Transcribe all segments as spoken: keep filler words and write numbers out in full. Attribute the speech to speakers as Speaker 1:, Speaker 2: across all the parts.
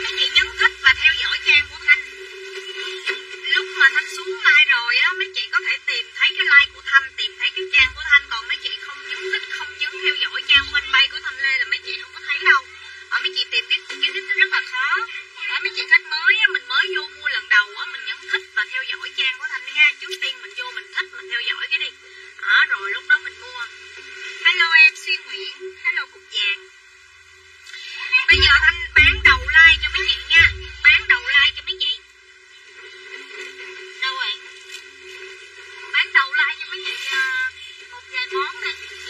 Speaker 1: mấy chị nhấn thích và theo dõi trang của Thanh. Lúc mà Thanh xuống like rồi á, mấy chị có thể tìm thấy cái like của Thanh, tìm thấy cái trang của Thanh. Còn mấy chị không nhấn thích, không nhấn theo dõi trang fanpage của Thanh Lê là mấy chị không có thấy đâu. Ở mấy chị tìm cái cái nick rất là khó. Ở mấy chị khách mới á, mình mới vô mua lần đầu á, mình nhấn thích và theo dõi trang của Thanh đi ha. Trước tiên mình vô mình thích, mình theo dõi cái đi. Đó, rồi lúc đó mình mua. Hello em Suy Nguyễn, hello cục vàng. Bây giờ Thanh bán đầu like cho mấy chị nha, bán đầu like cho mấy chị. Đâu rồi? Bán đầu like cho mấy chị uh, một vài món đi.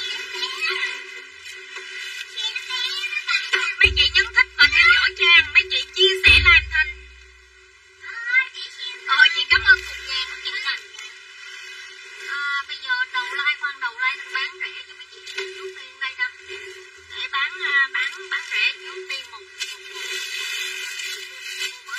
Speaker 1: Mấy chị nhấn thích và theo dõi trang, mấy chị chia sẻ like Thanh. Ờ chị cảm ơn cục vàng của chị nè. À, bây giờ đầu like khoan đầu like Thanh bán rẻ cho mấy chị chút tiên đây nè. Để bán bán bán rẻ chút tiên một một một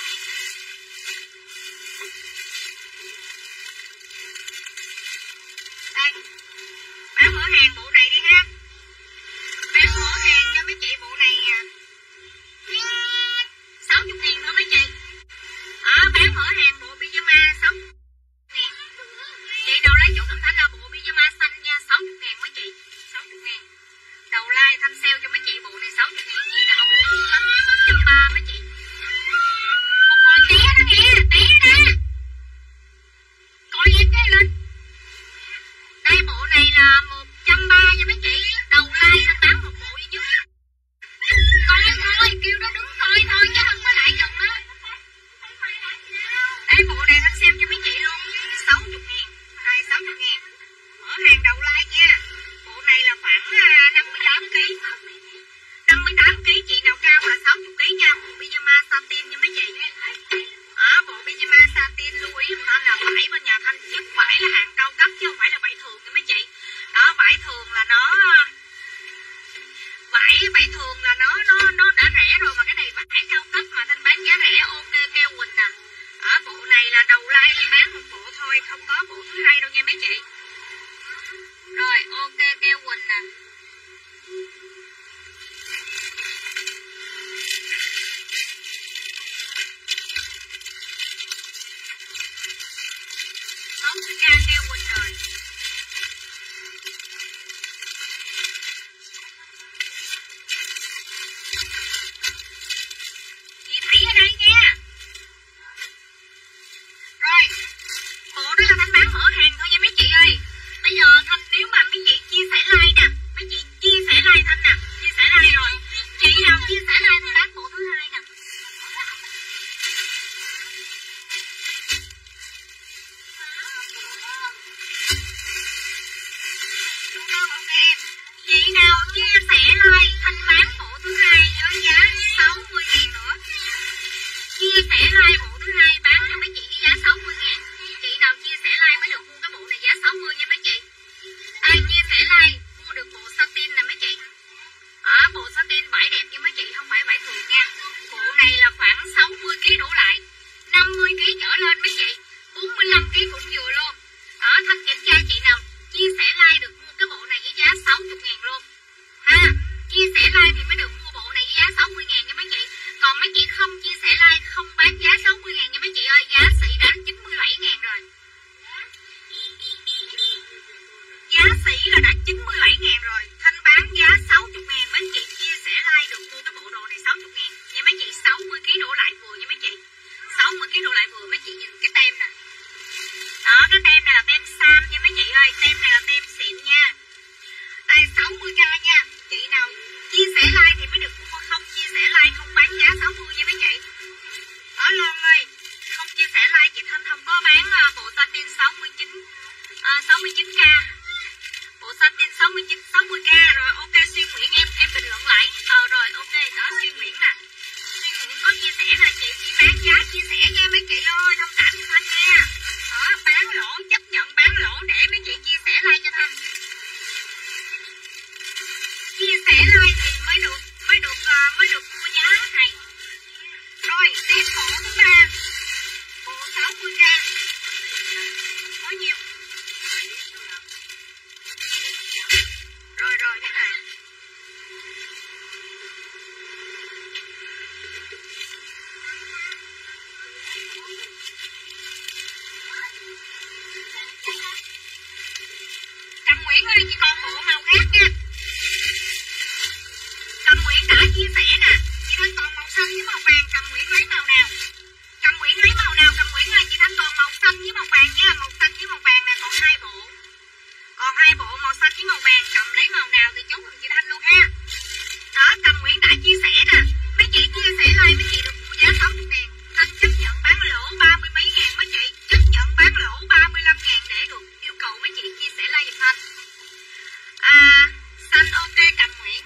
Speaker 1: đây bán mở hàng bộ này đi ha, bán mở hàng cho mấy chị bộ này sáu mươi nghìn thôi mấy chị. À, bán mở hàng bộ pyjama sáu mươi nghìn. Chị đầu lấy chút Thanh là bộ pyjama xanh nha, sáu mươi ngàn mấy chị, sáu mươi ngàn. Đầu like Thanh sale cho mấy chị bộ này sáu mươi ngàn, chị nào không mua lắm, một trăm ba mươi mấy chị. Một hồi té nó nghe, té nè. Coi em cái lên. Đây bộ này là một trăm ba mươi nha mấy chị, đầu like Thanh bán một bộ duy nhất. Coi thôi, kêu nó đứng coi thôi chứ không có lại gần á. Đây bộ này Thanh sale cho mấy chị luôn, sáu mươi ngàn. Đây sáu mươi ngàn. Mở hàng đầu like nha. Bộ này là khoảng năm mươi tám ki lô gam. năm mươi tám ki lô gam, chị nào cao là sáu mươi ki lô gam nha. Bộ pyjama satin nha mấy chị. Đó, bộ pyjama satin lưu ý dùm Thanh là vải bên nhà Thanh chất vải là hàng cao cấp chứ không phải là vải thường nha mấy chị. Đó, vải thường là nó vải vải thường là nó nó nó đã rẻ rồi, mà cái này vải cao cấp mà Thanh bán giá rẻ. Ok keo Quỳnh nè. Ở bộ này là đầu like Thanh bán một bộ thôi, không có bộ thứ hai đâu nha mấy chị. Rồi ok keo Quỳnh nè. sáu mươi k keo Quỳnh rồi. Chị thấy ở đây nha. Rồi bộ đó là Thanh bán mở hàng thôi nha mấy chị ơi. Bây giờ Thanh nếu mà mấy chị chia sẻ like nè, mấy chị chia sẻ like Thanh nè, chia sẻ like rồi. Chị nào chia sẻ like Thanh bán bộ thứ hai nè. Đúng không? Ok em. Chị nào chia sẻ like Thanh bán bộ thứ hai với giá sáu mươi ngàn nữa. Chia sẻ like bộ thứ hai bán cho mấy chị với giá sáu mươi ngàn. Chị nào chia sẻ like mới được mua cái bộ này giá sáu mươi nha mấy chị. Ai chia sẻ like mua được bộ satin nè mấy chị. Ở bộ satin vải đẹp như mấy chị, không phải vải thường nha. Bộ này là khoảng sáu mươi ki lô gam đổ lại, năm mươi ki lô gam trở lên mấy chị, bốn mươi lăm ki lô gam cũng vừa luôn. Ở Thanh kiểm tra chị nào chia sẻ like được mua cái bộ này với giá sáu mươi ngàn luôn ha. Chia sẻ like thì mới được mua bộ này với giá sáu mươi ngàn nha mấy chị. Còn mấy chị không chia sẻ like, không bán giá sáu mươi ngàn nha mấy chị ơi. Giá sỉ đã chín mươi bảy ngàn rồi. Giá sỉ là đã chín mươi bảy ngàn rồi. Thanh bán giá sáu mươi ngàn. Mấy chị chia sẻ like được mua cái bộ đồ này sáu mươi ngàn nha mấy chị. sáu mươi ki lô gam đổ lại vừa nha mấy chị. sáu mươi ki lô gam đổ lại vừa. Mấy chị nhìn cái tem nè. Đó, cái tem này là tem Sam nha mấy chị ơi. Tem này là tem xịn nha. Đây sáu mươi k nha. Chị nào chia sẻ like thì mới được mua, không chia sẻ like không bán giá sáu mươi nha mấy chị. Ở Loan ơi, không chia sẻ like chị Thanh không có bán uh, bộ satin sáu mươi chín uh, sáu mươi chín k. Bộ satin sáu mươi chín sáu mươi k rồi. Ok Suy Nguyễn em em bình luận lại. Ờ rồi ok đó Suy Nguyễn nè. Suy Nguyễn có chia sẻ là chị chỉ bán giá chia sẻ nha mấy chị ơi, thông cảm cho Thanh nha. Đó, bán lỗ chấp nhận bán lỗ để mấy chị chia sẻ like cho Thanh. Chia sẻ like thì mới được mới được uh, mới được mua giá này. Rồi tiếp bộ thứ ba, bộ sáu mươi k có nhiêu? Rồi rồi cái này Cầm Nguyễn lấy màu nào? Cầm Nguyễn ơi, chị Thanh còn màu xanh với màu vàng nha. Màu xanh với màu vàng nè, còn hai bộ. Còn hai bộ màu xanh với màu vàng. Cầm lấy màu nào thì chốt cùng chị Thanh luôn ha. Đó, Cầm Nguyễn đã chia sẻ nè. Mấy chị chia sẻ like mấy chị được mua giá sáu mươi ngàn. Thanh chấp nhận bán lỗ ba mươi mấy ngàn mấy chị. Chấp nhận bán lỗ ba mươi lăm ngàn để được yêu cầu mấy chị chia sẻ like giùm Thanh. À, xanh ok Cầm Nguyễn.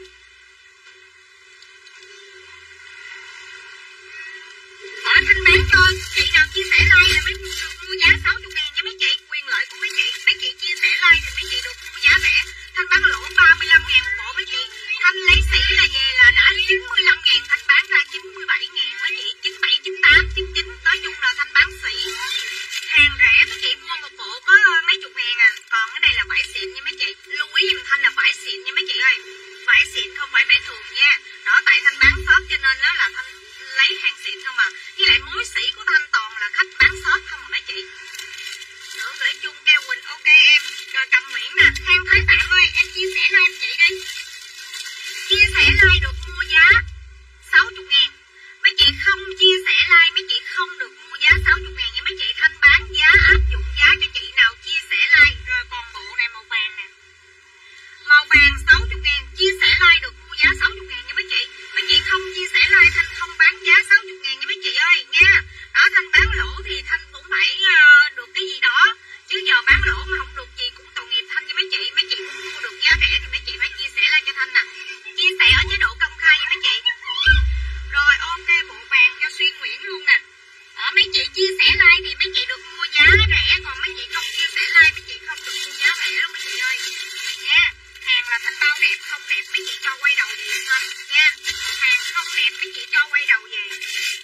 Speaker 1: Ở Thanh bán cho chị nào chia sẻ like là mấy được mua giá sáu mươi ngàn nha mấy chị. Quyền lợi của mấy chị. Mấy chị chia sẻ like thì mấy chị được mua giá rẻ. Thanh bán lỗ ba mươi lăm ngàn một bộ mấy chị. Thanh lấy sỉ là về là đã chín mươi lăm ngàn. Thanh bán ra chín mươi bảy ngàn mấy chị. chín mươi bảy, chín mươi tám, chín mươi chín. Nói chung là Thanh bán sỉ. Hàng rẻ mấy chị mua một bộ có mấy chục ngàn à. Còn cái này là vải xịn nha mấy chị. Lưu ý giùm Thanh là vải xịn nha mấy chị ơi. Vải xịn không phải vải thường nha. Đó, tại Thanh bán shop cho nên đó là Thanh lấy hàng xịn không à. Với lại mối sỉ của Thanh toàn là khách bán shop không à mấy chị. Nữa gửi chung keo Quỳnh ok em. Rồi Cầm Nguyễn nè. Khang Thái Phạm ơi, em chia sẻ like em chị đi. Chia sẻ like được mua giá sáu mươi ngàn. Mấy chị không chia sẻ like mấy chị không được mua giá sáu mươi ngàn nha mấy chị. Thanh bán giá áp dụng giá cho chị nào chia sẻ like. Rồi còn bộ này màu vàng nè. Màu vàng sáu mươi ngàn. Chia sẻ like được mua giá sáu mươi ngàn nha mấy chị. Mấy chị không chia sẻ like Thanh không bán giá sáu mươi ngàn nha mấy chị ơi nha. Đó, Thanh bán lỗ thì Thanh cũng phải uh, được cái gì đó. Chứ giờ bán lỗ mà không được gì cũng tội nghiệp Thanh nha mấy chị. Mấy chị muốn mua được giá rẻ thì mấy chị phải chia sẻ like cho Thanh nè. Chia sẻ ở chế độ công khai nha mấy chị. Rồi ok bộ vàng cho Xuyên Nguyễn luôn nè. Ở mấy chị chia sẻ like thì mấy chị được mua giá rẻ. Còn mấy chị không chia sẻ like mấy chị không được mua giá rẻ đâu mấy chị ơi nha. Hàng là Thanh bao đẹp không đẹp mấy chị cho quay đầu về Thanh nha. Hàng không đẹp mấy chị cho quay đầu về.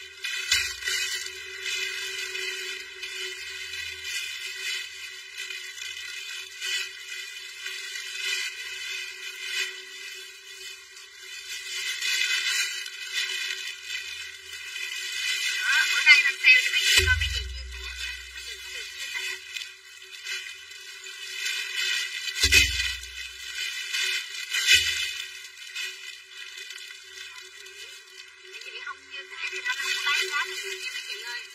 Speaker 1: Đó, bữa nay Thanh sale cho mấy chị coi mấy chị chia sẻ. Mấy chị không được chia sẻ. Mấy chị không chia sẻ thì Thanh không có bán giá được nha mấy chị ơi.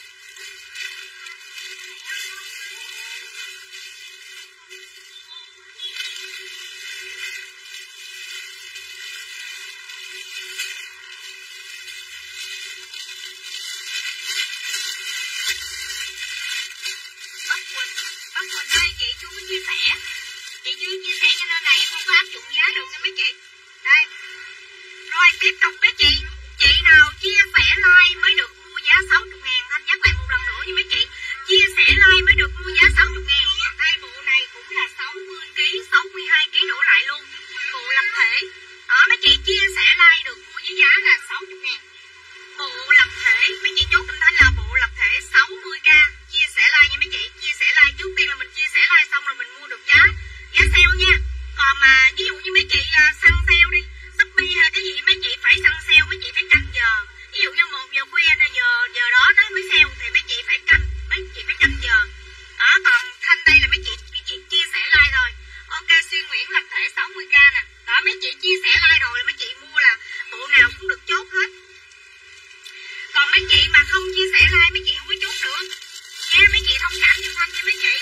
Speaker 1: Bắc Quỳnh, Bắc Quỳnh ơi chị chưa có chia sẻ. Chị chưa chia sẻ cho nên là em không có áp dụng giá được nha mấy chị. Đây. Rồi tiếp tục với chị. Chị nào chia sẻ like mới được mua giá sáu mươi ngàn. Thanh nhắc lại một lần nữa nha mấy chị. Chia sẻ like mới được mua giá sáu mươi ngàn. Đây bộ này cũng là sáu mươi ki lô gam, sáu mươi hai ki lô gam đổ lại luôn. Bộ lập thể. Đó mấy chị chia sẻ like được mua với giá là sáu mươi ngàn. Bộ lập thể, mấy chị chốt Thanh là bộ lập thể sáu mươi k. Chia sẻ like nha mấy chị. Chia sẻ like trước tiên là mình chia sẻ like xong rồi mình mua được giá giá sale nha. Còn mà ví dụ như mấy chị uh, săn sale đi, Shopee hay cái gì mấy chị phải săn sale, mấy chị phải canh giờ. Ví dụ như một giờ khuya là giờ giờ đó nó mới sale thì mấy chị phải canh, mấy chị phải canh giờ. Đó, còn Thanh đây là mấy chị mấy chị chia sẻ like rồi. Ok, Xuyên Nguyễn lập thể sáu mươi k nè. Đó mấy chị chia sẻ like rồi mấy chị mua là bộ nào cũng được chốt hết. Còn mấy chị mà không chia sẻ like mấy chị không có chốt được nha. Mấy chị thông cảm cho Thanh nha mấy chị.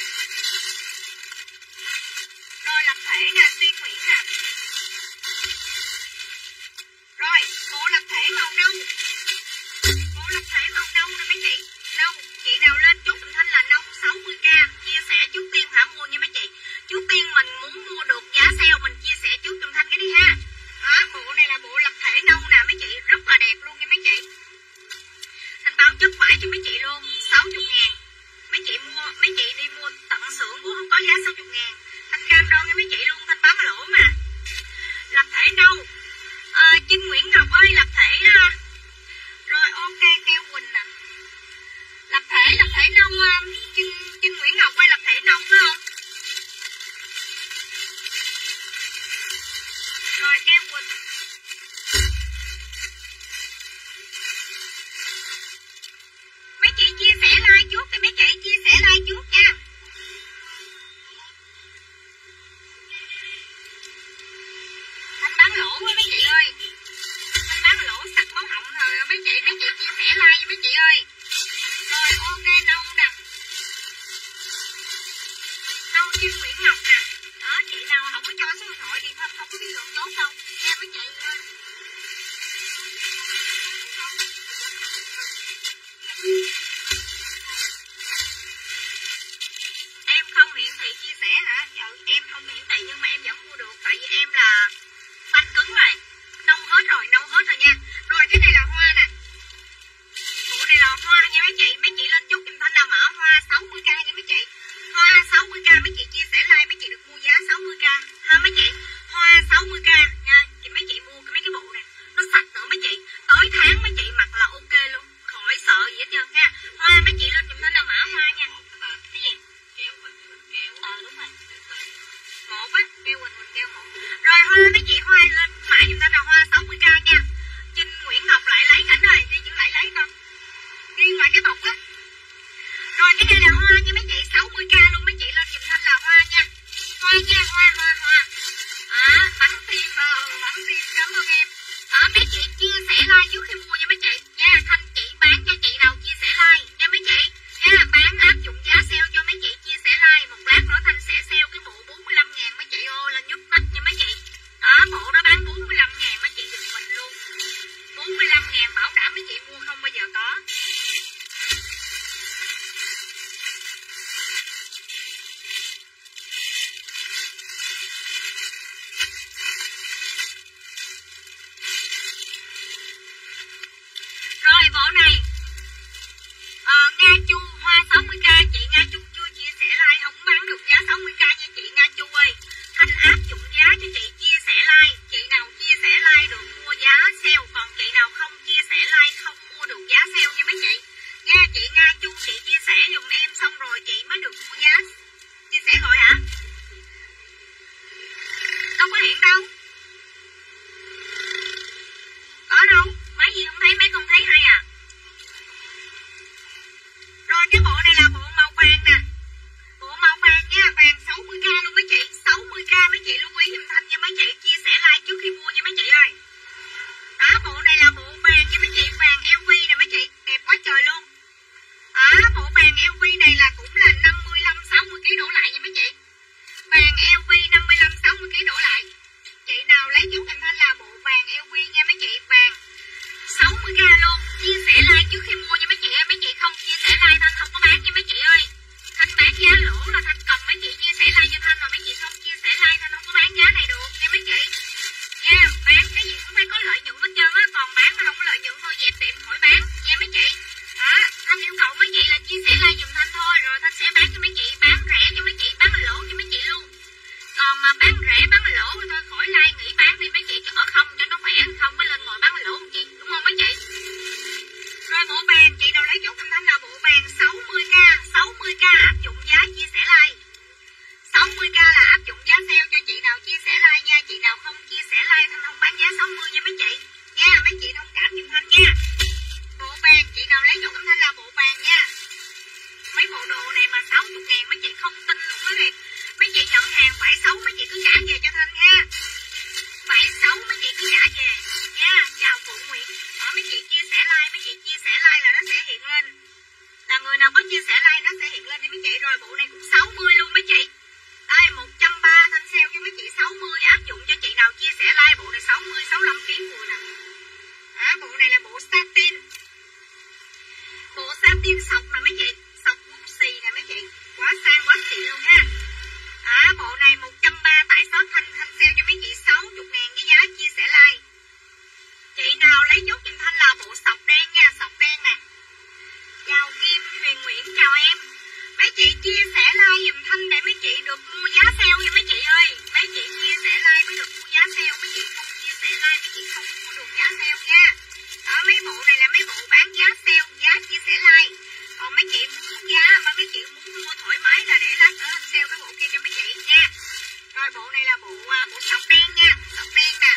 Speaker 1: Rồi lập thể nè, Xuyên Nguyễn nè. Rồi bộ lập thể màu nâu. Bộ lập thể màu nâu nè mấy chị. Nâu, chị nào lên chốt giùm Thanh là nâu sáu mươi k. Chia sẻ trước tiên hả mua nha mấy chị. Trước tiên mình muốn mua được giá sale mình chia sẻ trước giùm Thanh cái đi ha. Đó, bộ này là bộ lập thể nâu nè mấy chị. Rất là đẹp luôn nha mấy chị. Thanh bao chất vải cho mấy chị luôn, sáu mươi ngàn. Mấy chị mua, mấy chị đi mua tận xưởng cũng không có giá sáu mươi ngàn. Thanh cam đoan cho mấy chị luôn, Thanh bán lỗ hoa nha mấy chị, sáu mươi k luôn mấy chị, lên giùm Thanh là hoa nha. Hoa nha, hoa hoa hoa. Đó, bắn tim vào, bắn tim, cảm ơn em. Đó, mấy chị chia sẻ like trước khi mua nha mấy chị nha. Thanh chị bán cho chị nào chia sẻ like nha mấy chị nha. Bán áp dụng giá sale cho mấy chị chia sẻ like. Một lát nữa Thanh sẽ sale cái bộ bốn mươi lăm ngàn mấy chị ơi, là nhức mắt nha mấy chị. Đó, bộ đó bán bốn mươi lăm ngàn mấy chị giùm mình luôn. Bốn mươi lăm ngàn bảo đảm mấy chị mua không bao giờ có. Rồi bộ này ờ, Nga Chu hoa sáu mươi k, chị Nga Chu chưa chia sẻ like, không bán được giá sáu mươi k nha chị Nga Chu ơi. Thanh áp dụng giá cho chị chia sẻ like, chị nào chia sẻ like được mua giá sale, còn chị nào không chia sẻ like không mua được giá sale nha mấy chị nha. Chị Nga Chu chị chia sẻ dùm em xong rồi chị mới được mua giá. Chia sẻ rồi hả? Đâu có hiện đâu. Có đâu, mấy gì không thấy, mấy không thấy hay à. Rồi cái bộ này là bộ màu vàng nè. Bộ màu vàng nha, vàng sáu mươi k luôn mấy chị, sáu mươi k mấy chị lưu ý giùm Thanh nha mấy chị, chia sẻ like trước khi mua nha mấy chị ơi. Đó, bộ này là bộ vàng nha mấy chị, vàng lờ vê nè mấy chị, đẹp quá trời luôn. Đó, bộ vàng lờ vê này là cũng là năm mươi lăm sáu mươi kg đổ lại nha mấy chị. Vàng lờ vê năm mươi lăm sáu mươi kg đổ lại. Chị nào lấy giúp em Thanh là bộ vàng lờ vê nha mấy chị, vàng sáu mươi k luôn. Chia sẻ like trước khi mua nha mấy chị ơi, mấy chị không chia sẻ like Thanh không có bán nha mấy chị ơi. Thanh bán giá lỗ là Thanh cần mấy chị chia sẻ like cho Thanh, rồi mấy chị không chia sẻ like Thanh không có bán giá này được nha mấy chị. Nha, bán cái gì cũng phải có lợi nhuận hết trơn á, còn bán mà không có lợi nhuận thôi dẹp tiệm khỏi bán nha mấy chị. Đó, Thanh yêu cầu mấy chị là chia sẻ like giùm Thanh thôi, rồi Thanh sẽ bán cho mấy chị, bán rẻ cho mấy chị, bán lỗ cho mấy chị luôn. Còn mà bán rẻ bán lỗ thì thôi khỏi like nghỉ bán đi mấy chị, ở không cho nó khỏe, không có lên ngồi bán lỗ làm chi, đúng không mấy chị? Rồi bộ vàng, chị nào lấy chốt Thanh Thanh là bộ vàng sáu mươi k, sáu mươi k áp dụng giá chia sẻ like. sáu mươi k là áp dụng giá sale cho chị nào chia sẻ like nha, chị nào không chia sẻ like Thanh không bán giá sáu mươi nha mấy chị. Nha, mấy chị thông cảm giùm Thanh nha. Bộ vàng, chị nào lấy chốt Thanh là bộ vàng nha. Mấy bộ đồ này mà sáu mươi ngàn mấy chị không tin luôn á thiệt. Mấy chị nhận hàng phải xấu mấy chị cứ trả về cho Thanh nha. Phải xấu mấy chị cứ trả về nha. Chào Phụ Nguyễn. Ở mấy chị chia sẻ like, mấy chị chia sẻ like là nó sẽ hiện lên. Là người nào có chia sẻ like nó sẽ hiện lên đi mấy chị. Rồi bộ này cũng sáu mươi luôn mấy chị. Đây một trăm ba mươi Thanh sale cho mấy chị sáu mươi, áp dụng cho chị nào chia sẻ like. Bộ này sáu mươi, sáu mươi lăm ký vừa nè. À, bộ này là bộ satin. Bộ satin sọc nè mấy chị. Sọc Gucci nè mấy chị. Quá sang quá xịn luôn ha. À, bộ này một trăm ba mươi tại shop Thanh Thanh sale cho mấy chị sáu mươi ngàn cái giá chia sẻ like. Chị nào lấy chốt giùm Thanh là bộ sọc đen nha, sọc đen nè. Chào Kim Huyền Nguyễn, chào em. Mấy chị chia sẻ like giùm Thanh để mấy chị được mua giá sale nha mấy chị ơi. Mấy chị chia sẻ like mới được mua giá sale, mấy chị không chia sẻ like mấy chị không mua được giá sale nha. Đó, mấy bộ này là mấy bộ bán giá sale, giá chia sẻ like. Còn mấy chị muốn giá mà mấy chị muốn mua thoải mái là để lát nữa Thanh sale cái bộ kia cho mấy chị nha. Rồi bộ này là bộ bộ sọc đen nha, sọc đen nè.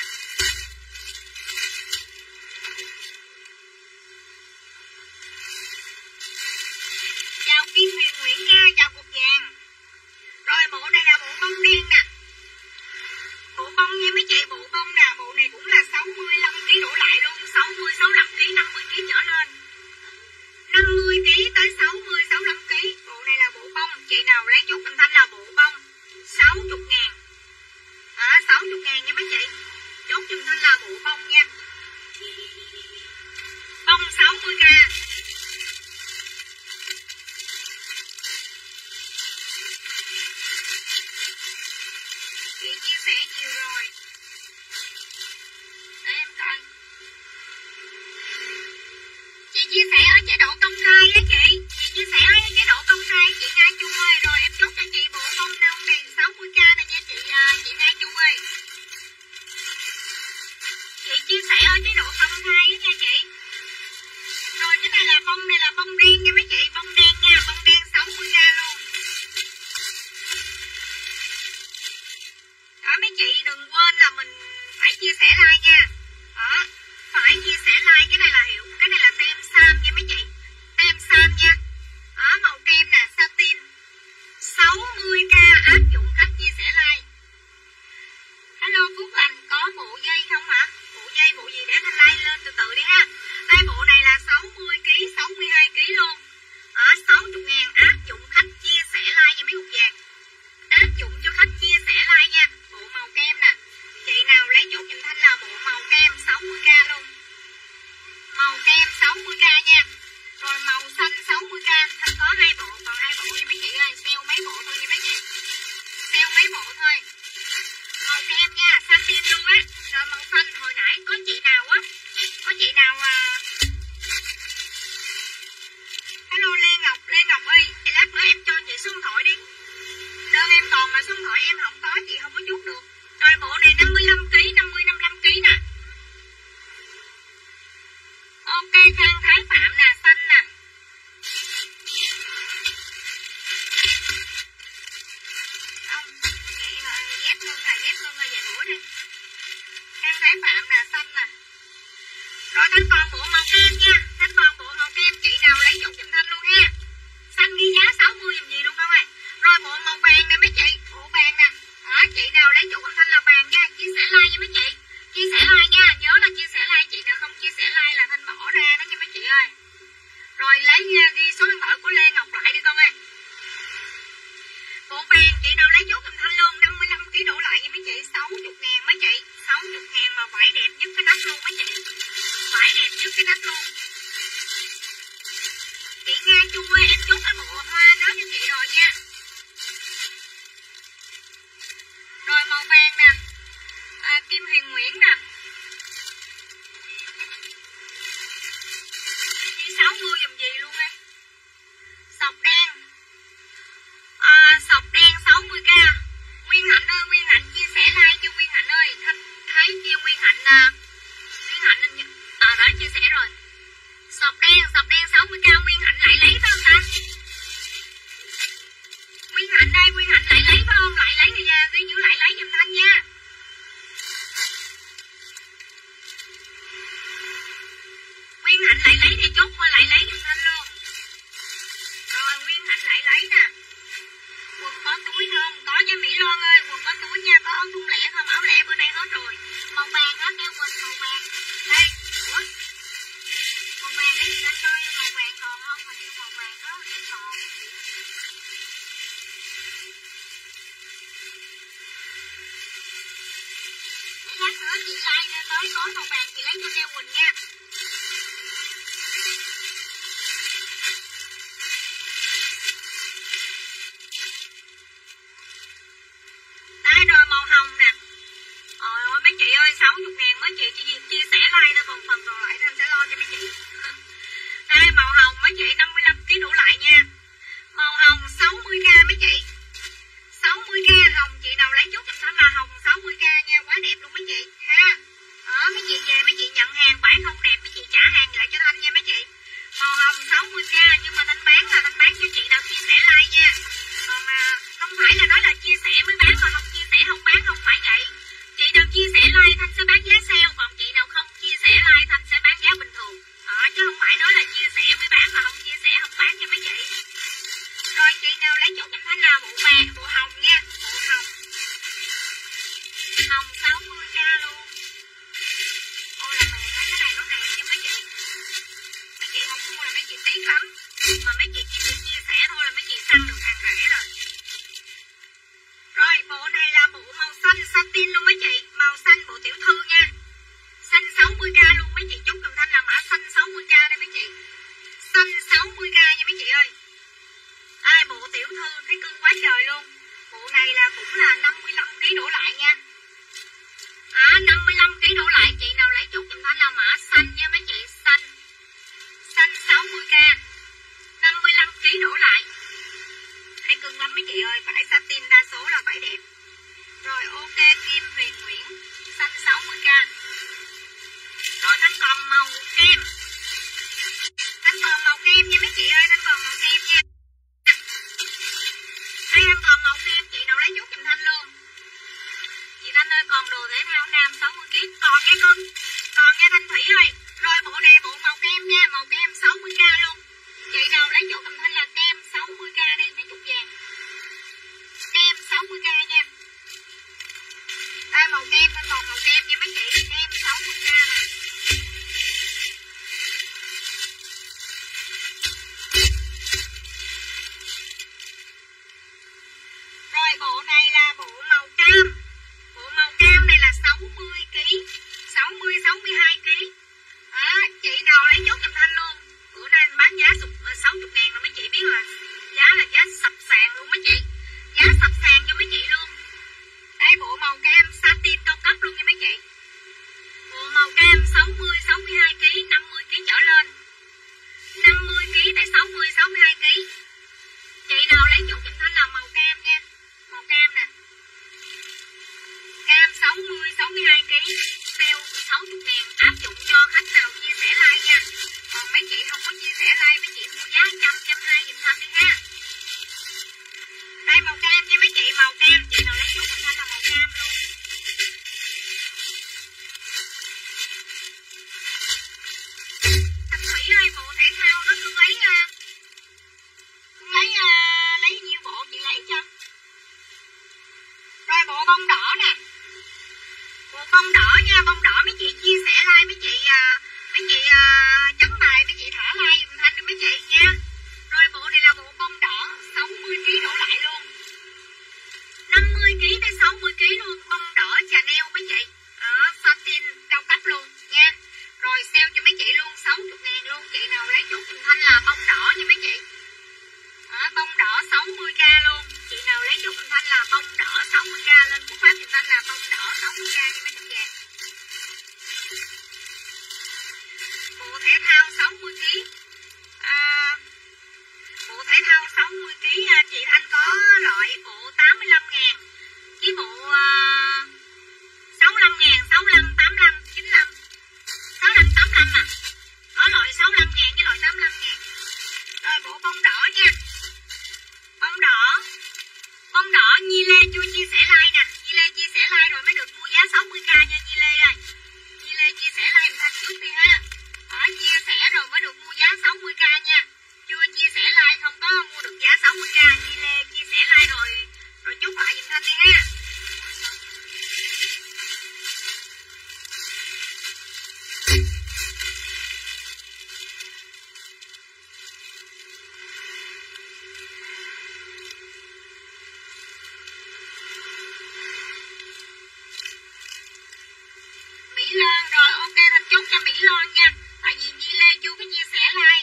Speaker 1: Chào Kim Huyền Nguyễn nha, chào Cục Vàng. Rồi bộ này là bộ bông đen nè. Bộ bông nha mấy chị, bộ bông nè, bộ này cũng là sáu mươi lăm ký đổ lại luôn, sáu mươi, sáu mươi lăm ký, năm mươi ký trở lên. năm mươi ký tới sáu mươi, sáu mươi lăm ký. Bộ này là bộ bông, chị nào lấy chốt Thanh Thanh là bộ bông sáu mươi ngàn. À, sáu mươi ngàn nha mấy chị. Chốt giùm Thanh là bộ bông nha. Bông sáu mươi k. Chị chia sẻ nhiều rồi. Để em coi. Chị chia sẻ ở chế độ công khai á chị. Chị chia sẻ ở chế độ công khai chị Nga Chu ơi. Rồi em chốt cho chị bộ bông nông này sáu mươi k này nha chị chị Nga Chu ơi. Chị chia sẻ ở chế độ công khai á nha chị. Rồi cái này là bông này là bông đen nha mấy chị. Bông đen nha, bông đen sáu mươi k luôn. Đó mấy chị đừng quên là mình phải chia sẻ like nha. Đó, phải chia sẻ like, cái này là hiệu, cái này là tem sam nha mấy chị. Tem sam nha. Đó, màu kem nè, satin màu kem sáu mươi k nha. Rồi màu xanh sáu mươi k. Thanh có hai bộ, còn hai bộ nha mấy chị ơi. Sale mấy bộ thôi nha mấy chị. Sale mấy bộ thôi. Màu kem nha, xanh tim luôn á. Rồi màu xanh hồi nãy có chị nào á, có chị nào à... Hello Lê Ngọc, Lê Ngọc ơi, lát nữa em cho chị số điện thoại đi. Đơn em còn mà số điện thoại em không có, chị không có chốt được. Rồi bộ này năm mươi lăm ki lô gam, năm mươi, năm mươi lăm ki lô gam nè. Ok, Khang Thái Phạm nè, xanh nè. Không, vậy dép luôn nè, dép luôn nè, về đũa đi. Khang Thái Phạm nè, xanh nè. Rồi Thanh còn bộ màu kem nha. Thanh còn bộ màu kem, chị nào lấy chốt giùm Thanh luôn ha. Xanh ghi giá sáu mươi giùm gì luôn không ơi. Rồi bộ màu vàng nè mấy chị, bộ vàng nè. Đó, chị nào lấy chốt giùm Thanh là vàng nha. Chia sẻ like nha mấy chị. Chia sẻ like nha, nhớ là chia sẻ like. Chị nào không chia sẻ like là Thanh bỏ ra đó nha mấy chị ơi. Rồi lấy ghi số điện thoại của Lê Ngọc lại đi con ơi. Bộ vàng chị nào lấy chốt giùm Thanh luôn, năm mươi lăm ki lô gam đổ lại nha mấy chị, sáu mươi ngàn mấy chị. sáu mươi ngàn mà vải đẹp nhất cái nắp luôn mấy chị. Vải đẹp nhất cái nắp luôn. Chị Nga Chu ơi, em chốt cái bộ hoa đó cho chị rồi nha. Rồi màu vàng nè, à, Kim Huyền Nguyễn nè. Chị sáu mươi dùm gì luôn ấy. Sọc đen, à, sọc đen sáu mươi k. Nguyên Hạnh ơi, Nguyên Hạnh chia sẻ like cho Nguyên Hạnh ơi. Thanh thấy kia Nguyên Hạnh à, Nguyên Hạnh à đã chia sẻ rồi. Sọc đen, sọc đen sáu mươi k. Nguyên Hạnh lại lấy phải không ta? Nguyên Hạnh đây, Nguyên Hạnh lại lấy phải không? Lại lấy thì ghi chữ lại lấy giùm Thanh nha. Nguyên Hạnh lại lấy thì chốt mà lại lấy giùm Thanh luôn. Rồi Nguyên Hạnh lại lấy nè. Quần có túi không? Có nha Mỹ Loan ơi, quần có túi nha, có thun lẻ không? Áo lẻ bữa nay hết rồi. Màu vàng hết nha Quỳnh, màu vàng. Đây, ủa? Màu vàng đấy chị Thanh ơi, màu vàng còn không? Hình như màu vàng đó hình như còn. Để lát nữa chị like tới có màu vàng chị lấy cho Neo Quỳnh nha. Đây rồi màu hồng nè. Ôi ôi mấy chị ơi, sáu mươi ngàn mấy chị chỉ chia sẻ like thôi, còn phần còn lại thì em sẽ lo cho mấy chị. Đây màu hồng mấy chị năm mươi lăm ki lô gam đổ lại nha. Màu hồng sáu mươi k mấy chị. sáu mươi k hồng, chị nào lấy chốt cho Thanh là hồng sáu mươi k nha, quá đẹp luôn mấy chị ha. Đó mấy chị về mấy chị nhận hàng vải không đẹp mấy chị trả hàng lại cho Thanh nha mấy chị. Màu hồng sáu mươi k nhưng mà Thanh bán là Thanh bán cho chị nào chia sẻ like nha. Còn mà không phải là nói là chia sẻ mới bán mà không chia sẻ không bán, không phải vậy. Chị nào chia sẻ like Thanh sẽ bán giá sale, còn chị nào không chia sẻ like Thanh sẽ bán giá bình thường. Đó, chứ không phải nói là chia sẻ mới bán mà không chia sẻ không bán nha mấy chị. Rồi chị nào lấy chỗ cho Thanh là bộ vàng, bộ hồng nha, bộ hồng. Hồng sáu mươi k luôn. Ôi là mẹ cái này nó đẹp nha mấy chị. Mấy chị không mua là mấy chị tiếc lắm. Mà mấy chị chỉ việc chia sẻ thôi là mấy chị săn được hàng rẻ rồi. Rồi bộ này là bộ màu xanh satin luôn mấy chị. Màu xanh bộ tiểu thư nha. Xanh sáu mươi k luôn mấy chị, chốt cầm Thanh là mã xanh sáu mươi k đây mấy chị. Xanh sáu mươi k nha mấy chị ơi. Ai bộ tiểu thư thấy cưng quá trời luôn. Bộ này là cũng là năm mươi lăm ki lô gam đổ lại nha. À năm mươi lăm ki lô gam đổ lại, chị nào lấy chốt cầm Thanh là mã xanh nha mấy chị, xanh. Xanh sáu mươi k. năm mươi lăm ki lô gam đổ lại. Thấy cưng lắm mấy chị ơi, vải satin đa số là vải đẹp. Rồi ok, Kim Huyền Nguyễn xanh sáu mươi k. Rồi Thanh còn màu kem. Thanh còn màu kem nha mấy chị ơi, Thanh còn màu kem nha. Đây Thanh còn màu kem, chị nào lấy chút giùm Thanh luôn. Chị Thanh ơi còn đồ thể thao nam sáu mươi ki lô gam. Còn nha con. Còn nha Thanh Thủy ơi. Rồi bộ này bộ màu kem nha, màu kem sáu mươi k luôn. Chị nào lấy chỗ cầm Thanh là kem sáu mươi k đây mấy chục vàng. Kem sáu mươi k nha. Đây màu kem, Thanh còn màu kem nha mấy chị. Kem sáu mươi k nè. sale sáu mươi ngàn áp dụng cho khách nào chia sẻ like nha. Còn mấy chị không có chia sẻ like, mấy chị mua giá trăm, trăm hai giùm Thanh đi ha. Đây màu cam nha mấy chị, màu cam, chị nào lấy giúp Thanh là màu cam luôn. Thanh Thủy ơi, bộ thể thao nó cứ lấy cứ lấy lấy nhiêu bộ chị lấy cho. Rồi bộ bông đỏ nè, bộ bông đỏ nha, bông đỏ mấy chị chia sẻ like, mấy chị mấy chị chấm bài, mấy chị thả like dùm Thanh đi mấy chị nha. Rồi bộ này là bộ bông đỏ sáu mươi ki lô gam đổ lại luôn, năm mươi ki lô gam tới sáu mươi ki lô gam luôn, bông đỏ Chanel mấy chị, ở satin cao cấp luôn nha. Rồi sale cho mấy chị luôn sáu mươi ngàn luôn, chị nào lấy chút dùm Thanh là bông đỏ nha mấy chị. Đó, bông đỏ sáu mươi k luôn, chị nào lấy chút dùm Thanh là bông đỏ sáu mươi k, lên phút phát dùm Thanh là bông đỏ sáu mươi k nha mấy chị vàng. Bộ thể thao sáu mươi ki lô gam, à, bộ thể thao sáu mươi ki lô gam chị Thanh có loại bộ tám mươi lăm ngàn, với bộ uh, sáu mươi lăm ngàn, sáu mươi lăm, tám mươi lăm, chín mươi lăm, sáu mươi lăm, tám mươi lăm à. Có loại sáu mươi lăm ngàn với loại tám mươi lăm ngàn. Rồi bộ bông đỏ nha, bông đỏ, bông đỏ Nhi Lê chưa chia sẻ like nè, Nhi Lê chia sẻ like rồi mới được mua giá sáu mươi k nha Nhi Lê ơi. Nhi Lê chia sẻ like Thanh trước đi ha. Ở chia sẻ rồi mới được mua giá sáu mươi k nha. Chưa chia sẻ like không có mua được giá sáu mươi k. Nhi Lê chia sẻ like rồi rồi chốt lại giùm Thanh đi ha. Mỹ Loan rồi, ok Thanh chốt cho Mỹ Loan nha. Tại vì Nhi Lê chưa có chia sẻ like.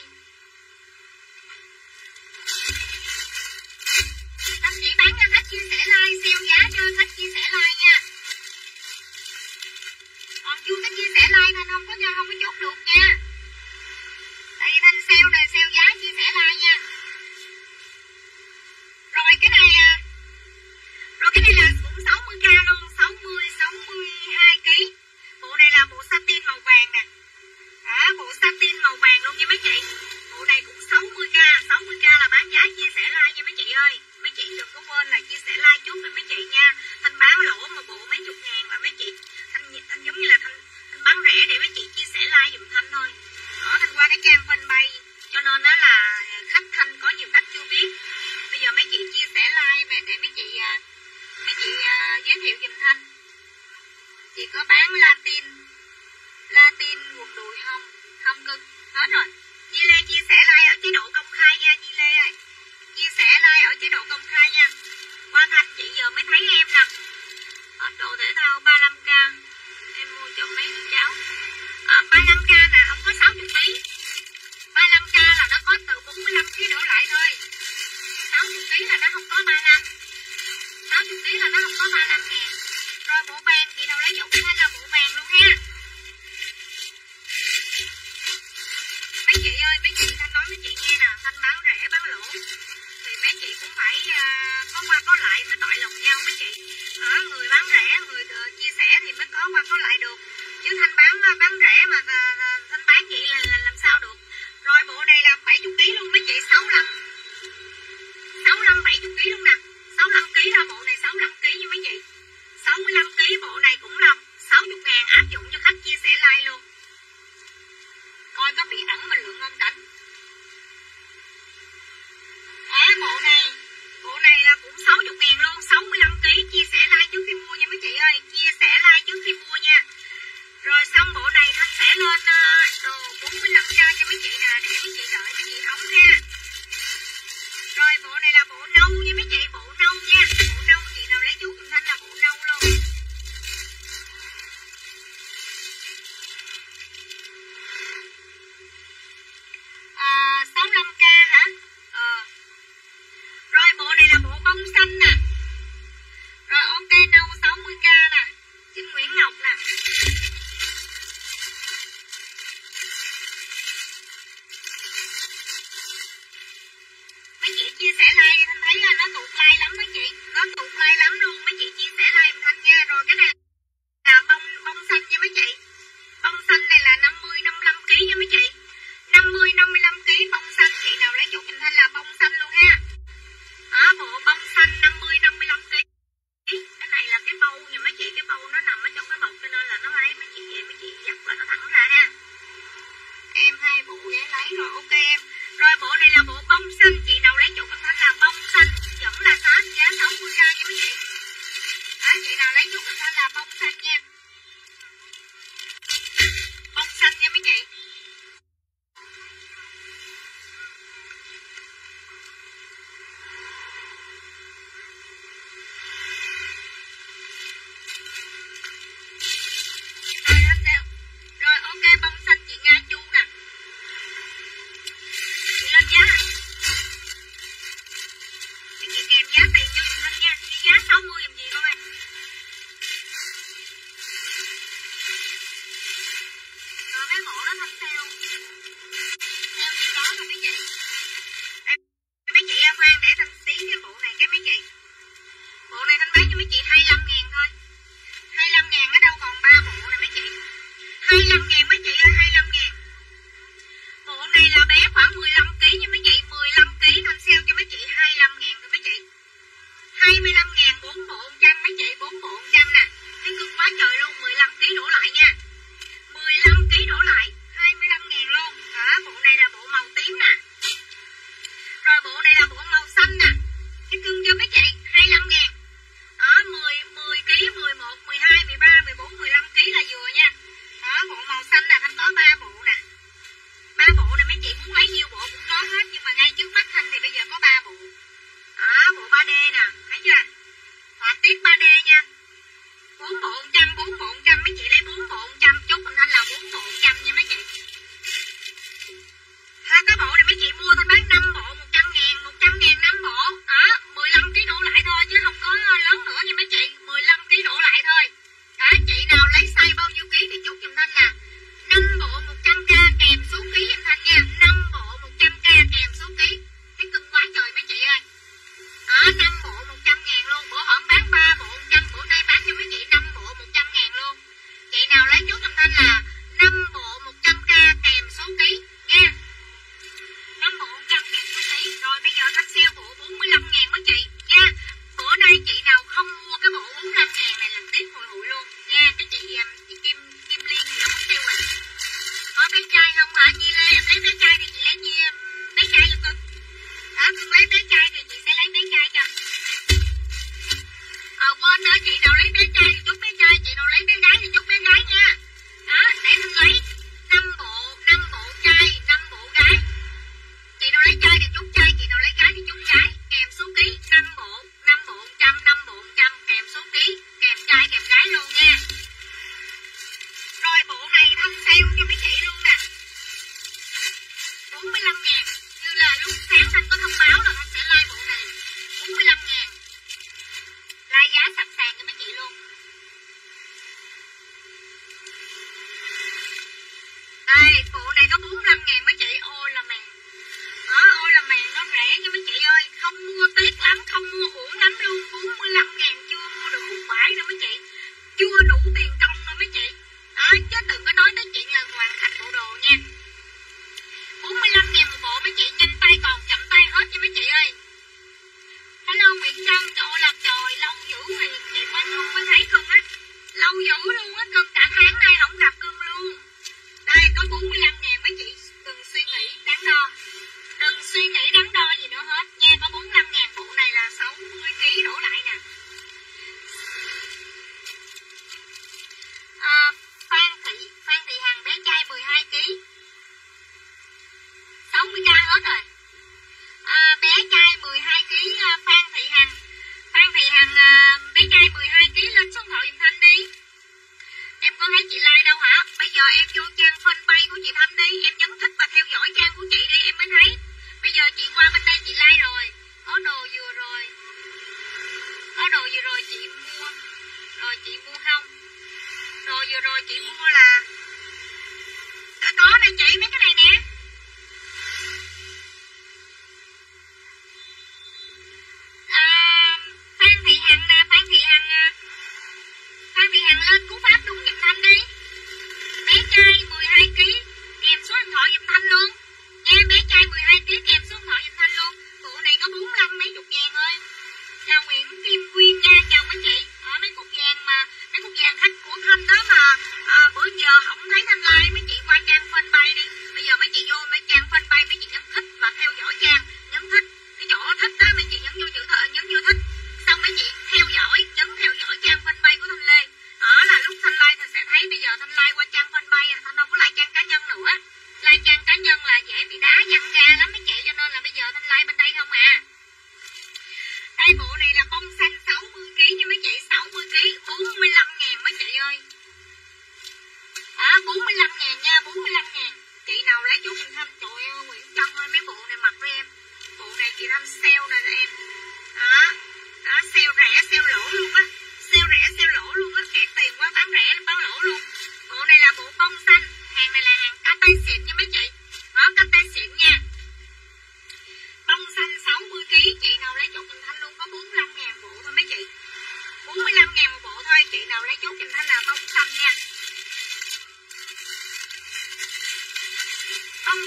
Speaker 1: Anh chị bán cho khách chia sẻ like, sale giá cho khách chia sẻ like nha. Còn chưa có chia sẻ like Thanh không có cho không có chốt được nha. Tại vì Thanh sale này, sale giá chia sẻ like nha. Rồi cái này rồi cái này là cũng sáu mươi k luôn, sáu mươi, sáu mươi hai ki lô gam. Bộ này là bộ satin màu vàng nè. Đó, bộ satin màu vàng luôn nha mấy chị. Bộ này cũng sáu mươi k, sáu mươi k là bán giá chia sẻ like nha mấy chị ơi. Mấy chị đừng có quên là chia sẻ like chút với mấy chị nha. Thanh bán lỗ một bộ mấy chục ngàn mà mấy chị Thanh, thanh giống như là Thanh, thanh bán rẻ để mấy chị chia sẻ like giùm Thanh thôi. Đó, Thanh qua cái trang fanpage cho nên đó là khách Thanh có nhiều khách chưa biết. Bây giờ mấy chị chia sẻ like để mấy chị mấy chị uh, giới thiệu giùm Thanh. Chị có bán Latin, Latin quần đùi không? Không cưng, hết rồi. Nhi Lê chia sẻ like ở chế độ công khai nha Nhi Lê ơi. Chia sẻ like ở chế độ công khai nha. Qua Thanh chị giờ mới thấy em nè. Ở đồ thể thao ba mươi lăm k. Em mua cho mấy đứa cháu. À, ba mươi lăm k là không có sáu mươi ký. ba mươi lăm k là nó có từ bốn mươi lăm ký đổ lại thôi. sáu mươi ký là nó không có ba mươi lăm. sáu mươi ký là nó không có ba mươi lăm ngàn. Rồi bộ vàng chị nào lấy dụng hay là bộ vàng luôn ha. Mấy chị ơi, mấy chị Thanh nói mấy chị nghe nè, Thanh bán rẻ bán lỗ thì mấy chị cũng phải uh, có qua có lại mới tội lòng nhau mấy chị. Ở người bán rẻ, người uh, chia sẻ thì mới có qua có lại được. Chứ Thanh bán uh, bán rẻ mà uh, Thanh bán vậy là, là làm sao được. Rồi bộ này là bảy mươi ký luôn mấy chị, sáu mươi lăm. sáu mươi lăm bảy mươi ký luôn nè. sáu mươi lăm ký là bộ này sáu mươi lăm ký như mấy chị. sáu mươi lăm ký bộ này cũng là sáu mươi ngàn áp dụng cho khách chia sẻ like luôn. Coi có bị ẩn mình lượng không đánh. À, bộ này bộ này là cũng sáu mươi ngàn luôn, sáu mươi lăm ký chia sẻ like trước khi mua nha mấy chị ơi. Chia sẻ like trước khi mua nha. Rồi xong bộ này Thanh sẽ lên uh, đồ bốn mươi lăm k cho mấy chị nè, để mấy chị đợi mấy chị hóng ha. Rồi bộ này là bộ nâu nha mấy chị, bộ nâu nha. Bộ nâu chị nào lấy chú Thanh là bộ nâu luôn. À, sáu mươi lăm k hả? Ờ. Rồi bộ này là bộ bông xanh nè. Rồi ok nâu sáu mươi k nè. Chính Nguyễn Ngọc nè. Mấy chị chia sẻ like Thanh thấy là nó tụt like lắm mấy chị. Nó tụt like lắm luôn. Mấy chị chia sẻ like Thanh nha. Rồi cái này là bông bông xanh lấy rồi, ok em. Rồi bộ này là bộ bông xanh, chị nào lấy chốt âm thanh là bông xanh, vẫn là giá sáu mươi k nha mấy chị. Đó, chị nào lấy chốt âm thanh là bông xanh nha. Bông xanh nha mấy chị. Rồi ok, bông xanh chị Nga Chu nè. Chị lên giá. Để chị kèm giá tiền cho chị Thanh nha. Chị giá sáu mươi làm gì con ơi. Rồi mấy bộ đó Thanh theo. Theo như đó thôi mấy chị. Em, mấy chị khoan để Thanh xí cái bộ này cái mấy chị. Bộ này Thanh bán cho mấy chị hai mươi lăm ngàn thôi. hai mươi lăm ngàn ở đâu còn ba bộ này mấy chị. hai mươi lăm ngàn mấy chị ơi, hai mươi lăm ngàn. Bộ này là bé khoảng mười lăm ki lô gam nha mấy chị, mười lăm ki lô gam Thanh sale cho mấy chị hai mươi lăm ngàn thôi mấy chị. hai mươi lăm ngàn bốn bộ một trăm mấy chị, bốn bộ một trăm nè. Thấy cưng quá trời luôn, mười lăm ki lô gam đổ lại nha. mười lăm ki lô gam đổ lại, hai mươi lăm ngàn luôn. Đó, bộ này là bộ màu tím nè. Rồi bộ này là bộ màu xanh nè. Thấy cưng chưa mấy chị, hai mươi lăm ngàn. Đó, mười, mười ki lô gam, mười một, mười hai, mười ba, mười bốn, mười lăm ki lô gam là vừa nha. Đó, bộ màu xanh là Thanh có ba bộ nè. ba bộ này mấy chị muốn lấy nhiêu bộ cũng có hết, nhưng mà ngay trước mắt Thanh thì bây giờ có ba bộ. Đó, bộ ba D nè, thấy chưa? Họa tiết ba D nha. bốn bộ một trăm, bốn bộ một trăm mấy chị lấy bốn bộ một trăm, chốt mình Thanh là bốn bộ một trăm nha mấy chị. Hai cái bộ này mấy chị mua Thanh bán năm bộ một trăm ngàn, một trăm ngàn năm bộ. Đó, mười lăm ki lô gam đổ lại thôi chứ không có lớn nữa nha mấy chị, mười lăm ki lô gam đổ lại thôi. Đó, chị nào lấy size bao nhiêu ký thì chốt giùm Thanh là năm bộ một trăm k kèm số ký giùm Thanh nha, năm bộ một trăm k kèm số ký. Thấy cưng quá trời mấy chị ơi. Đó, năm bộ một trăm ngàn luôn, bữa hổm bán ba bộ một trăm, bữa nay bán cho mấy chị năm bộ một trăm ngàn luôn. Chị nào lấy chốt giùm Thanh là năm bộ một trăm k kèm số ký nha. năm bộ một trăm kèm số ký. Rồi bây giờ Thanh sale bộ bốn mươi lăm ngàn mấy chị nha. Bữa nay chị nào không mua cái bộ bốn mươi lăm ngàn này là tiếc hồi hụi luôn nha. Cái chị, chị Kim Kim Liên gì đâu mất tiêu à. Có bé trai không hả Nhi Lê? Em lấy bé trai thì chị lấy Nhi bé trai cho cưng. Đó, cưng lấy bé trai thì chị sẽ lấy bé trai cho. Ờ quên nữa, chị nào lấy bé trai thì chốt bé trai, chị nào lấy bé gái thì chốt bé gái nha. Đó, để mình lấy năm bộ, năm bộ trai, năm bộ gái. Chị nào lấy trai thì chốt trai, chị nào lấy gái thì chốt gái, kèm số ký năm bộ, năm bộ một trăm, năm bộ một trăm kèm số ký, kèm trai kèm gái luôn nha. Rồi bộ này Thanh sale cho mấy chị luôn nè. bốn mươi lăm ngàn. Như là lúc sáng Thanh có thông báo là Thanh sẽ like bộ này. bốn mươi lăm ngàn. Like giá sẵn sàng cho mấy chị luôn. Đây, bộ này có bốn mươi lăm ngàn mấy chị. Ôi là mèn. Đó, ôi là mèn, nó rẻ nha mấy chị ơi. Không mua tiếc lắm, không mua uổng lắm luôn. bốn mươi lăm ngàn chưa mua được khúc bãi đâu mấy chị. Chưa đủ tiền công đâu mấy chị. Đó, chứ đừng có nói tới chuyện là hoàn thành bộ đồ nha. bốn mươi lăm ngàn một bộ mấy chị, nhanh tay còn chậm tay hết cho mấy chị ơi. Hello Nguyễn Trâm, trời ơi là trời, lâu dữ rồi chị mới không mới thấy cưng á. Lâu dữ luôn á cưng, cả tháng nay không gặp cưng luôn. Đây có bốn mươi lăm ngàn mấy chị, đừng suy nghĩ đắn đo. Đừng suy nghĩ đắn đo gì nữa hết nha, có bốn mươi lăm ngàn bộ này là sáu mươi ki lô gam đổ lại nè. À, Phan Thị, Phan Thị Hằng bé trai mười hai ki lô gam. sáu mươi k hết rồi. À, bé trai mười hai ki lô gam Phan Thị Hằng. Phan Thị Hằng à, bé trai mười hai ki lô gam lên số điện thoại giùm Thanh đi. Em có thấy chị like đâu hả? Bây giờ em vô trang fanpage của chị Thanh đi, em nhấn thích và theo dõi trang của chị đi em mới thấy. Bây giờ chị qua bên đây chị like rồi. Có đồ vừa rồi. Có đồ vừa rồi chị mua. Rồi chị mua không? Đồ vừa rồi chị mua là có nè chị, mấy cái này nè. À, Phan Thị Hằng nè, Phan Thị Hằng Phan Thị Hằng lên cú pháp đúng giùm Thanh đi. Bé trai mười hai ki lô gam, kèm số điện thoại giùm Thanh luôn.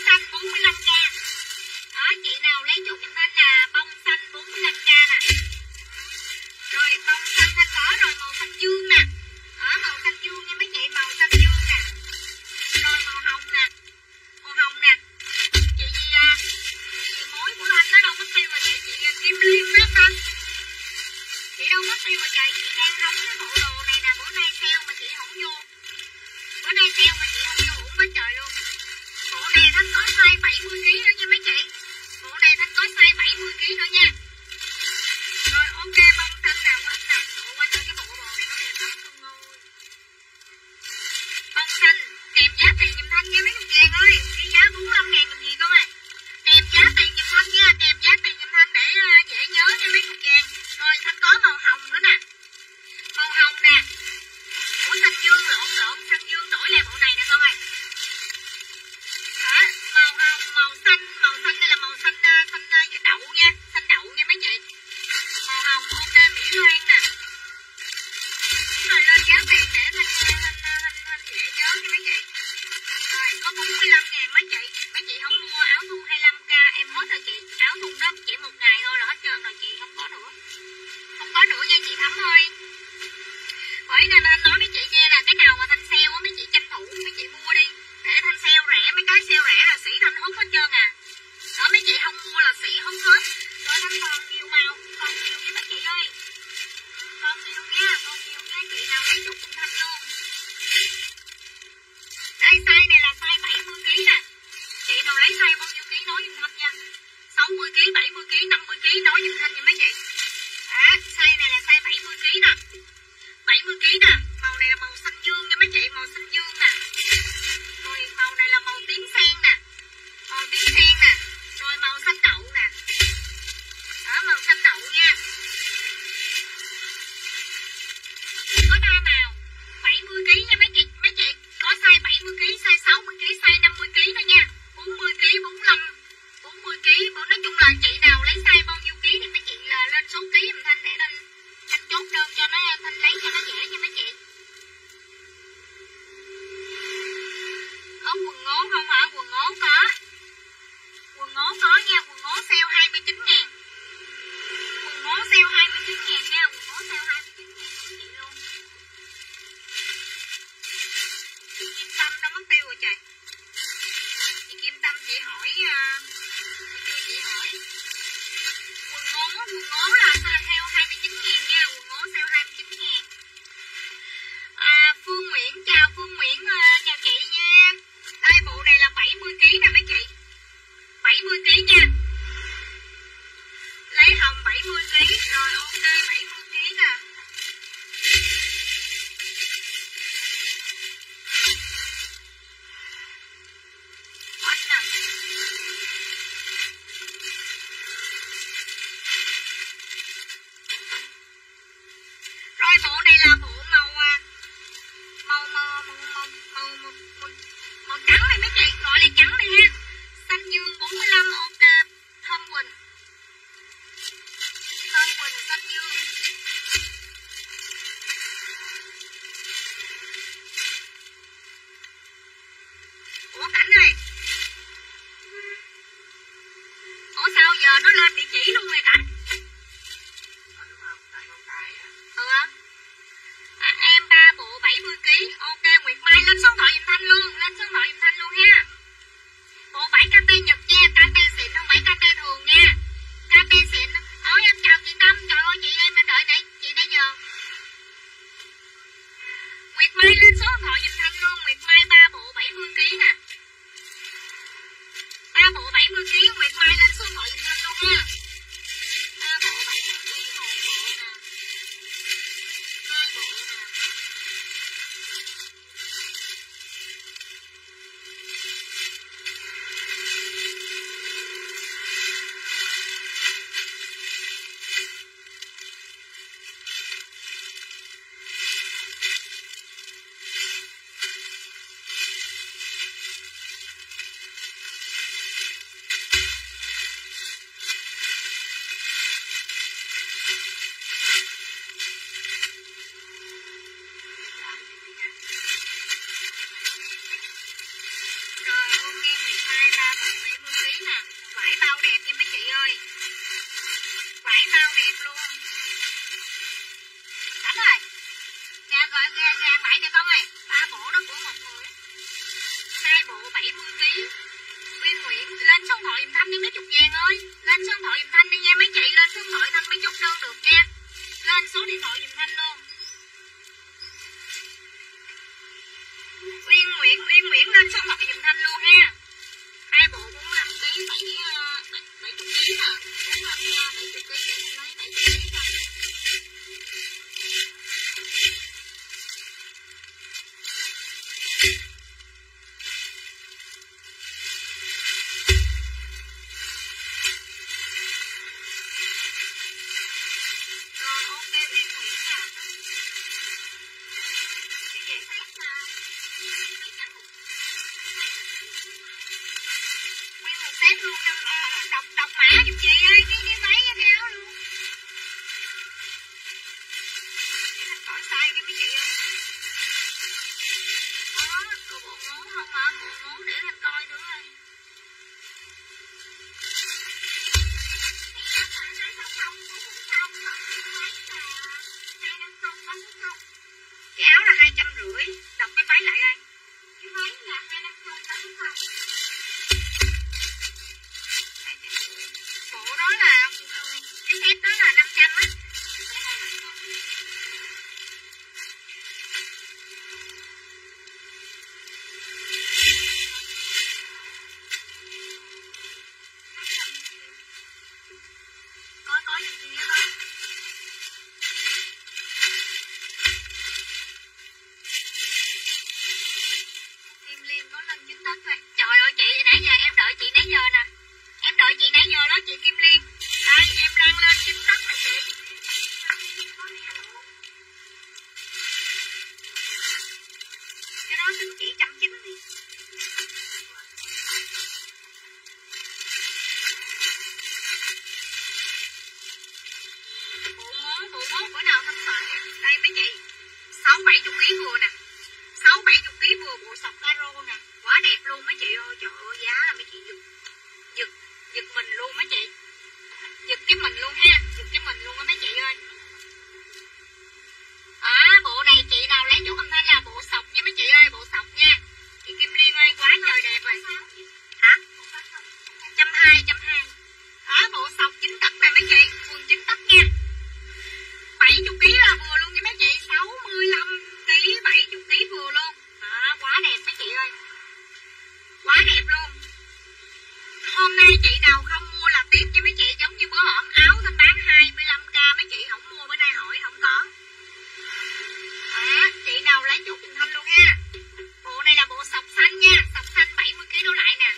Speaker 1: xanh bốn mươi lăm k. Đó, chị nào lấy chút giùm Thanh là bông xanh bốn mươi lăm k nè. Rồi bông xanh Thanh có rồi, màu xanh dương nè. Đó, màu xanh dương nha mấy chị, màu xanh dương nè. Rồi màu hồng nè. Màu hồng nè. Chị gì à? Chị gì mối của anh nó đâu mất tiêu rồi chị, chị Kim Liên đó ta. Chị đâu mất tiêu rồi trời, chị đang hóng cái bộ đồ này nè, bữa nay sale mà chị không vô. Bữa nay sale mà chị không vô uổng quá trời luôn. Bộ này Thanh có size bảy mươi ki lô gam nữa nha mấy chị. Bộ này Thanh có size bảy mươi ki lô gam nữa nha. Rồi ok, bông xanh nào quanh nè. Tụi quanh ơi, cái bộ đồ này nó đẹp lắm Cưng ơi. Bông xanh kèm giá tiền giùm Thanh nha mấy cục vàng ơi. Cái giá bốn mươi lăm ngàn làm gì con ơi. Kèm giá tiền giùm Thanh nha, kèm giá tiền giùm Thanh để uh, dễ nhớ nha mấy cục vàng. Rồi Thanh có màu hồng nữa nè. Màu hồng nè. Ủa xanh dương lộn lộn, xanh dương đổi lại bộ này nè con ơi. Đó, màu hồng, màu xanh, màu xanh đây là màu xanh uh, xanh uh, đậu nha, xanh đậu nha mấy chị. Màu hồng ok Mỹ Loan nè. Rồi lên giá tiền để Thanh Thanh Thanh Thanh dễ nhớ nha mấy chị. Rồi có bốn mươi lăm ngàn mấy chị. Mấy chị không mua áo thun hai mươi lăm k em hết rồi chị. Áo thun đó chỉ một ngày thôi là hết trơn rồi chị, không có nữa. Không có nữa nha chị Thắm ơi. Bởi nên anh nói mấy chị nghe là cái nào mà Thanh sale á mấy chị tranh thủ mấy chị mua đi. Để Thanh sale rẻ, mấy cái sale rẻ là sĩ Thanh hút hết trơn à. Đó mấy chị không mua là sĩ hút hết. Rồi Thanh còn nhiều màu, còn nhiều nha mấy chị ơi. Còn nhiều nha, còn nhiều nha chị nào lấy chút cùng Thanh luôn. Đây size này là size bảy mươi ki lô gam nè. Chị nào lấy size bao nhiêu ký nói giùm Thanh nha. sáu mươi ki lô gam, bảy mươi ki lô gam, năm mươi ki lô gam nói giùm Thanh nha mấy chị. Đó, size này là size bảy mươi ki lô gam nè. bảy mươi ki lô gam nè. Màu này là màu xanh dương nha mấy chị, màu xanh dương nè. Rồi màu này là màu tím sen nè. Màu tím sen nè. Rồi màu xanh đậu nè. Đó, màu xanh đậu nha. Có ba màu bảy mươi ki lô gam nha mấy chị, mấy chị có size bảy mươi ki lô gam, size sáu mươi ki lô gam, size năm mươi ki lô gam đó nha. bốn mươi ki lô gam, bốn mươi lăm, bốn mươi ki lô gam. Nói chung là chị nào lấy size bao nhiêu ký thì mấy chị là lên số ký giùm Thanh để Thanh Thanh chốt đơn cho nó, Thanh lấy cho nó dễ nha mấy chị. Có quần ngố không hả? Quần ngố có. Quần ngố có nha, quần ngố sale hai mươi chín ngàn. Quần ngố sale hai mươi chín ngàn nha, quần ngố sale hai mươi chín ngàn cho mấy chị luôn. Chị Kim Tâm đâu mất tiêu rồi trời. Chị Kim Tâm chị hỏi uh, chị, chị hỏi quần ngố, quần ngố là sale hai mươi chín ngàn nha, quần ngố sale hai mươi chín ngàn. À, Phương Nguyễn, chào Phương Nguyễn, uh, chào chị nha. Đây bộ này là bảy mươi ki lô gam nè mấy chị. bảy mươi ki lô gam nha. Lấy hồng bảy mươi ki lô gam rồi ok bảy mươi ki lô gam nè. Quạnh nè. Rồi bộ này là bộ màu màu màu màu màu màu màu, màu, màu trắng này mấy chị, gọi là trắng này ha. Xanh dương bốn mươi lăm ok. Thơm Quỳnh. Thơm Quỳnh xanh dương. Ủa Cảnh ơi. Ủa sao giờ nó lên địa chỉ luôn rồi Cảnh? Ừ á. À, em ba bộ bảy mươi ki lô gam. Ok Nguyệt Mai lên số điện thoại giùm Thanh luôn, lên số điện thoại giùm Thanh luôn ha. Bộ bảy ca tê Nhật nha, ca tê xịn không phải ca tê thường nha. ca tê xịn. Ôi em chào chị Tâm, trời ơi chị em đã đợi nãy chị nãy giờ. Nguyệt Mai lên số điện thoại giùm Thanh luôn, Nguyệt Mai ba bộ bảy mươi ki lô gam nè. ba bộ bảy mươi ki lô gam Nguyệt Mai lên số điện thoại giùm Thanh luôn ha. ba bộ bảy mươi ki lô gam, một bộ nè. Hai bộ nè. bảy mươi ký nè. Vải bao đẹp nha mấy chị ơi. Vải bao đẹp luôn. Đánh rồi. Nè gọi ra ra vải nè con ơi. Ba bộ đó của một người. Hai bộ bảy mươi ký. Uyên Nguyễn lên số điện thoại giùm Thanh đi mấy chục vàng ơi. Lên số điện thoại giùm Thanh đi nha mấy chị. Lên số điện thoại Thanh mới chốt đơn được nha. Lên số điện thoại giùm Thanh luôn. Uyên Nguyễn, Uyên Nguyễn lên số điện thoại giùm Thanh luôn ha. Hai bộ bốn mươi lăm ký, bảy bảy mươi ký nè. bốn mươi lăm ra bảy mươi ký để Thanh lấy bảy mươi ký thôi. Rồi ok Uyên Nguyễn nè. Cái gì khác nè. Nguyên một set luôn em đọc đọc mã giùm chị ơi, cái cái váy cái áo luôn. Để Thanh coi sai cái mấy chị ơi. Đó, đồ bộ ngố không hả? Bộ ngố để Thanh coi nữa ơi. Cái áo là hai trăm rưỡi. Đọc cái váy lại đây. Cái váy là hai năm không tám không. Bộ đó là cái set đó là năm trăm á. Coi coi được gì không? Kim Liên có lên chính thức rồi. Trời ơi chị nãy giờ em đợi chị nãy giờ nè. Em đợi chị nãy giờ đó chị Kim Liên. Đây em đang lên chính thức rồi chị. Cái đó tính chị trăm chín đi. Bộ ngố, bộ ngố bữa nào Thanh soạn em. Đây mấy chị. Sáu bảy chục ký vừa nè. Sáu bảy chục ký vừa bộ sọc caro nè. Quá đẹp luôn mấy chị ơi. Trời ơi giá là mấy chị giật giật giật mình luôn mấy chị. Giật cái mình luôn ha. Giật cái mình luôn á mấy chị ơi. À bộ này chị nào lấy chú Cầm Thanh là bộ sọc nha mấy chị ơi. Bộ sọc nha. Chị Kim Liên ơi quá trời đẹp rồi. Hả? Trăm hai, trăm hai. Đó bộ sọc chính tấc này mấy chị. Quần chính tấc nha. Bảy chục ký là vừa luôn nha mấy chị. Sáu mươi lăm ký, bảy chục ký vừa luôn. Đó quá đẹp mấy chị ơi. Quá đẹp luôn. Hôm nay chị nào không mua là tiếp cho mấy chị. Giống như bữa hổm áo Thanh bán hai mươi lăm k. Mấy chị không mua bữa nay hỏi không có. Đó, chị nào lấy chút giùm Thanh luôn ha. Bộ này là bộ sọc xanh nha. Sọc xanh bảy mươi ký đổ lại nè.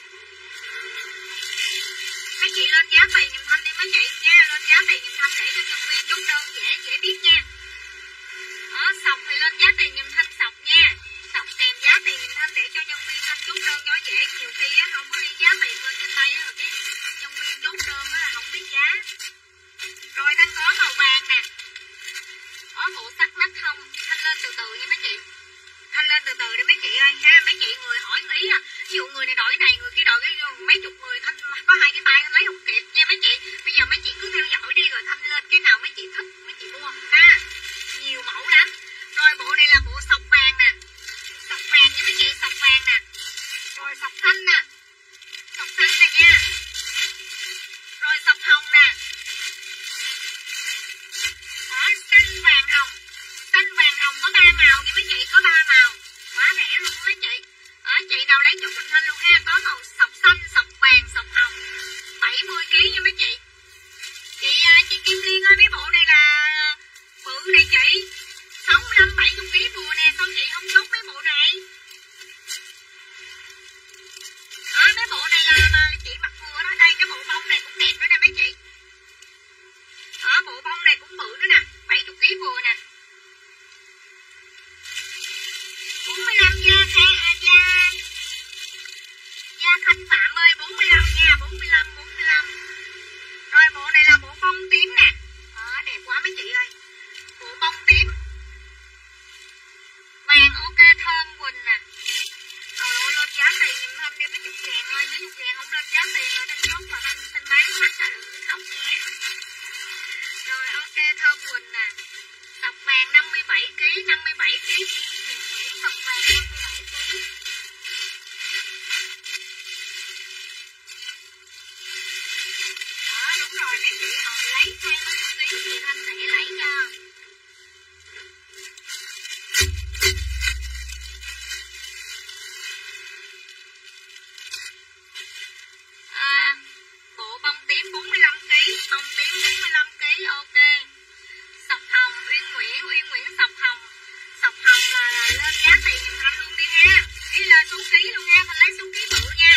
Speaker 1: Mấy chị lên giá tiền giùm Thanh đi mấy chị nha. Lên giá tiền giùm Thanh để cho nhân viên chốt đơn dễ dễ biết nha. Đó, sọc thì lên giá tiền giùm Thanh sọc nha. Sọc kèm giá tiền giùm Thanh để cho nhân viên Thanh chốt đơn cho dễ. Nhiều khi á không có đi giá tiền lên trên tay á rồi cái nhân viên chốt đơn á là không biết giá. Rồi Thanh có màu vàng nè. Có bộ sắc mắt không. Thanh lên từ từ nha mấy chị. Thanh lên từ từ đi mấy chị ơi ha. Mấy chị người hỏi ý à. Ví dụ người này đổi cái này, người kia đổi cái mấy chục người. Thanh có hai cái tay Thanh lấy không kịp nha mấy chị. Bây giờ mấy chị cứ theo dõi đi rồi Thanh lên cái nào mấy chị thích mấy chị mua ha. Nhiều mẫu lắm. Rồi bộ này là bộ sọc vàng nè. Sọc vàng nha mấy chị. Sọc vàng nè. Rồi sọc xanh nè. Sọc xanh Rồi mấy chị họ lấy hai mươi ký thì Thanh sẽ lấy cho. À, bộ bông tím bốn mươi lăm ký, bông tím bốn mươi lăm ký, ok. Sọc hồng, Uyên Nguyễn, Uyên Nguyễn sọc hồng. Sọc hồng là, là lên giá tiền giùm Thanh luôn đi ha. Đi lên số ký luôn nha, Thanh lấy số ký bự nha.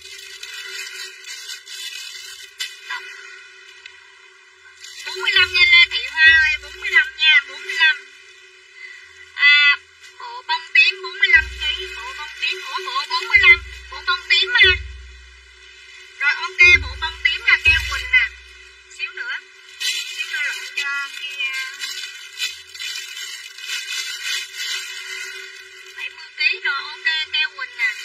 Speaker 1: bốn mươi lăm nha Lê Thị Hoa ơi, bốn mươi lăm nha, bốn mươi lăm. À, bộ bông tím bốn mươi lăm ký, bộ bông tím, ủa bộ bốn mươi lăm, bộ bông tím mà. Rồi ok, bộ bông tím là keo Quỳnh nè. Xíu nữa. Xíu nữa lộn cho kia. bảy mươi ký rồi ok, keo Quỳnh nè.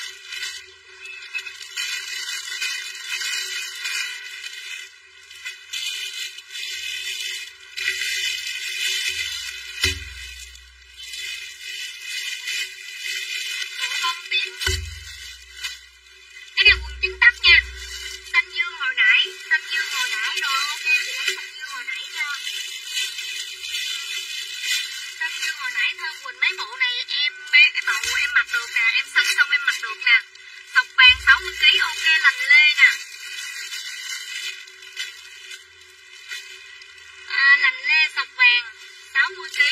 Speaker 1: Cái này quần trứng tắc nha. Xanh dương hồi nãy, xanh dương hồi nãy rồi ok, chị lấy xanh dương hồi nãy cho. Xanh dương hồi nãy thơm Quỳnh, mấy bộ này em bầu em mặc được nè, em xanh xong em mặc được nè. Sọc vàng sáu mươi ký ok, lành lê nè. À, lành lê sọc vàng sáu mươi ký.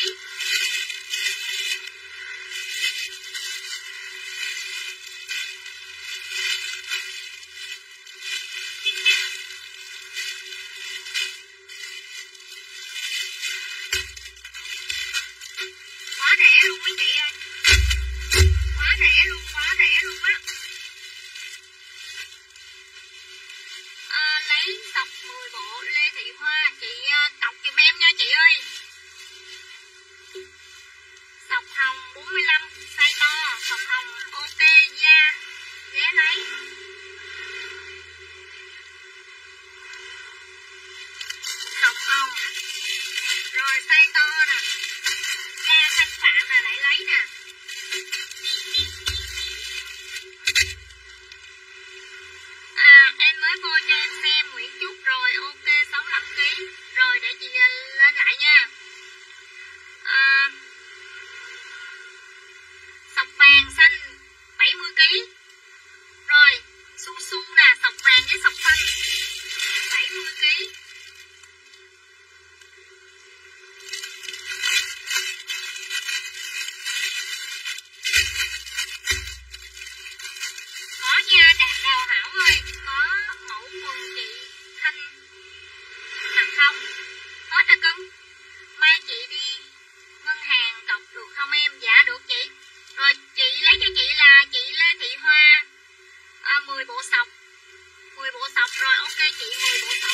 Speaker 1: Quá rẻ luôn mấy chị ơi. Quá rẻ luôn, quá rẻ luôn á. À, lấy sọc mười bộ Lê Thị Hoa. Chị cọc giùm em nha chị ơi. Sọc hồng bốn mươi lăm size to. Sọc hồng ok da. Ghé lấy. Sọc hồng. Rồi size to nè. Da xanh phạm là lại lấy nè. À em mới vô cho em xem Nguyễn Trúc rồi ok sáu mươi lăm ký. Rồi để chị lên lại nha. À, sọc vàng xanh bảy mươi ký. Rồi su su nè, sọc vàng với sọc xanh bảy mươi ký. Có nha Đạt Đào Hảo ơi, có mẫu quần chị Thanh mặc không? Hết hả cưng? Mai chị đi ngân hàng cọc được không em? Dạ được chị. Rồi chị lấy cho chị là chị Lê Thị Hoa à, mười bộ sọc. mười bộ sọc rồi ok chị, mười bộ sọc.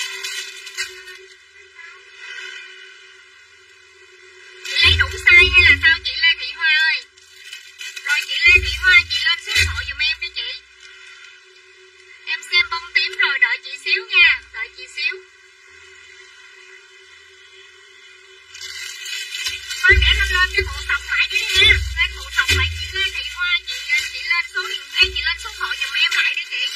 Speaker 1: Chị lấy đủ size hay là sao chị Lê Thị Hoa ơi? Rồi chị Lê Thị Hoa chị lên số điện thoại giùm em đi chị. Em xem bông tím rồi đợi chị xíu nha, đợi chị xíu. Thôi để Thanh lên cái bộ sọc lại đi nha. Lên bộ sọc lại chị Lê Thị Hoa, chị chị lên số điện em chị lên số điện thoại giùm em lại đi chị.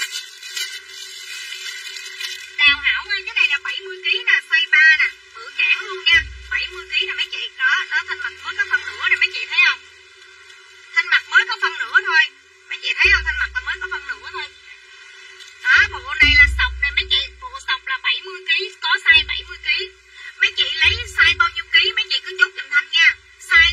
Speaker 1: Đào Hảo ơi, cái này là bảy mươi ký nè, size ba nè, bự chản luôn nha. bảy mươi ký nè mấy chị. Đó, đó Thanh mặc mới có phân nửa nè mấy chị thấy không? Thanh mặc mới có phân nửa thôi. Mấy chị thấy không? Thanh mặc là mới có phân nửa thôi. Đó, bộ này là sọc này mấy chị, bộ sọc là bảy mươi ký, có size bảy mươi ký. Mấy chị lấy size bao nhiêu ký mấy chị cứ chốt giùm Thanh nha. Size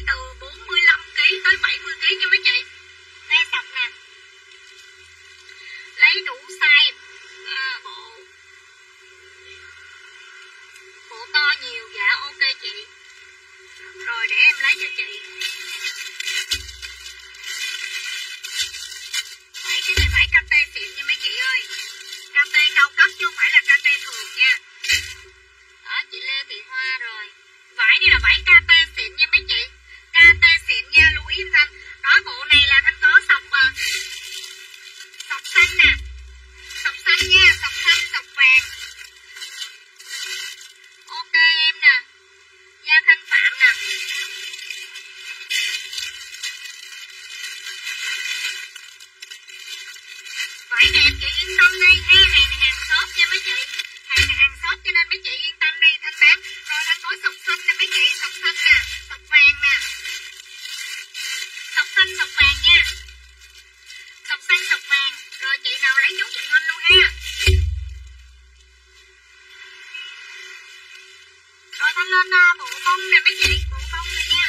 Speaker 1: lên bộ bông nè mấy chị, bộ bông này nha.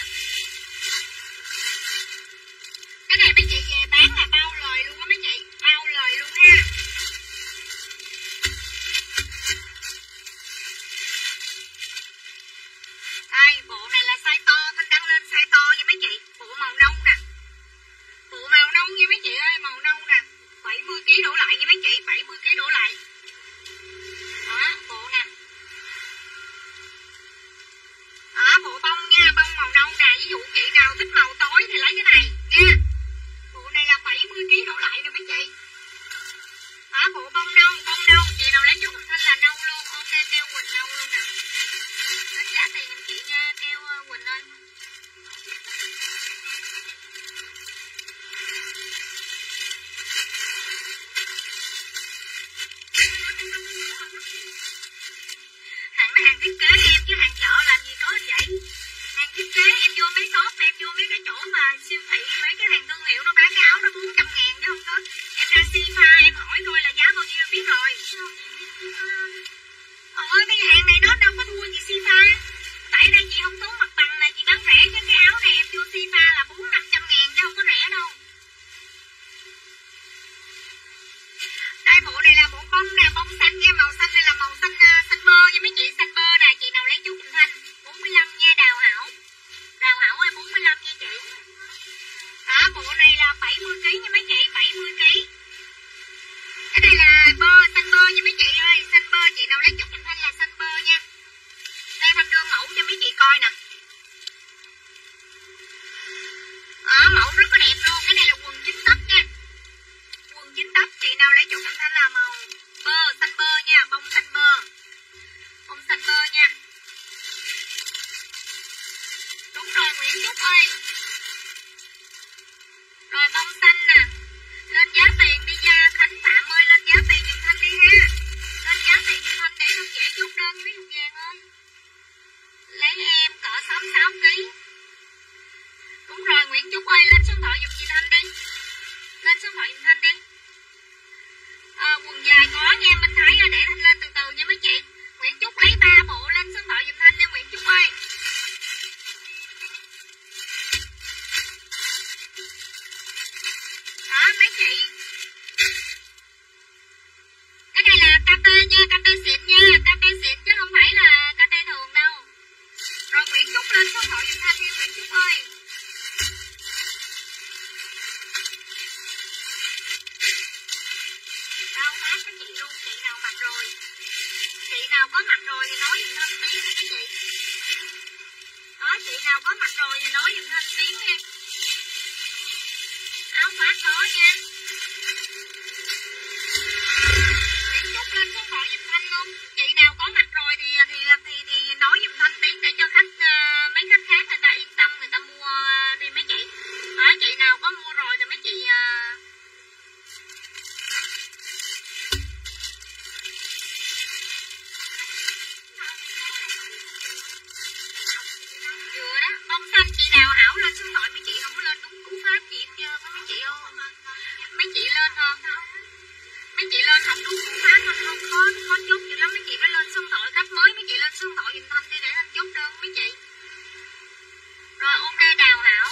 Speaker 1: Cái này mấy chị về bán là bao lời luôn á mấy chị, bao lời luôn ha. Đây, bộ này là size to, Thanh đăng lên size to nha mấy chị, bộ màu nâu nè. Bộ màu nâu nha mấy chị ơi, màu nâu nè, bảy mươi ki lô gam đổ lại nha mấy chị, bảy mươi ki lô gam đổ lại. Đó, bộ nè. Đó, bộ bông nha, bông màu nâu nè, ví dụ chị nào thích màu tối thì lấy cái này nha. Bộ này là bảy mươi ki lô gam đổ lại nè mấy chị. Đó, bộ bông nâu, bông nâu, chị nào lấy chút Thanh là nâu luôn, ok keo Quỳnh nâu luôn nè. Lên giá tiền giùm chị nha, keo Quỳnh ơi. Hàng là hàng thiết kế em chứ hàng chợ làm gì có vậy. Hàng thiết kế em vô mấy shop, em vô mấy cái chỗ mà siêu thị, mấy cái hàng thương hiệu nó bán cái áo nó bốn trăm ngàn chứ không có. Em ra Sifa em hỏi thôi là giá bao nhiêu biết rồi. Ôi cái hàng này nó đâu có thua gì Sifa. Tại đây chị không tốn mặt bằng là chị bán rẻ chứ cái áo này em vô Sifa là bốn năm trăm ngàn chứ không có rẻ đâu. Đây bộ này là bộ bông nè, bông xanh nha, màu xanh này là màu xanh uh, xanh bơ nha mấy chị, xanh bơ nè, chị nào lấy chú Quỳnh Thanh bốn mươi lăm nha, Đào Hảo. Đào Hảo ơi bốn mươi lăm nha chị. Đó, bộ này là bảy mươi ki lô gam nha mấy chị, bảy mươi ki lô gam. Cái này là bơ, xanh bơ nha mấy chị ơi, xanh bơ, chị nào lấy chú Quỳnh Thanh là xanh bơ nha. Đây Thanh đưa mẫu cho mấy chị coi nè. Đó, mẫu rất là đẹp luôn, cái này là quần chín tấc nha. Quần chín tấc, chị nào lấy chú Quỳnh Thanh là màu bơ, xanh bơ nha, bông xanh bơ. Bông xanh bơ nha. Đúng rồi Nguyễn Trúc ơi. Rồi bông xanh nè. Lên giá tiền đi nha, Khánh Phạm ơi, lên giá tiền giùm Thanh đi ha. Lên giá tiền giùm Thanh để không dễ chốt đơn với Hồng Vàng ơi. Lấy em cỡ sáu mươi sáu ki lô gam. Đúng rồi Nguyễn Trúc ơi, lên số điện thoại giùm chị Thanh đi. Lên số điện thoại giùm Thanh đi. À, quần dài có nha Minh Thái ơi, để Thanh lên từ từ nha mấy chị. Nguyễn Trúc lấy ba bộ lên số điện thoại giùm Thanh nha Nguyễn Trúc ơi. Đó mấy chị. Cái này là ca tê nha, ca tê xịn nha, ca tê xịn chứ không phải là ca tê thường đâu. Rồi Nguyễn Trúc lên số điện thoại giùm Thanh nha Nguyễn Trúc ơi. Đâu mát với chị luôn, chị nào mặc rồi. Chị nào có mặc rồi thì nói giùm Thanh tiếng đi mấy chị. Đó, chị nào có mặc rồi thì nói giùm Thanh tiếng đi. Áo khoác có nha. Nguyễn Trúc lên số điện thoại giùm Thanh luôn. Chị nào có mặc rồi thì thì thì, thì nói giùm Thanh tiếng để cho khách uh, mấy khách khác người ta yên tâm người ta mua đi mấy chị. Đó, chị nào có mua rồi thì mấy chị uh, vừa đó, bông xanh chị Đào Hảo lên số điện thoại mấy chị không có lên đúng cú pháp gì hết trơn á mấy chị ơi. Mấy chị lên không? Mấy chị lên không đúng cú pháp mà không có có chốt gì lắm, mấy chị phải lên số điện thoại khách mới, mấy chị lên số điện thoại giùm Thanh đi để Thanh chốt đơn mấy chị. Rồi ok Đào Hảo.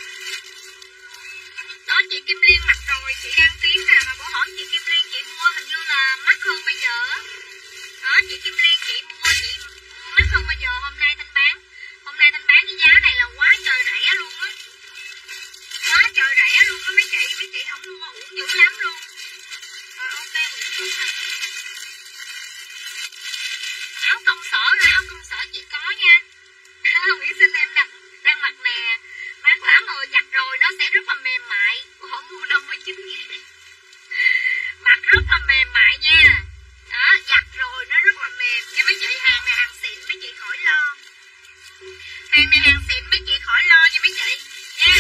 Speaker 1: Đó chị Kim Liên mặc rồi, chị đang kiếm nè mà bữa hỏi chị Kim Liên chị mua hình như là mắc hơn bây giờ á. Đó chị Kim Liên chị mua chị mua mắc hơn bây giờ, hôm nay Thanh bán. Hôm nay Thanh bán cái giá này là quá trời rẻ luôn á. Quá trời rẻ luôn á mấy chị, mấy chị không mua uổng dữ lắm luôn. Rồi ok Nguyễn Trúc nè. Áo công sở hả? Áo công sở chị có nha. Nguyễn Sinh em đặt đang mặc nè. Mát lắm rồi, giặt rồi nó sẽ rất là mềm mại. Ủa mua năm mươi chín ngàn. Mặc rất là mềm mại nha. Đó, giặt rồi nó rất là mềm nha mấy chị. Hàng này hàng xịn mấy chị khỏi lo. Hàng này hàng xịn mấy chị khỏi lo nha mấy chị nha.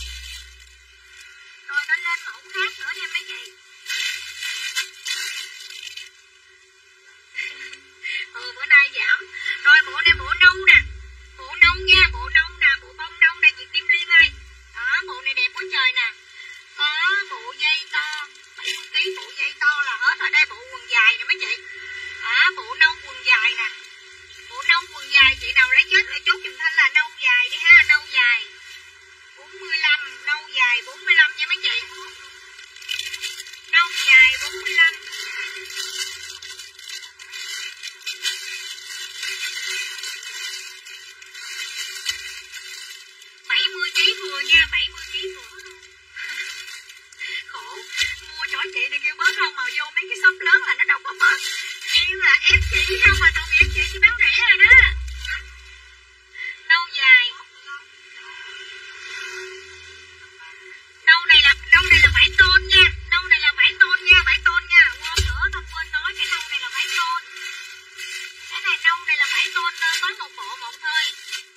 Speaker 1: Rồi nó lên mẫu khác nữa nha mấy chị. Ừ bữa nay giảm. Rồi bộ này bộ nâu nè. Bộ nâu nha, bộ nâu nè, bộ bông nâu nè chị Kim Liên ơi. Đó, bộ này đẹp quá trời nè. Có bộ dây to bảy mươi ki lô gam, bộ dây to là hết rồi. Đây bộ quần dài nè mấy chị. Đó, bộ nâu quần dài nè. Bộ nâu quần dài chị nào lấy chết lại chốt giùm Thanh là nâu dài đi ha, nâu dài bốn mươi lăm, nâu dài bốn mươi lăm nha mấy chị. Nâu dài bốn mươi lăm. bảy mươi ký vừa nha, bảy mươi ký vừa. Khổ, mua chỗ chị thì kêu bớt không mà vô mấy cái shop lớn là nó đâu có bớt. Em là ép chị không mà tao ép chị chị bán rẻ rồi đó. Nâu dài. Nâu này là nâu này là vải tôn nha, nâu này là vải tôn nha, vải tôn nha. Quên nữa, không quên nói cái nâu này là vải tôn. Cái này nâu này là vải tôn thôi, có một bộ một thôi.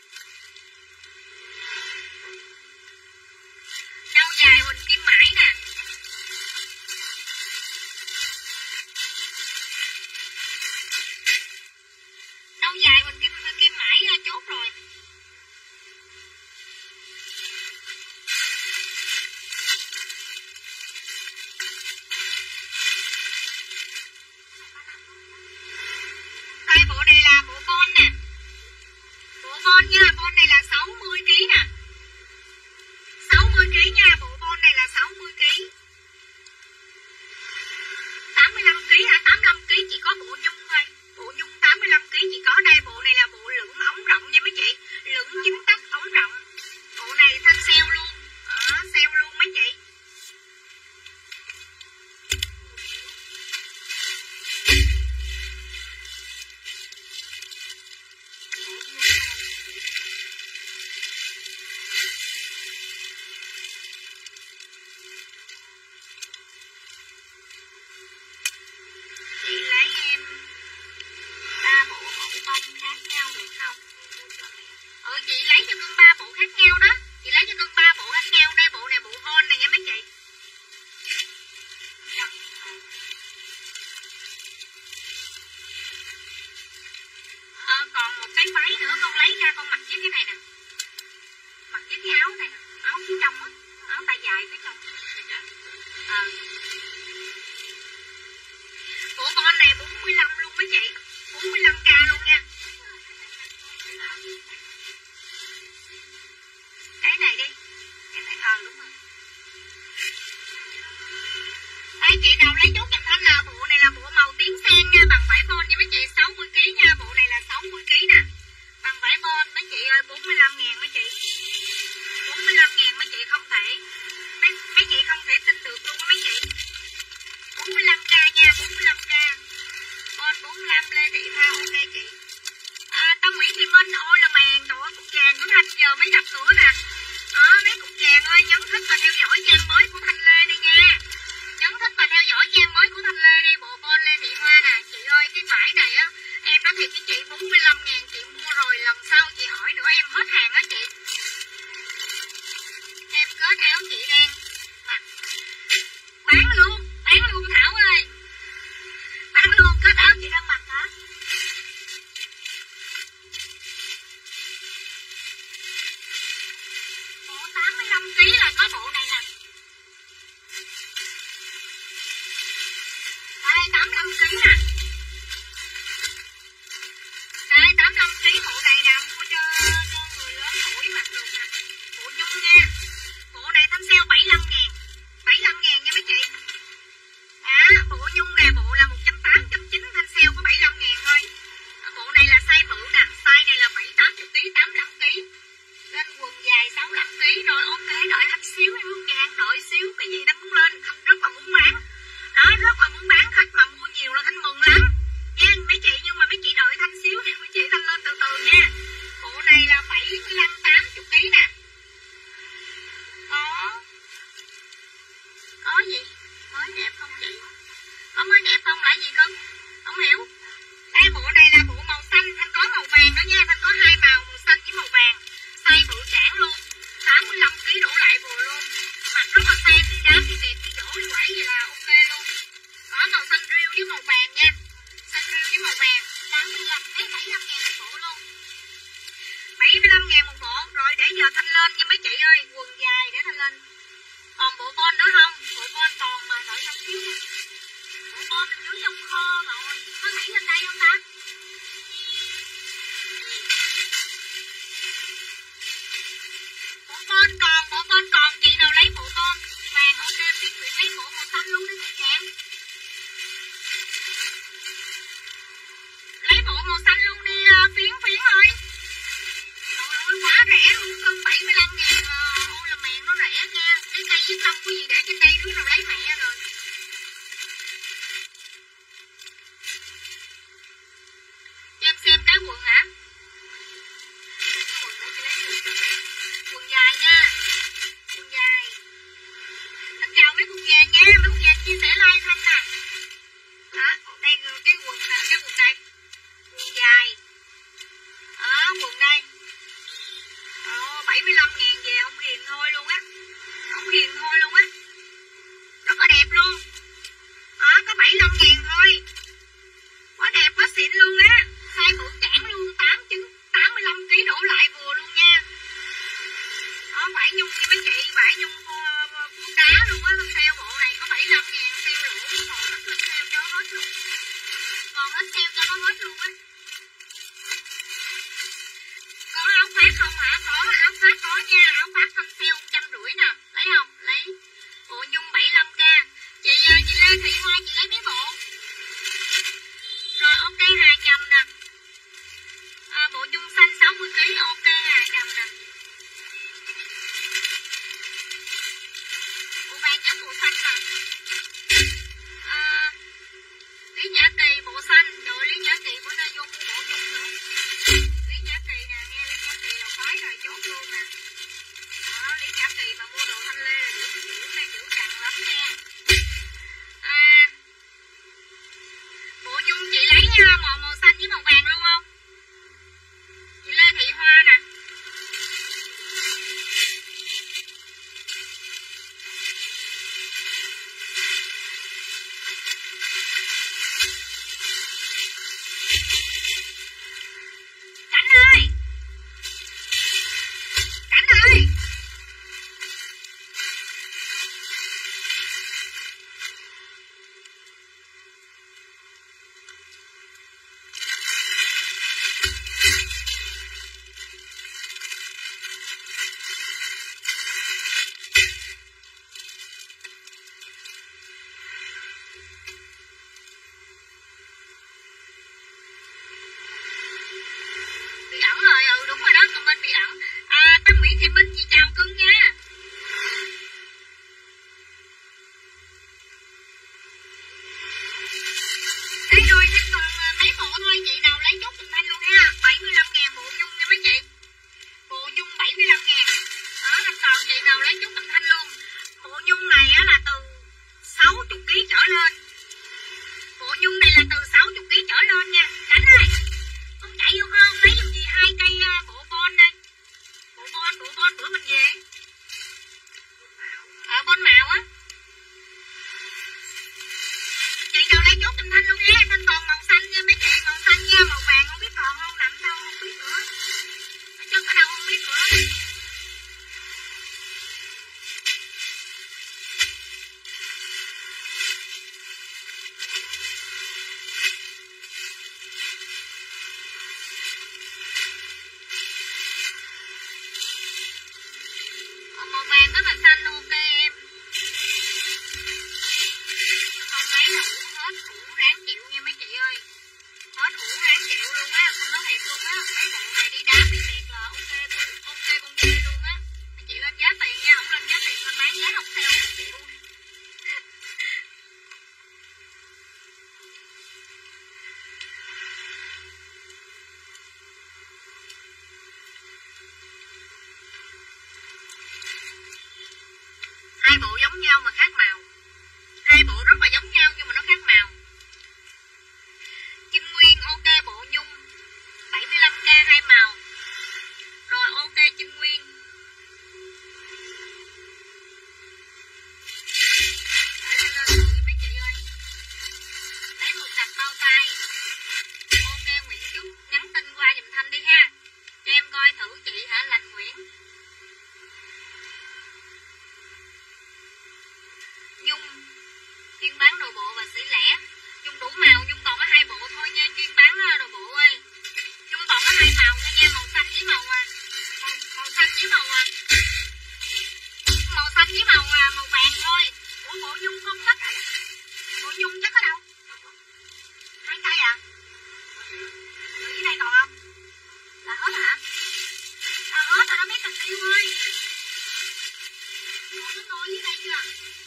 Speaker 1: Nâu dài Huỳnh Kim Mãi nè. Nâu dài Huỳnh Kim, Kim Mãi chốt rồi. Đây bộ này là bộ con nè. Bộ con nha, con này là sáu mươi ký nè. sáu mươi ký nha, bộ con này là sáu mươi ký. tám mươi lăm ký hả? tám mươi lăm ký chỉ có bộ nhung thôi. Bộ nhung tám mươi lăm ký chỉ có đây, bộ này là bộ lửng ống rộng nha mấy chị. Lửng chính tắc ống rộng. Bộ này thanh sale luôn. Đó, sale luôn mấy chị. Chị lấy em ba bộ mẫu bông khác nhau được không? Ừ, chị lấy cho cưng ba bộ khác nhau đó. Chị lấy cho cưng ba bộ khác nhau. Đây bộ này bộ von này nha mấy chị. Ờ, còn một cái váy nữa con lấy ra con mặc với cái này nè. Mặc với cái áo này nè. Áo phía trong á. Áo tay dài phía trong. Ờ. Bộ con này bốn mươi lăm luôn mấy chị. bốn mươi lăm k luôn nha. Cái này đi. Cái này ờ đúng rồi. Đây chị nào lấy chốt giùm Thanh là bộ này là bộ màu tím sen nha, bằng vải von nha mấy chị, sáu mươi ký nha, bộ này là sáu mươi ký nè. Bằng vải von mấy chị ơi, bốn mươi lăm ngàn mấy chị. bốn mươi lăm ngàn mấy chị không thể. Mấy, mấy chị không thể tin được luôn á mấy chị. bốn mươi lăm k nha, bốn mươi lăm k. Von bốn mươi lăm Lê Thị Tha ok chị. À, Tâm Nguyễn Thị Minh, ôi là mèn, trời ơi, cục vàng của Thanh giờ mới nhập cửa nè. Đó, mấy cục vàng ơi, nhấn thích và theo dõi trang mới của Thanh Lê đi nha. Nhấn thích và theo dõi trang mới của Thanh Lê đi, bộ con Lê Thị Hoa nè. Chị ơi, cái vải này á, em nói thiệt với chị, bốn mươi lăm ngàn chị mua rồi, lần sau chị hỏi nữa em hết hàng á chị. Em kết áo chị đang mặc. Bán luôn, bán luôn Thảo ơi. Bán luôn, kết áo chị đang mặc hả? Bộ tám mươi lăm ký là có bộ này nè. Đây tám mươi lăm ký nè. Đây tám mươi lăm ký bộ này nè, mua cho, cho người lớn tuổi mặc được nè. Bộ nhung nha. Bộ này thanh sale bảy mươi lăm ngàn. bảy mươi lăm ngàn nha mấy chị. Đó, bộ nhung nè, bộ là một trăm tám mươi, một trăm chín mươi, thanh sale có bảy mươi lăm ngàn thôi. Bộ này là size bự nè, size này là bảy mươi tám mươi ký, tám mươi lăm ký. Lên quần dài sáu mươi lăm ký rồi, ok, đợi Thanh xíu em muốn Trang, đợi xíu, cái gì Thanh cũng lên, Thanh rất là muốn bán. Đó, rất là muốn bán, khách mà mua nhiều là Thanh mừng lắm. Nha mấy chị, nhưng mà mấy chị đợi Thanh xíu, mấy chị Thanh lên từ từ nha. Bộ này là bảy mươi lăm, tám mươi ký nè. Có Có gì? Mới đẹp không chị? Có mới đẹp không là gì cưng? Không hiểu. Đây bộ này là bộ màu xanh, Thanh có màu vàng đó nha, Thanh có hai màu, màu xanh với màu vàng. Size bự trảng luôn, tám mươi lăm ký đổ lại vừa luôn. Mặc rất là sang, đi đám, đi tiệc, đi dỗ, đi quẩy gì là ok luôn. Có màu xanh riêu với màu vàng nha. Xanh riêu với màu vàng, tám mươi lăm, bảy mươi lăm ngàn một bộ luôn. bảy mươi lăm ngàn một bộ, rồi để giờ Thanh lên nha mấy chị ơi, quần dài để Thanh lên. Còn bộ con nữa không? Bộ con còn mà đợi trong xíu. Bộ con mình dưới trong kho cái quần này, cái quần đây, quần dài, đó, quần đây, ồ, bảy mươi lăm ngàn về không hiền thôi luôn á, không hiền thôi luôn á, rất là đẹp luôn, đó, có bảy mươi lăm ngàn thôi, quá đẹp, quá xịn luôn á, size bự cản luôn, tám trứng, tám mươi lăm ký đổ lại vừa luôn nha, đó, vải nhung nha mấy chị, vải nhung cua cá luôn á, theo bộ này có bảy mươi lăm ngàn, theo lỗ, còn hết lên theo cho hết luôn, còn hết theo cho nó hết luôn á. Có áo khoác không hả? Có, áo khoác có nha, áo khoác thân theo một trăm rưỡi nè, lấy không? Lấy. Bộ nhung bảy mươi lăm k. Chị chị Lê Thị Hoa chị lấy mấy bộ? Rồi ok Hà Trầm nè. À, bộ nhung xanh sáu mươi ký ok Hà Trầm nè. Bộ vàng chắc bộ xanh nè. À, Lý Nhã Kỳ bộ xanh, rồi Lý Nhã Kỳ bữa nay vô mua bộ nhung nữa. Lý Nhã Kỳ nè, nghe Lý Nhã Kỳ là khoái rồi, chốt luôn nè. Đó, Lý Nhã Kỳ mà mua đồ Thanh Lê là giữ giữ hay giữ trần lắm nha. À, bộ nhung chị lấy màu màu xanh với màu vàng luôn không? Chị Lê Thị Hoa nè. Cảnh ơi, Cảnh ơi, bị ẩn rồi, ừ đúng rồi đó, comment bị ẩn. À, Tâm Nguyễn Thị Minh chị chào cưng nha. Đây rồi, thanh còn mấy bộ thôi, chị nào lấy chốt Bình Thanh luôn ha. bảy mươi lăm ngàn bộ nhung nha mấy chị. Bộ nhung bảy mươi lăm ngàn. Đó, thanh còn chị nào lấy chốt Bình Thanh luôn. Bộ nhung này á là từ sáu mươi ký trở lên. Bộ nhung này là từ sáu mươi ký trở lên nha. Cảnh ơi, con chạy vô không? Lấy dùng gì hai cây bộ bon đây. Bộ bon, bộ bon bữa mình về. Ở bon màu á. Chị nào lấy chốt Bình Thanh luôn nha. Thanh còn màu xanh nha mấy chị, màu xanh nha, màu vàng không biết còn không, nằm đâu không biết nữa. Ở chân ở đâu không biết nữa. Màu vàng rất là xanh ok em. Không lấy hũ hết hũ ráng chịu nha mấy chị ơi. Hết hũ ráng chịu luôn á, mình nói thiệt luôn á. Mấy bộ này đi đá đi tiệc là ok ok con dê luôn á. Mấy chị lên giá tiền nha, không lên giá tiền mình bán giá không theo mấy chịu. Hai bộ giống nhau mà khác màu. Hai bộ rất là giống nhau nhưng mà nó khác màu. Trinh Nguyên ok bộ nhung bảy mươi lăm k hai màu. Rồi ok Trinh Nguyên. Để lên lên rồi mấy chị ơi. Lấy một cặp bao tay. Ok Nguyễn Trúc nhắn tin qua giùm Thanh đi ha. Cho em coi thử chị hả Lành Nguyễn. Nhung chuyên bán đồ bộ và sỉ lẻ. Nhung đủ màu, Nhung còn có hai bộ thôi nha, chuyên bán đồ bộ ơi. Nhung còn có hai màu thôi nha, màu xanh với màu à, màu, màu xanh với màu à, màu xanh với màu à, màu vàng thôi. Ủa bộ Nhung không chắc à? Bộ Nhung chắc ở đâu? Hai cây à? Rồi dưới đây còn không? Là hết hả? Là hết rồi đó mấy tình yêu ơi. Còn nó tôi dưới đây chưa?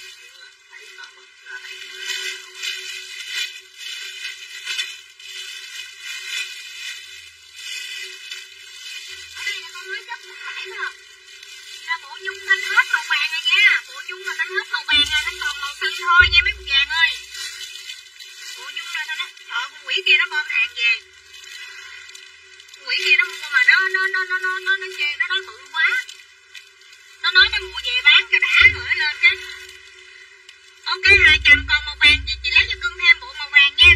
Speaker 1: Ở đây là con mới chất một phải mà. Là bộ nhung xanh hết màu vàng rồi nha. Bộ nhung là xanh hết màu vàng rồi, nó còn màu xanh thôi nha mấy cục vàng ơi. Bộ nhung là xanh hết. Ờ, con quỷ kia nó bom hàng về. Con quỷ kia nó mua mà nó nó nó nó nó nó nó chê, nó nói bự quá. Nó nói nó mua về bán cho đã rồi lên chứ. Ok, hai trăm còn màu vàng, chị chị lấy cho cưng thêm bộ màu vàng nha.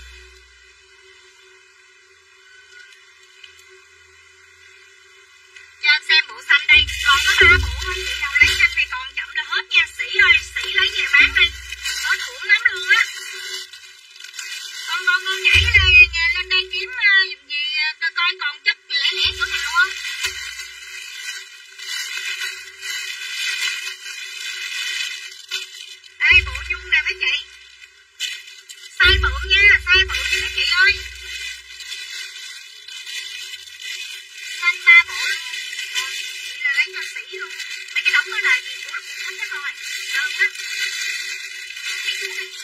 Speaker 1: Cho anh xem bộ xanh đây, còn có ba bộ không chị nào lấy nhanh thì còn chậm là hết nha. Sĩ ơi, Sĩ lấy về bán đi. Nó thủng lắm luôn á. Con con con nhảy lên, lên đây kiếm uh, dùm gì uh, coi còn chất lẻ lẻ của nào không. Đây bộ nhung nè mấy chị. Size bự nha, size bự nha mấy chị ơi. Xanh ba bộ luôn. Rồi, chị là lấy cho Sĩ luôn. Mấy cái đống đó là gì của của khách đó thôi. Đơn á. Em thấy xuống đây.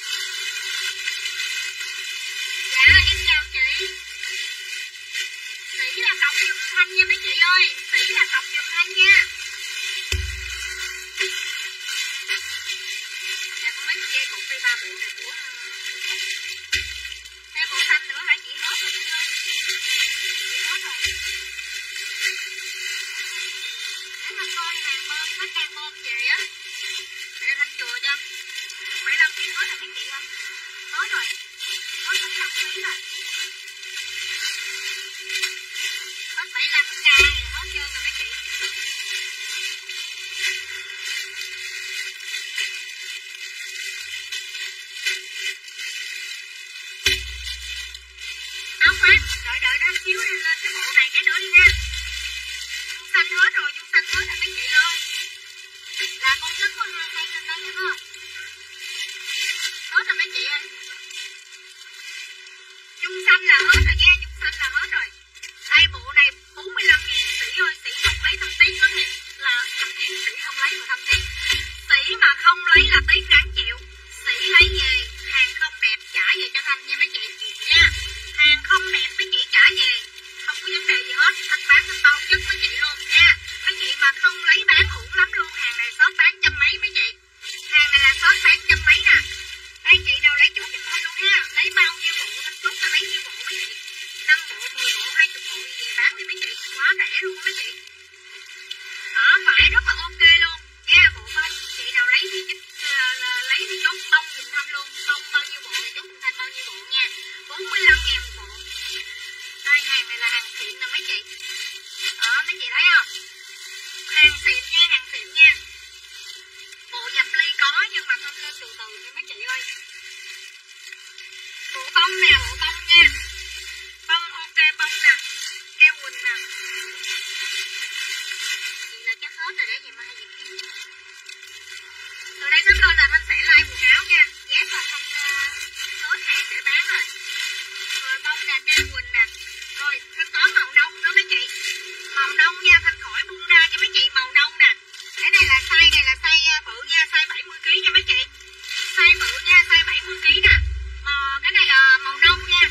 Speaker 1: Dạ em chào chị. Sĩ là cọc dùm Thanh nha mấy chị ơi. Sĩ là cọc dùm Thanh nha. Dạ con mấy con dây cột đi ba bộ này của thêm bộ xanh nữa hả chị? Hết rồi chị ơi. Chị hết rồi. Để Thanh coi hàng bơm, hết hàng bơm về á. Để Thanh chừa cho. Một bảy năm ký hết rồi mấy chị ơi. Hết rồi. Hết bảy năm ký rồi. Hết bảy mươi lăm k rồi, hết trơn rồi mấy chị. Áo khoác, đợi đợi nó xíu lên cái bộ này cái nữa đi nha. Dung xanh hết rồi, dung xanh hết rồi mấy chị ơi. Là con chất có hai cây trên đây vậy không? Hết rồi mấy chị ơi. Dung xanh là hết rồi nha, dung xanh là hết rồi. Đây bộ này bốn mươi lăm ngàn Sĩ ơi, Sĩ không lấy thâm tiếc có thiệt là thâm tiếc, Sĩ không lấy mà thâm tiếc. Sĩ mà không lấy là tiếc đáng chịu. Sĩ lấy về, hàng không đẹp trả về cho Thanh nha mấy chị nha. Hàng không đẹp mấy chị trả về, không có vấn đề gì hết. Thanh bán thanh bao chất mấy chị luôn nha. Mấy chị mà không lấy bán uổng lắm luôn. Hàng này shop bán trăm mấy mấy chị. Hàng này là shop bán trăm mấy nè. Đây chị nào lấy chốt giùm Thanh luôn ha. Lấy bao nhiêu bộ Thanh chốt là lấy nhiêu bộ mấy chị. năm bộ, mười bộ, hai mươi bộ về bán đi mấy chị. Quá rẻ luôn mấy chị. Đó, phải rất là ok luôn nha. Bộ bông chị nào lấy thì chích uh, lấy thì chốt bông giùm Thanh luôn. Bông bao nhiêu bộ thì chốt giùm Thanh bao nhiêu bộ nha. bốn mươi lăm ngàn một bộ. Đây hàng này là hàng xịn nè mấy chị. Đó mấy chị thấy không? Hàng xịn nha, hàng xịn nha. Bộ dập ly có nhưng mà thơm lên từ từ nha mấy chị ơi. Bộ bông nè, bộ bông nha. Bông ok bông nè. Keo quỳnh nè. Chị là chắc hết rồi để gì mai gì kiếm. Từ đây sắp lên là Thanh sẽ like quần áo nha. Dép là Thanh hết hàng để bán rồi. Rồi bông nè, keo quỳnh nè. Rồi Thanh có màu nâu nữa mấy chị. Màu nâu nha, Thanh khỏi bung ra cho mấy chị màu nâu nè. Cái này là size này là size bự nha, size bảy mươi ký nha mấy chị. Size bự nha, size bảy mươi ký nè. Mà cái này là màu nâu nha.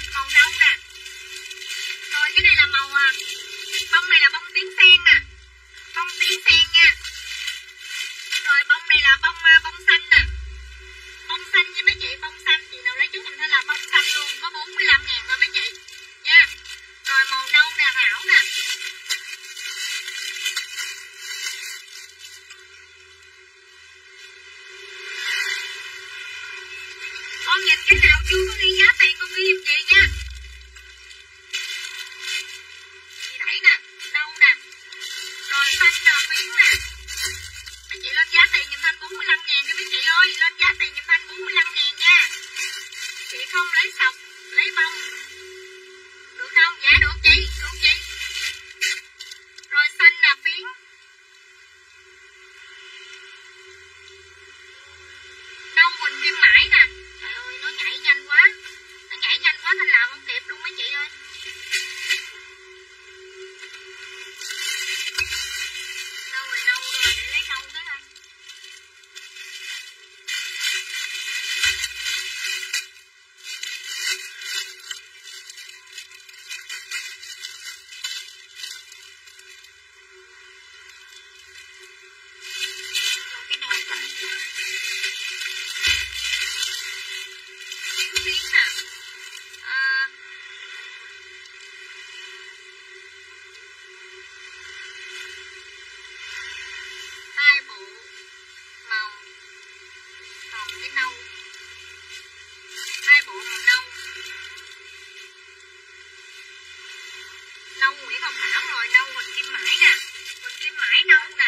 Speaker 1: Ngọc Thảo rồi, nâu Huỳnh Kim Mãi nè, Huỳnh Kim Mãi nâu nè.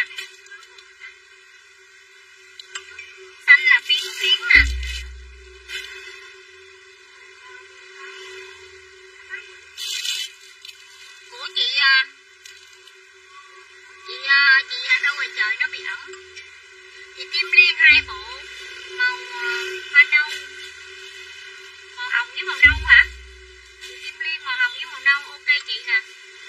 Speaker 1: Xanh là phiến phiến nè. Của chị chị chị đâu rồi trời, nó bị ẩm. Chị Kim Liên hai bộ màu hoa nâu, màu hồng với màu nâu hả? Chị Kim Liên màu hồng với màu nâu, ok chị nè.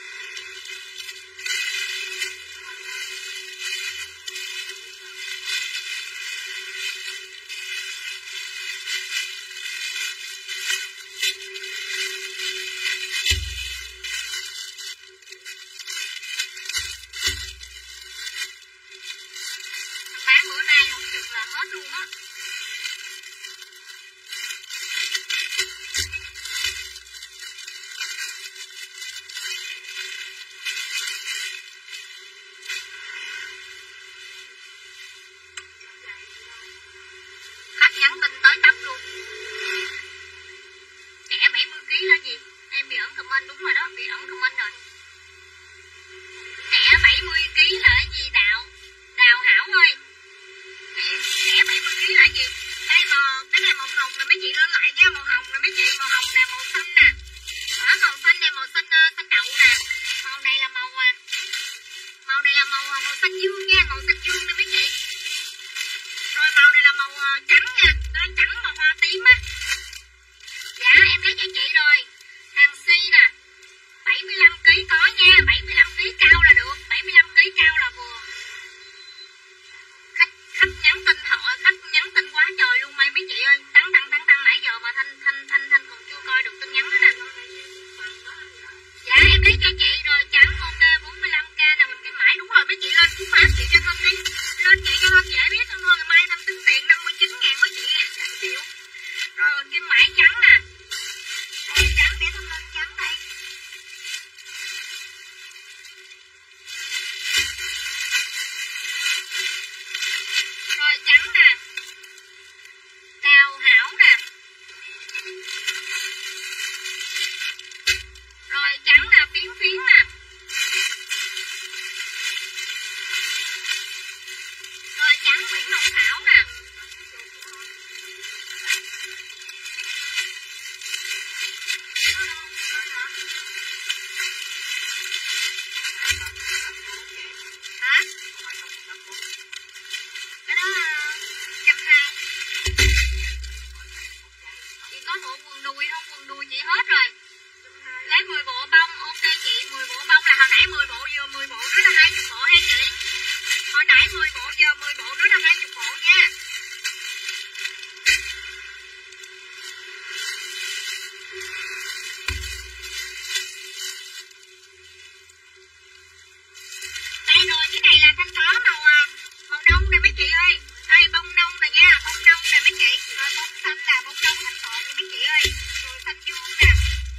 Speaker 1: Bán bữa nay không chừng là hết luôn á. Khách nhắn tin tới tấp luôn. Trẻ bảy mươi ký là gì? Em bị ẩn comment đúng rồi đó, bị ẩn comment rồi. Trẻ bảy mươi ký là cái gì Đào? Đào Hảo ơi. Trẻ bảy mươi ký là gì? Đây màu, cái này màu hồng nè mấy chị lên lại nha, màu hồng nè mấy chị, màu hồng nè, màu xanh nè. Đó, màu xanh này màu xanh uh, xanh đậu nè. Màu này là màu uh, màu này là màu uh, màu xanh dương nha, màu xanh dương nè mấy chị. Rồi màu này là màu uh, trắng nha, đó trắng màu hoa tím á. Dạ em lấy cho chị rồi. Hàng Si nè. bảy mươi lăm ký có nha, bảy mươi lăm ký cao là được, bảy mươi lăm ký cao là vừa. Khách khách nhắn tin họ, khách nhắn tin quá trời luôn mấy mấy chị ơi, tăng tăng tăng tăng nãy giờ mà thanh thanh thanh thanh còn chưa coi được tin nhắn đó nè. Dạ em lấy cho chị rồi, trắng ok bốn mươi lăm k nè, mình Kim Mãi đúng rồi mấy chị lên cú pháp chị cho Thơm đi. Lên chị cho Thơm dễ biết thôi, ngày mai Thơm tính tiền năm mươi chín ngàn với chị chẳng chịu. Rồi mình Kim Mãi trắng nè. Rồi trắng để Thơm lên trắng đây. Rồi trắng nè. Đào Hảo nè. Rồi trắng nè, phiến phiến nè. Rồi trắng Nguyễn Ngọc Thảo nè. Hả? Cái đó trăm hai. Chị có bộ quần đùi không? Quần đùi chị hết rồi. Lấy mười bộ bông, ok chị, mười bộ bông là hồi nãy mười bộ, vừa mười bộ đó là hai mươi bộ ha chị. Hồi nãy mười bộ, giờ mười bộ đó là hai mươi bộ nha. Đây rồi, cái này là thanh có màu màu nông nè mấy chị ơi. Đây bông nông nè nha, bông nông nè mấy chị. Rồi bông xanh là bông nông thanh còn nè mấy chị ơi. Rồi xanh dương nè.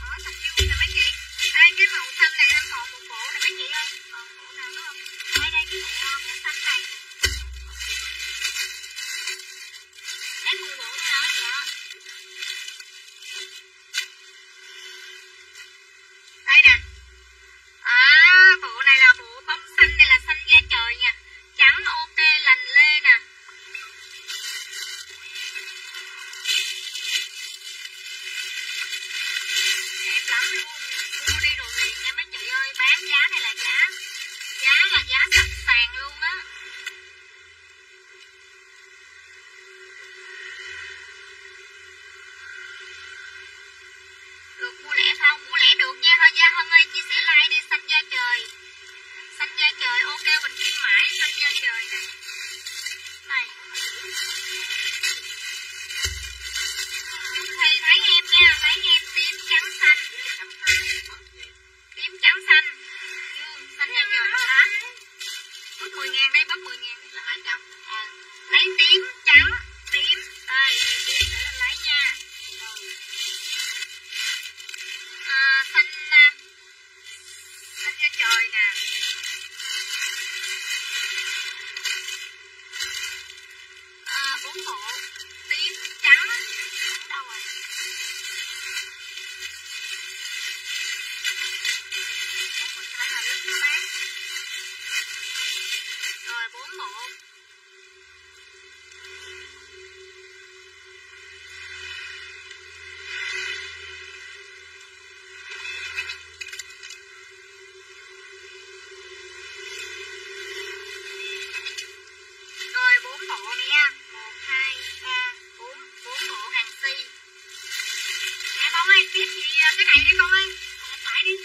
Speaker 1: ơi, tiếp thì cái này đi con ơi, một lại đi.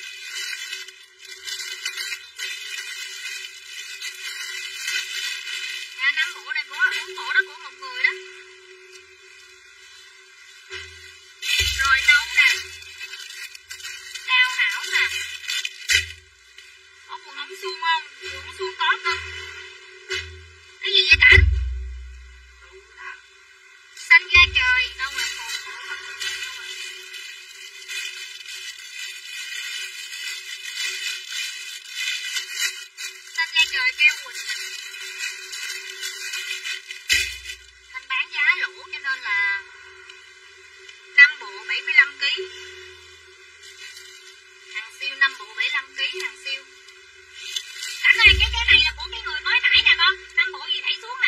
Speaker 1: Nè, năm bộ này của bốn bộ đó của một người đó. Rồi nâu nè, đào hảo nè. Có quần ống suông không? Quần ống suông có cơ. Cái gì vậy Cảnh? Xanh da trời, đâu rồi còn cổ không? Xanh da trời keo quỳnh. Thanh bán giá lỗ cho nên là năm bộ bảy mươi lăm ki lô gam. Hàng siêu năm bộ bảy mươi lăm ki lô gam, hàng siêu. Cảnh ơi, cái cái này là của cái người mới nãy nè con. năm bộ gì đẩy xuống nè.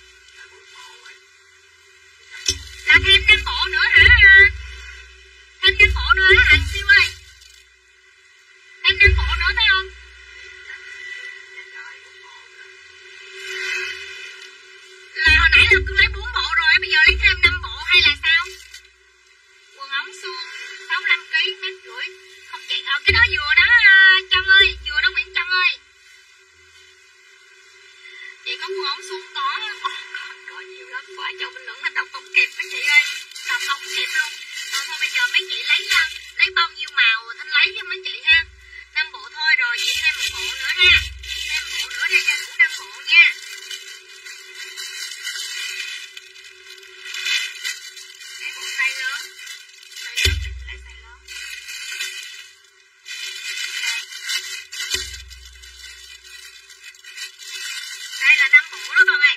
Speaker 1: Là thêm năm bộ nữa hả? Thêm năm bộ nữa hả hàng siêu ơi? Thêm năm bộ nữa thấy không? Là hồi nãy là cứ lấy bốn bộ rồi, bây giờ lấy thêm năm bộ hay là sao? Quần ống suông sáu mươi lăm ki lô gam, mét rưỡi. Không chị, ờ cái đó vừa đó Trâm ơi, vừa đó Nguyễn Trâm ơi. Chị có quần ống suông có, oh, có, có nhiều lắm, quá trời bình luận là đọc không kịp mấy chị ơi, đọc không kịp luôn. Ờ, thôi bây giờ mấy chị lấy lấy bao nhiêu màu Thanh lấy cho mấy chị ha. Năm bộ thôi rồi, chị thêm một bộ nữa ha. Thêm một bộ nữa để cho đủ năm bộ nha. Cái bộ size lớn, size lớn mình lấy size lớn. Đây. Đây là năm bộ đó con ơi.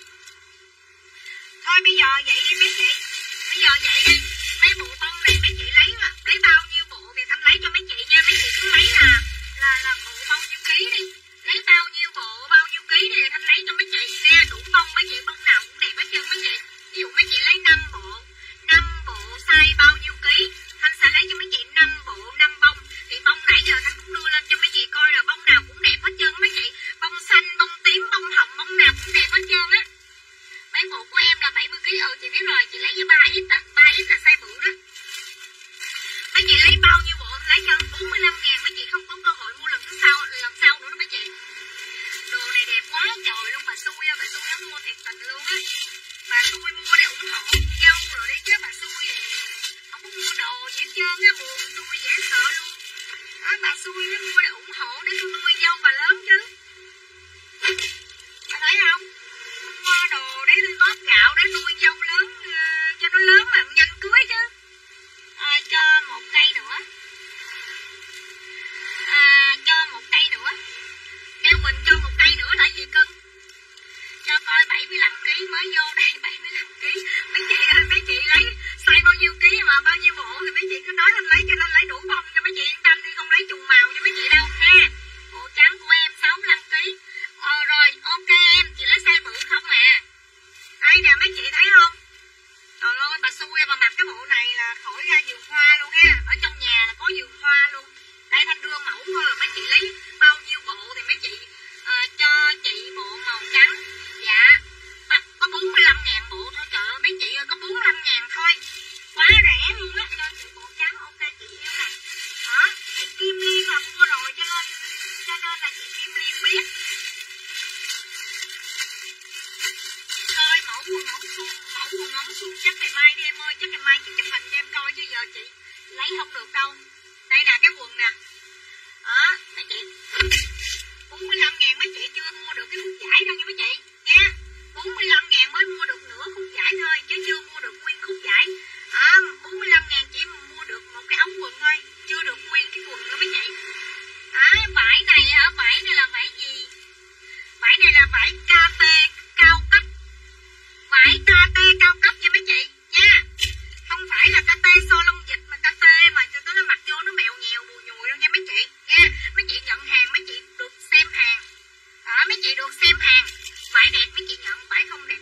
Speaker 1: Thôi bây giờ vậy đi mấy chị. Bây giờ vậy đi. Mấy bộ bông này mấy chị lấy lấy bao nhiêu bộ thì Thanh lấy cho mấy chị nha. Mấy chị cứ lấy là là là bộ bông nhiêu ký đi. Lấy bao nhiêu bộ bao nhiêu ký thì Thanh lấy cho mấy chị nè. Đủ bông mấy chị, bông nào cũng đẹp hết trơn mấy chị. Ví dụ mấy chị lấy năm bộ, năm bộ size bao nhiêu ký, Thanh sẽ lấy cho mấy chị năm bộ năm bông. Thì bông nãy giờ Thanh cũng đưa lên cho mấy chị coi rồi, bông nào cũng đẹp hết trơn mấy chị. Bông xanh, bông tím, bông hồng, bông nào cũng đẹp hết trơn á. Mấy bộ của em là bảy mươi ki lô gam, ừ chị biết rồi, chị lấy với ba ít á, ba ít là size bự đó. Mấy chị lấy bao nhiêu bộ lấy cho bốn mươi lăm ngàn, mấy chị không có cơ hội mua lần thứ sau, lần sau nữa đó mấy chị. Đồ này đẹp quá trời luôn, bà xui á, bà xui nó mua thiệt tình luôn á. Bà xui mua để ủng hộ nhau rồi đi chứ bà xui gì không có mua đồ gì hết trơn á, buồn xui dễ sợ luôn. Đó, bà xui nó mua để ủng hộ để tôi nuôi dâu bà lớn chứ. Bà thấy không? Mua đồ để góp gạo để nuôi dâu lớn, cho nó lớn mà nhanh cưới chứ. À, cho một cây nữa. À, cho một cây nữa. Kêu mình cho một cây nữa là gì cưng? Cho coi bảy mươi lăm ki lô gam mới vô đây, bảy mươi lăm ki lô gam. Mấy chị ơi, mấy chị lấy size bao nhiêu ký mà bao nhiêu bộ thì mấy chị cứ nói lên lấy cho nên lấy đủ bông cho mấy chị yên tâm đi, không lấy trùng màu cho mấy chị đâu ha. Bộ trắng của em sáu mươi lăm ki lô gam. Ờ rồi, ok em, chị lấy size bự không à. Đây nè mấy chị thấy không? Trời ơi, bà xui bà mặc cái bộ này là khỏi ra vườn hoa luôn ha. Ở trong nhà là có vườn hoa luôn. Đây Thanh đưa mẫu thôi rồi mấy chị lấy bao nhiêu bộ thì mấy chị à, cho chị bộ màu trắng. Dạ, có bốn mươi lăm ngàn bộ thôi trời ơi mấy chị ơi, có bốn mươi lăm ngàn thôi. Quá rẻ luôn á, cho chị bộ trắng ok chị yêu nè. Đó, chị Kim Liên là mua rồi cho nên, cho nên là chị Kim Liên biết. Coi mẫu quần ống suông, mẫu quần ống suông chắc ngày mai đi em ơi, chắc ngày mai chị chụp hình cho em coi chứ giờ chị lấy không được đâu. Đây nè cái quần nè. Đó, mấy chị bốn mươi lăm ngàn mấy chị chưa mua được cái khúc vải đâu nha mấy chị nha. Bốn mươi lăm ngàn mới mua được nửa khúc vải thôi chứ chưa mua được nguyên khúc vải. À, bốn mươi lăm ngàn chỉ mua được một cái ống quần thôi, chưa được nguyên cái quần nữa mấy chị. À, vải này hả? Vải này là vải gì? Vải này là vải ca tê cao cấp. Vải ca tê cao cấp nha mấy chị nha. Không phải là ca tê so lông vịt mà ca tê mà cho nó mặc vô nó mèo nhèo bùi nhùi đâu nha mấy chị nha. Mấy chị nhận hàng mấy chị được xem hàng. Đó, mấy chị được xem hàng. Vải đẹp mấy chị nhận, vải không đẹp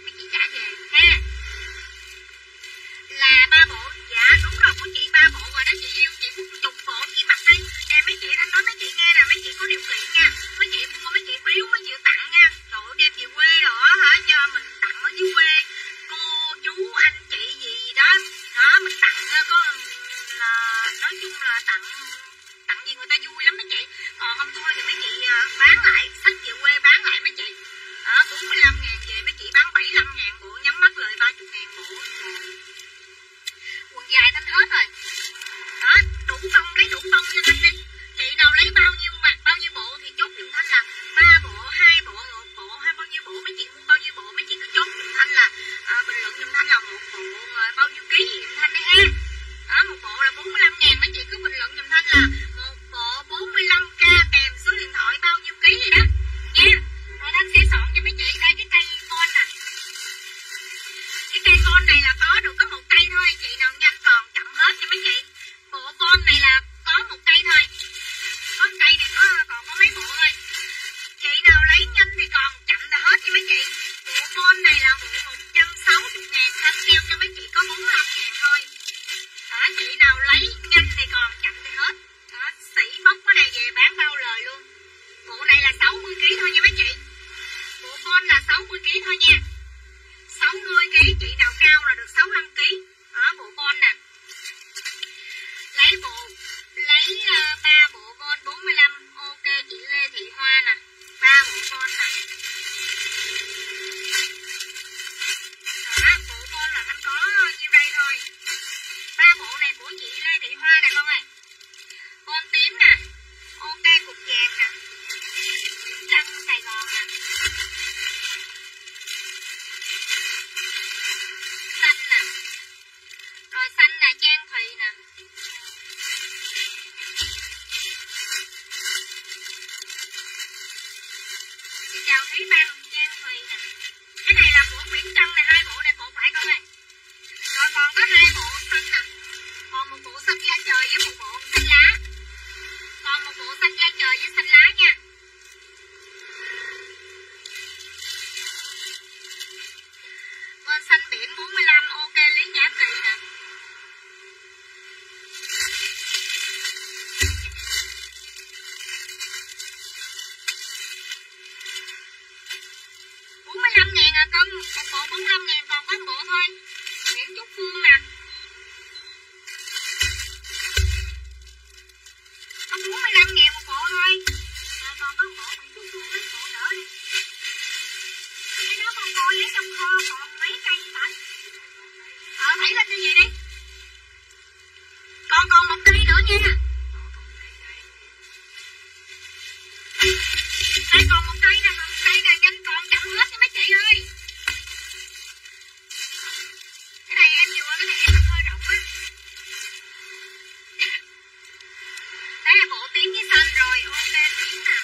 Speaker 1: chung là tặng tặng gì người ta vui lắm mấy chị. Còn không thôi thì mấy chị bán lại, sách về quê bán lại mấy chị. Đó, bốn mươi lăm ngàn về mấy chị bán bảy mươi lăm ngàn bộ, nhắm mắt lời ba mươi ngàn bộ. Quần dài Thanh hết rồi. Đó, đủ bông lấy đủ bông cho Thanh đi. Chị nào lấy bao nhiêu mặt bao nhiêu bộ thì chốt giùm Thanh là ba bộ, hai bộ, một bộ, hay bao nhiêu bộ mấy chị mua bao nhiêu bộ mấy chị cứ chốt giùm Thanh là à, bình luận giùm Thanh là một bộ bao nhiêu ký giùm Thanh đi ha. Đó, một bộ là bốn mươi lăm ngàn mấy chị cứ bình luận giùm Thanh là một bộ bốn mươi lăm k kèm số điện thoại bao nhiêu ký gì đó nha. Rồi Thanh sẽ soạn cho mấy chị đây cái cây con nè. Cái cây con này là có được có một cây thôi, chị nào nhanh còn chậm hết nha mấy chị. Bộ con này là có một cây thôi. Có một cây này có còn có mấy bộ thôi. Chị nào lấy nhanh thì còn chậm là hết nha mấy chị. Bộ con này là bộ một trăm sáu mươi ngàn, Thanh sale cho mấy chị có bốn mươi lăm ngàn thôi. Đó, chị nào lấy nhanh thì còn chậm thì hết. Đó, sĩ bóc cái này về bán bao lời luôn. Bộ này là sáu mươi ký thôi nha mấy chị. Bộ con là sáu mươi ký thôi nha. sáu mươi ký, chị nào cao là được sáu mươi lăm ký. Đó, bộ con nè. Lấy bộ lấy uh, ba bộ con bốn mươi lăm. Ok chị Lê Thị Hoa nè. ba bộ con nè. Đó, bộ con là Thanh có nhiêu đây thôi. Ba bộ này của chị Lê Thị Hoa nè con ơi. Con tím nè. Ok cục vàng nè. Nguyễn Trăng Sài Gòn nè. Xanh nè. Rồi xanh là Trang Thùy nè. Chị chào Thúy Băng, Trang Thùy nè. Cái này là của Nguyễn Trăng này, hai bộ này bộ phải con này. Rồi còn có hai bộ xanh nè. Còn một bộ xanh da trời với một bộ xanh lá. Còn một bộ xanh da trời với xanh lá nha. Con xanh biển bốn mươi lăm, ok Lý Nhã Kỳ nè. bốn mươi lăm ngàn à con, một bộ bốn mươi lăm ngàn còn có một bộ thôi. Nguyễn Trúc Phương nè. Có bốn mươi lăm ngàn một bộ thôi. Rồi còn có một bộ Nguyễn Trúc Phương mấy bộ đỡ đi. Cái đó con coi ở trong kho còn mấy cây tạnh. Ờ thảy lên như vậy đi. Còn còn một cây nữa nha. Đây còn một cây nè, còn một cây nè, nhanh còn chậm hết nha mấy chị ơi. Cái này em vừa, cái này em hơi rộng á. Đây là bộ tím với xanh rồi, ok tím nè.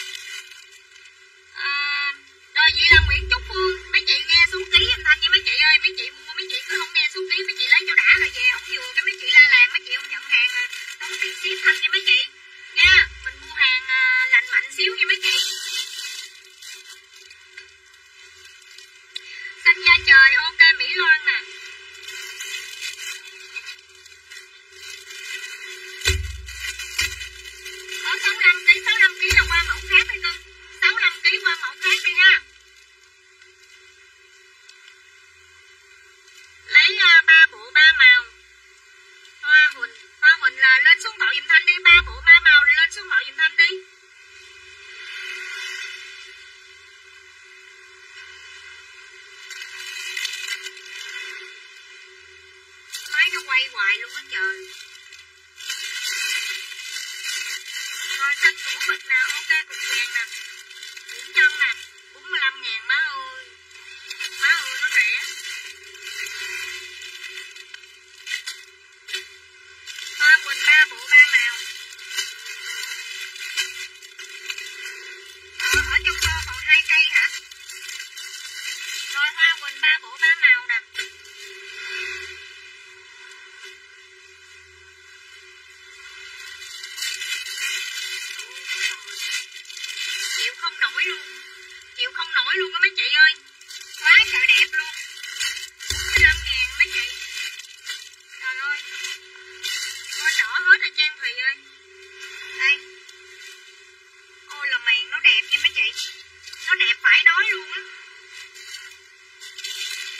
Speaker 1: À, rồi vậy là Nguyễn Trúc Phương, mấy chị nghe số ký em Thanh nha mấy chị ơi. Mấy chị mua mấy chị cứ không nghe số ký, mấy chị lấy cho đã rồi về không vừa cái mấy chị la làng, mấy chị không nhận hàng rồi tốn tiền ship Thanh nha mấy chị nha. Mình mua hàng à, lành mạnh xíu nha mấy chị. Xanh da trời, ok Mỹ Loan nè. Có sáu mươi lăm ký, sáu mươi lăm ký là qua mẫu khác đi con. sáu mươi lăm ký qua mẫu khác đi ha. Lấy uh, ba bộ ba màu. Hoa Huỳnh, Hoa Huỳnh là lên số điện thoại giùm Thanh đi, ba bộ ba màu rồi lên số điện thoại giùm Thanh đi. Máy nó quay hoài luôn á trời. Rồi xanh của mình nè, ok cục vàng nè. Nguyễn Trân nè, bốn mươi lăm ngàn má ơi. Má ơi nó rẻ. Hoa Quỳnh ba bộ ba màu. Ờ, ở trong kho còn hai cây hả? Rồi Hoa Quỳnh ba bộ ba màu nè. Chịu không nổi luôn. Chịu không nổi luôn á mấy chị ơi. Quá trời đẹp luôn. bốn mươi lăm ngàn mấy chị. Trời ơi. Qua đỏ hết rồi Trang Thùy ơi. Đây. Ôi là màn nó đẹp nha mấy chị. Nó đẹp phải nói luôn á.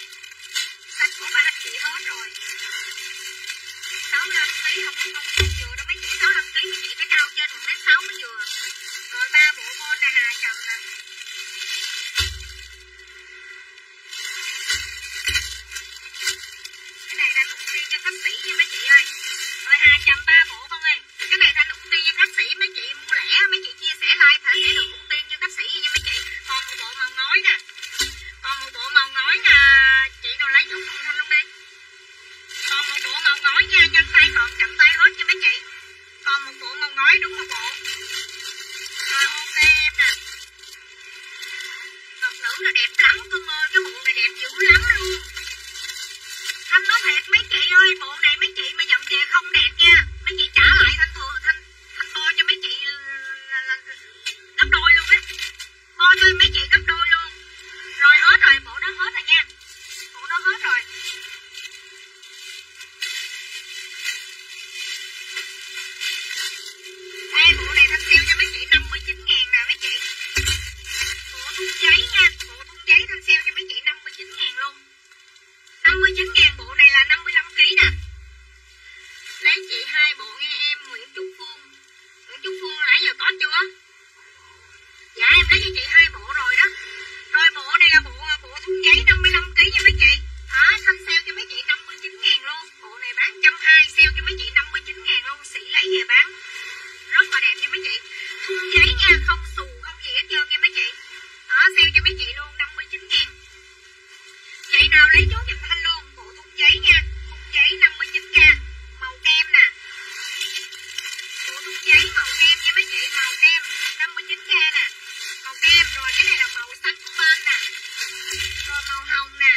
Speaker 1: Sách của ba chị hết rồi. sáu mươi lăm ký không không không vừa Ê, bộ này thanh sale cho mấy chị năm mươi chín ngàn nè mấy chị. Bộ thun giấy nha, bộ thun giấy thanh sale cho mấy chị năm mươi chín ngàn luôn. năm mươi chín ngàn bộ này là năm mươi lăm ki lô gam nè. Lấy chị hai bộ nghe em. Nguyễn Trúc Phương. Nguyễn Trúc Phương nãy giờ có chưa? Dạ em lấy cho chị hai bộ rồi đó. Rồi bộ này là bộ bộ thun giấy năm mươi lăm ki lô gam nha mấy chị. Đó, thanh sale cho mấy chị năm mươi chín ngàn luôn. Bộ này bán một trăm hai mươi, sale cho mấy chị năm mươi chín ngàn luôn. Sĩ lấy về bán rất là đẹp nha mấy chị. Thun giấy nha, không xù không gì hết trơn nha mấy chị. Đó, sale cho mấy chị luôn năm mươi chín ngàn. Chị nào lấy chốt giùm Thanh luôn. Bộ thun giấy nha, thun giấy năm mươi chín k, màu kem nè. Bộ thun giấy màu kem nha mấy chị, màu kem năm mươi chín k nè. Màu kem, rồi cái này là màu xanh của bên nè. Rồi màu hồng nè.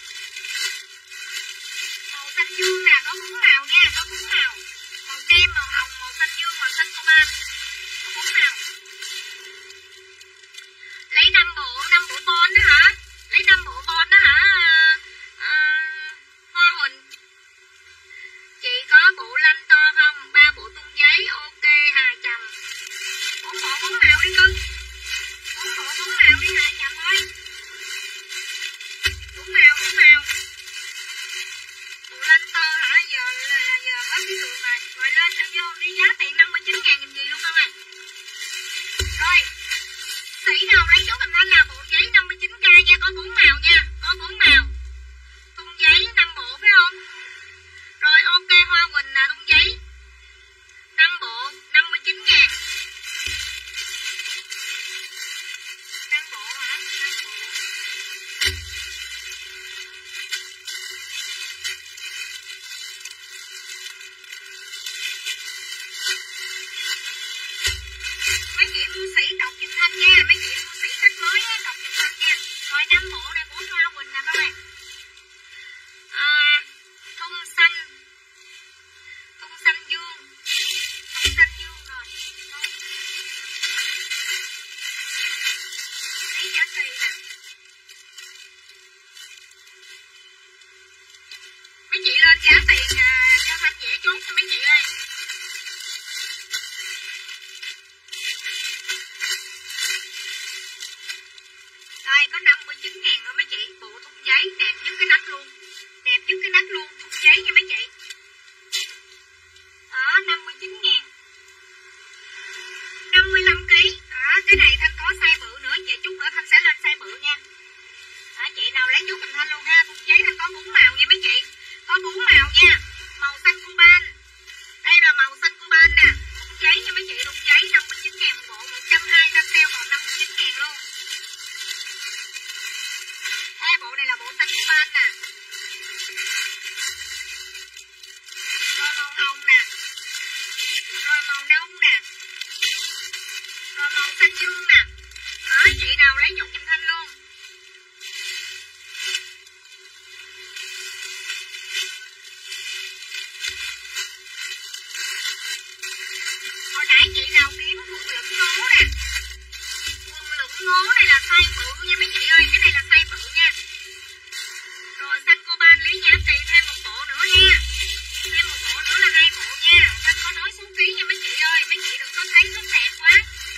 Speaker 1: Màu xanh dương nè, có bốn màu nha, có bốn màu. Màu kem, màu hồng, màu xanh dương, màu xanh coban. Có bốn màu. Lấy năm bộ, năm bộ bon đó hả? Lấy năm bộ bon đó hả? À, Hoa Huỳnh. Chị có bộ lanh to không? Ba bộ tung giấy, ok Hà Trầm. Bốn bộ bốn màu đi cưng. Bốn bộ bốn màu đi Hà Trầm ơi. Bốn màu, bốn màu. Bộ lanh to hả? Giờ là, là giờ hết cái đường rồi. Rồi lên là vô đi giá tiền năm mươi chín ngàn nghìn gì luôn không ạ? Rồi. Sĩ nào lấy chốt cầm thanh là bộ giấy năm mươi chín k nha, có bốn màu nha, có bốn màu. Tung giấy năm bộ phải không? Rồi ok Hoa Quỳnh là tung giấy năm bộ năm mươi chín ngàn. năm bộ hả? năm bộ. Mấy chị mua sĩ đọc giùm Thanh nha, mấy chị mua sĩ sách mới á, đọc giùm Thanh nha. Rồi năm bộ này của Hoa Quỳnh nè các bạn. À, thun xanh, thun xanh dương, thun xanh dương rồi. Lấy giá kỳ nè. Mấy chị lên giá tiền à, cho Thanh dễ chốt cho mấy chị ơi. Đây có năm mươi chín ngàn thôi mấy chị. Bộ thun giấy đẹp nhất cái nách luôn. Đẹp nhất cái nách luôn. Thun giấy nha mấy chị. Đó năm mươi chín ngàn. năm mươi lăm ki lô gam. Đó cái này Thanh có size bự nữa. Chị chút nữa Thanh sẽ lên size bự nha. Đó, chị nào lấy chút cầm Thanh luôn ha. Thun giấy Thanh có bốn màu nha mấy chị. Có bốn màu nha. Màu xanh coban. Đây là màu xanh coban nè. Thun giấy nha mấy chị. Thun giấy năm mươi chín ngàn một bộ. một trăm hai mươi Thanh sale còn năm mươi chín ngàn luôn. Đây bộ này là bộ xanh coban nè. Rồi màu hồng nè. Rồi màu nâu nè. Rồi màu xanh dương nè. Đó chị nào lấy chục giùm Thanh luôn. Hồi nãy chị nào kiếm quần lửng ngố nè. Quần lửng ngố này là size bự nha mấy chị ơi. Cái này là size bự nha. Rồi xanh coban lấy giá tiền thêm một bộ nữa nha. Thêm một bộ nữa là hai bộ nha. Thanh có nói số ký nha mấy chị ơi. Mấy chị đừng có thấy rất đẹp quá.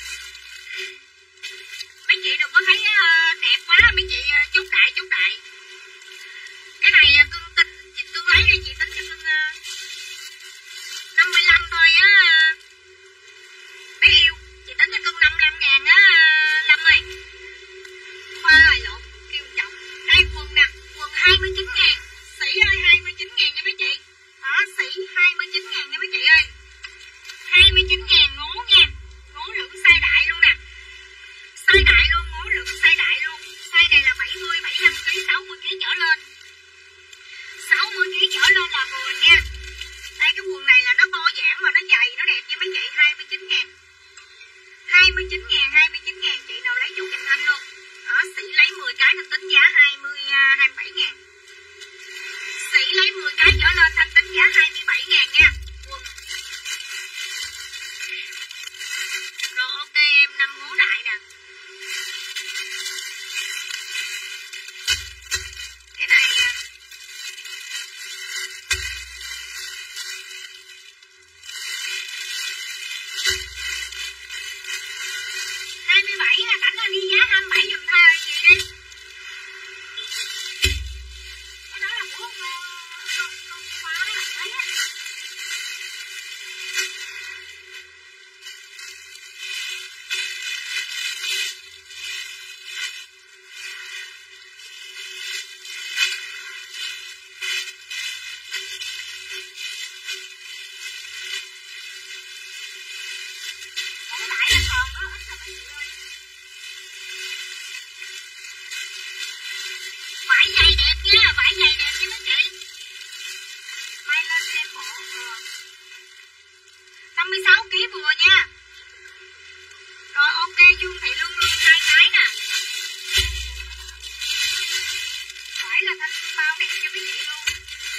Speaker 1: Mấy chị đừng có thấy uh, đẹp quá. Mấy chị uh, chốt đại chốt đại. Cái này uh, cưng tính chị cưng lấy đây chị tính cho cưng uh, năm mươi lăm thôi á. Uh, bé yêu chị tính cho cưng năm mươi lăm ngàn á. uh, Lâm ơi. Khoa ơi lộn kêu chồng. mươi sáu ki lô gam vừa nha. Rồi ok, Dương Thị luôn luôn hai cái nè. Phải là thanh bao đẹp cho mấy chị luôn.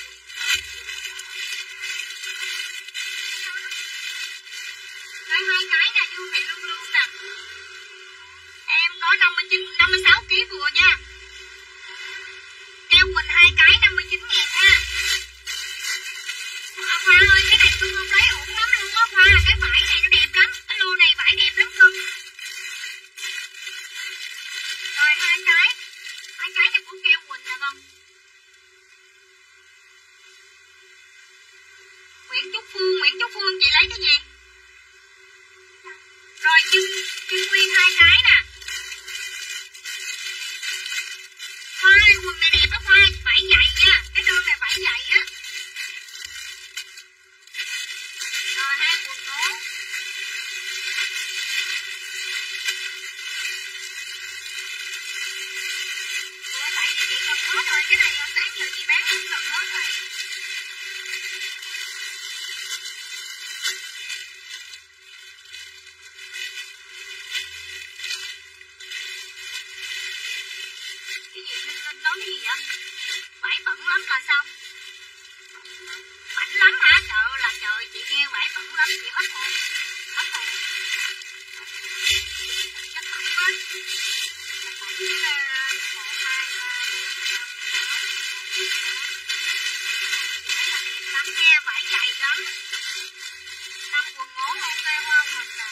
Speaker 1: Đây hai cái nè, Dương Thị luôn luôn nè. Em có năm mươi chín, năm mươi sáu ki lô gam vừa nha. Eo mình hai cái năm mươi chín ngàn ha. À, Khoa ơi, cái này tôi không lấy ổn lắm luôn á Khoa. Cái vải này nó đẹp lắm. Cái lô này vải đẹp lắm cưng. Rồi hai cái. Hai cái này của keo Quỳnh nè con. Nguyễn Trúc Phương, Nguyễn Trúc Phương chị lấy cái gì? Rồi Kim, Kim Nguyên hai cái nè. Khoa ơi, quần này đẹp á Khoa, vải dày nha. Cái đơn này vải dày á. Rồi hai quần ngố. Ủa tại vì chị còn hết rồi, cái này sáng giờ chị bán cũng gần hết rồi. Cái gì Linh Linh nói cái gì vậy? Vải bẩn lắm là sao? Bẩn lắm hả? Trời ơi là trời, chị nghe vải bẩn lắm chị hết hồn. Hết hồn. Chắc bẩn quá. Cái này một, hai, ba, bốn, năm, sáu. Vải là đẹp lắm nha, vải dày lắm. Năm quần ngố ok hoa mình nè.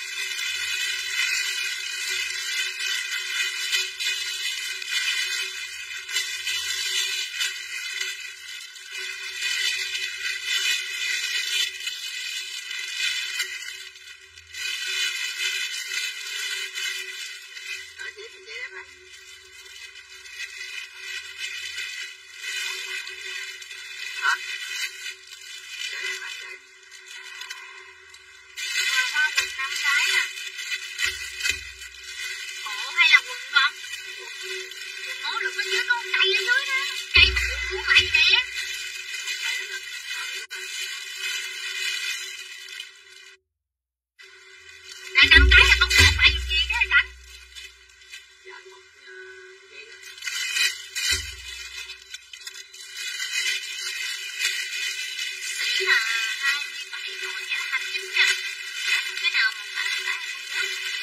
Speaker 1: Rồi hoa quần năm cái nè. Bộ hay là quần con? Quần ngố được ở dưới có con cây ở dưới đó. Cây mà cũng muốn lại nè. Là năm cái là con một lại dùng gì cái này Cảnh? Sĩ là hai mươi bảy rồi, vậy là hai mươi chín nha. Giá cái nào một cái lại không nhớ.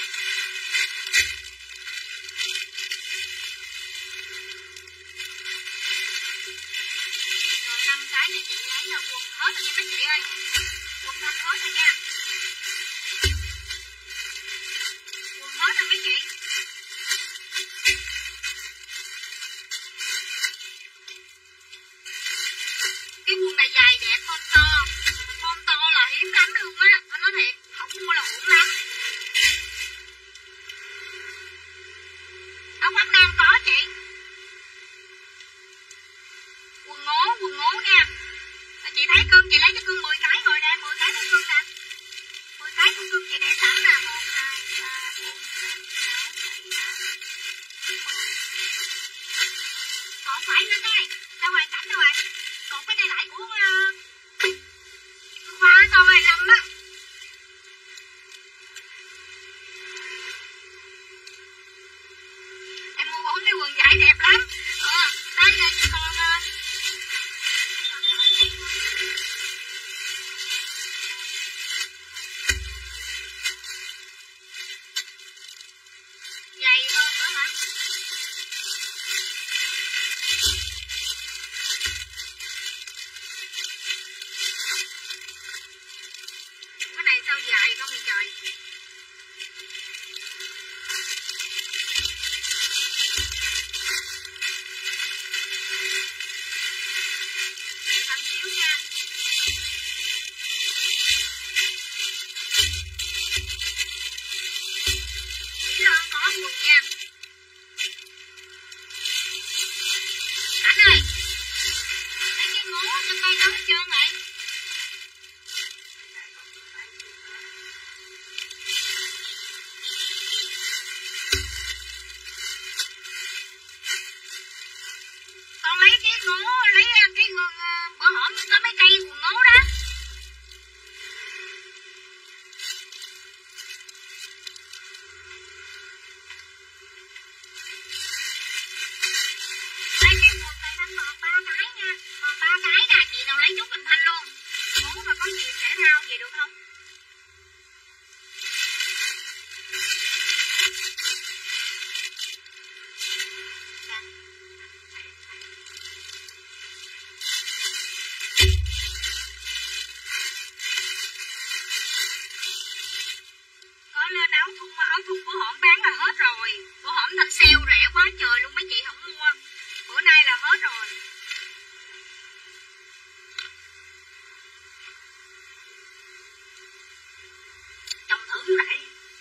Speaker 1: Rồi năm cái này chị lấy là quần hết rồi nha mấy chị ơi. Quần thanh hết rồi nha. Quần hết rồi mấy chị. Cái quần này dài đẹp, form to. Form to là hiếm lắm luôn á. Anh nói thiệt, không mua là uổng lắm. Áo khoác nam có chị. Quần ngố, quần ngố nha. Rồi chị thấy cưng, chị lấy cho cưng mười cái rồi nè, mười cái cho cưng nè. mười cái của cưng chị để sẵn nè. một, hai, ba, bốn, năm, sáu, bảy, tám. Còn phải nữa đây. Đâu rồi, Cảnh đâu rồi. Còn cái này lại của uh, Khoa con hai năm á. Em mua bốn cái quần dài đẹp lắm. Ờ, đây là còn uh, dày hơn nữa hả? Cái này sao dài không vậy trời? Để thằng xíu nha. Chỉ lo có quần nha. Cảnh ơi, lấy cái ngố cho coi đâu hết trơn rồi. lên áo thun, áo thun của hổm bán là hết rồi. Của hổm thanh sale rẻ quá trời luôn, mấy chị không mua. Bữa nay là hết rồi. Chồng thử lại.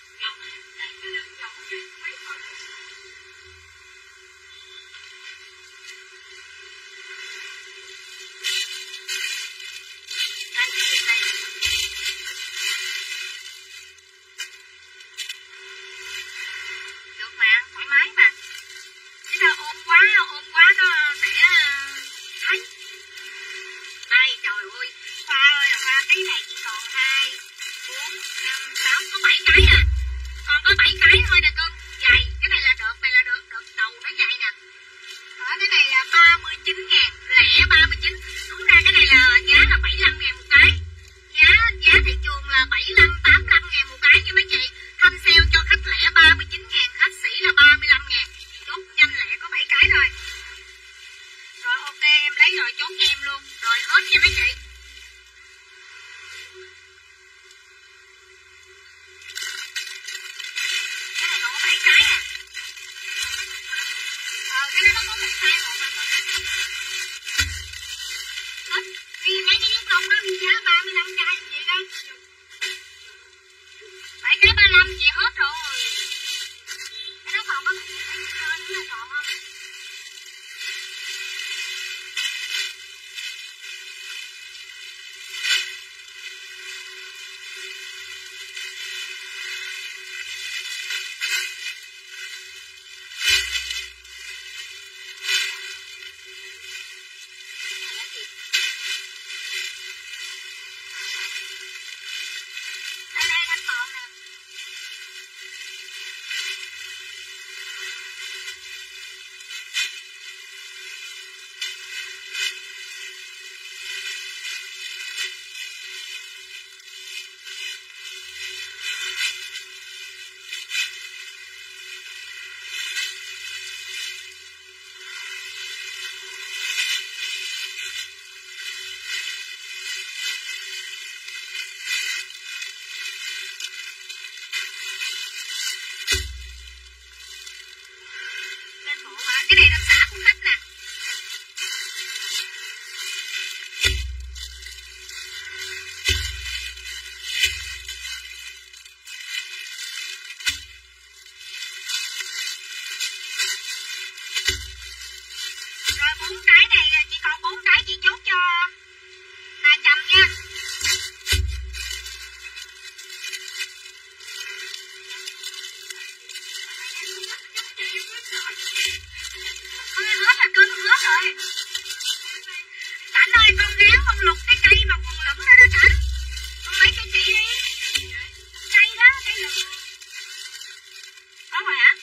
Speaker 1: Được mà, thoải mái mà. Thế là ôm quá, ôm quá nó sẽ thấy. Đây, trời ơi, Khoa ơi là Khoa, cái này chỉ còn hai, bốn, năm, sáu, có bảy cái à. Còn có bảy cái thôi nè cưng. Dày, cái này là đợt, này là đợt, đợt đầu nó dày nè. Đó, cái này là ba mươi chín ngàn, lẻ ba mươi chín. Đúng ra cái này là giá là bảy mươi lăm ngàn một cái. Giá giá thị trường là bảy mươi lăm, tám mươi lăm ngàn một cái nha mấy chị. Thanh sale cho khách lẻ ba mươi chín ngàn, khách sỉ là ba mươi lăm ngàn. Chốt nhanh lẻ có bảy cái thôi. Rồi ok, em lấy rồi chốt cho em luôn. Rồi hết nha mấy chị. Cái này còn có bảy cái à. Ờ, cái đó nó có một size một mà thôi. Hết. Vì mấy cái chiếc lông đó thì giá ba mươi lăm cái gì đó. bảy cái ba mươi lăm chị hết rồi. Cái đó còn có một cái nữa còn không? Đây đây anh còn nè. Lên bộ hả? Cái này là xả của khách nè. Rồi bốn cái này chỉ còn bốn cái chị chốt cho hai trăm nha. Thôi hết rồi cưng, hết rồi. Cảnh ơi con gán con lục cái cây mà quần lửng đó đó Cảnh. Con lấy cho chị đi. Cây đó, cây lửng. Có rồi hả?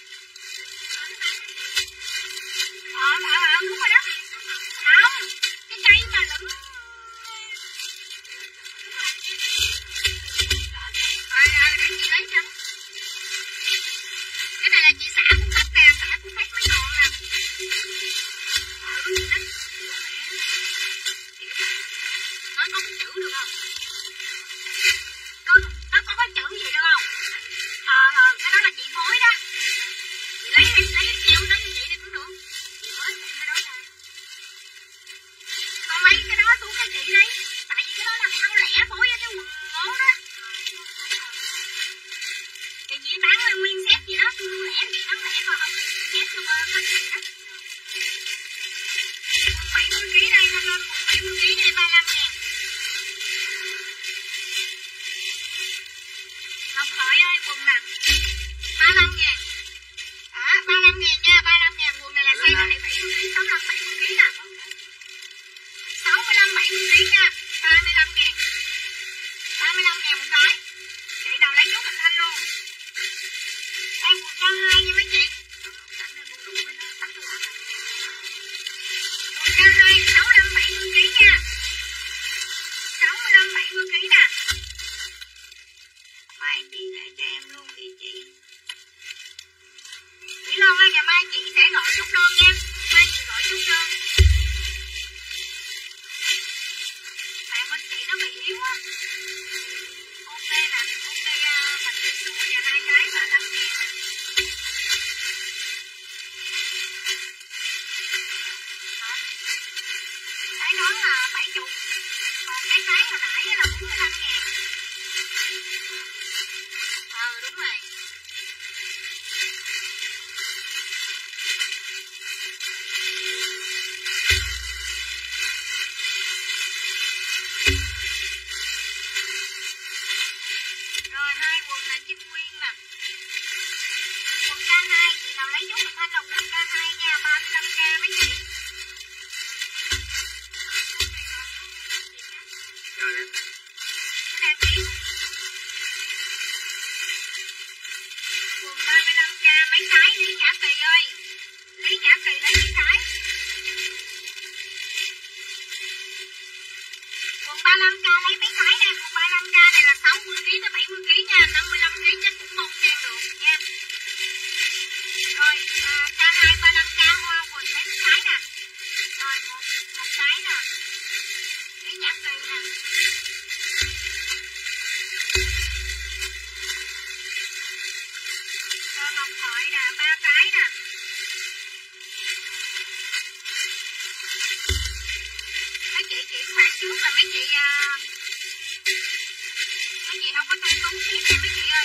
Speaker 1: Ờ, ờ, ờ, đúng rồi đó. Không, cái cây mà lửng. Ờ, ờ, để chị lấy cho. Cái này là chị xả của khách nè, xả của khách mới còn nè. Ừ, gì đó. Nói có cái chữ được không? Cưng, nó có cái chữ gì được không? Ờ, ờ, cái đó là chị phối đó. Chị lấy lấy lấy treo đó cho chị đi cũng được. Chị phối cái đó nè. Con lấy cái đó xuống cho chị đi. Tại vì cái đó là ăn lẻ phối với cái quần ngố đó. Thì chị bán nguyên set gì đó, tôi mua lẻ chị bán lẻ còn không thì chị set cho khách gì đó. Quần bảy mươi ký đây, thanh lên quần bảy mươi ký đây ba mươi lăm ngàn. Ngọc Thoại ơi, quần nè, ba mươi lăm ngàn. Đó, ba mươi lăm ngàn nha, ba mươi lăm ngàn, quần này là size đại bảy mươi ký, sáu mươi lăm bảy mươi ký nè. sáu mươi lăm bảy mươi ký nha, ba mươi lăm ngàn. ba mươi lăm ngàn một cái. Chị nào lấy chốt Thanh luôn. Em quần cho hai nha mấy chị. Quần cho hai sáu mươi lăm bảy mươi ký nha. sáu mươi lăm bảy mươi ký nè. Mai chị để cho em luôn địa chỉ. Chị Loan ơi, ngày mai chị sẽ gọi chốt đơn nha. Mai chị gọi chốt đơn. Bạn bên chị nó bị yếu á. Ok nè, ok uh, bạch chị xua nhà hai hai quần là Trinh Nguyên nè. Quần K hai, chị nào lấy chốt Thanh là quần K hai nha, ba mươi lăm k mấy chị.
Speaker 2: Rồi em.
Speaker 1: Nè chị. Quần ba mươi lăm k mấy cái Lý Nhã Kỳ ơi. Lý Nhã Kỳ lấy mấy cái. Quần ba mươi lăm k lấy mấy cái nè, quần ba mươi lăm k này là sáu mươi ki lô gam tới bảy mươi ki lô gam nha, năm mươi lăm ki lô gam chắc cũng mong trang được nha. Rồi à, K hai ba mươi lăm k Hoa Quỳnh lấy mấy cái nè. Rồi một một cái nè. Lý Nhã Kỳ nè. Rồi Ngọc Thoại nè, ba cái nè. Mấy chị chuyển khoản trước là mấy chị uh, mấy chị không có thanh toán tiếp nha mấy chị ơi.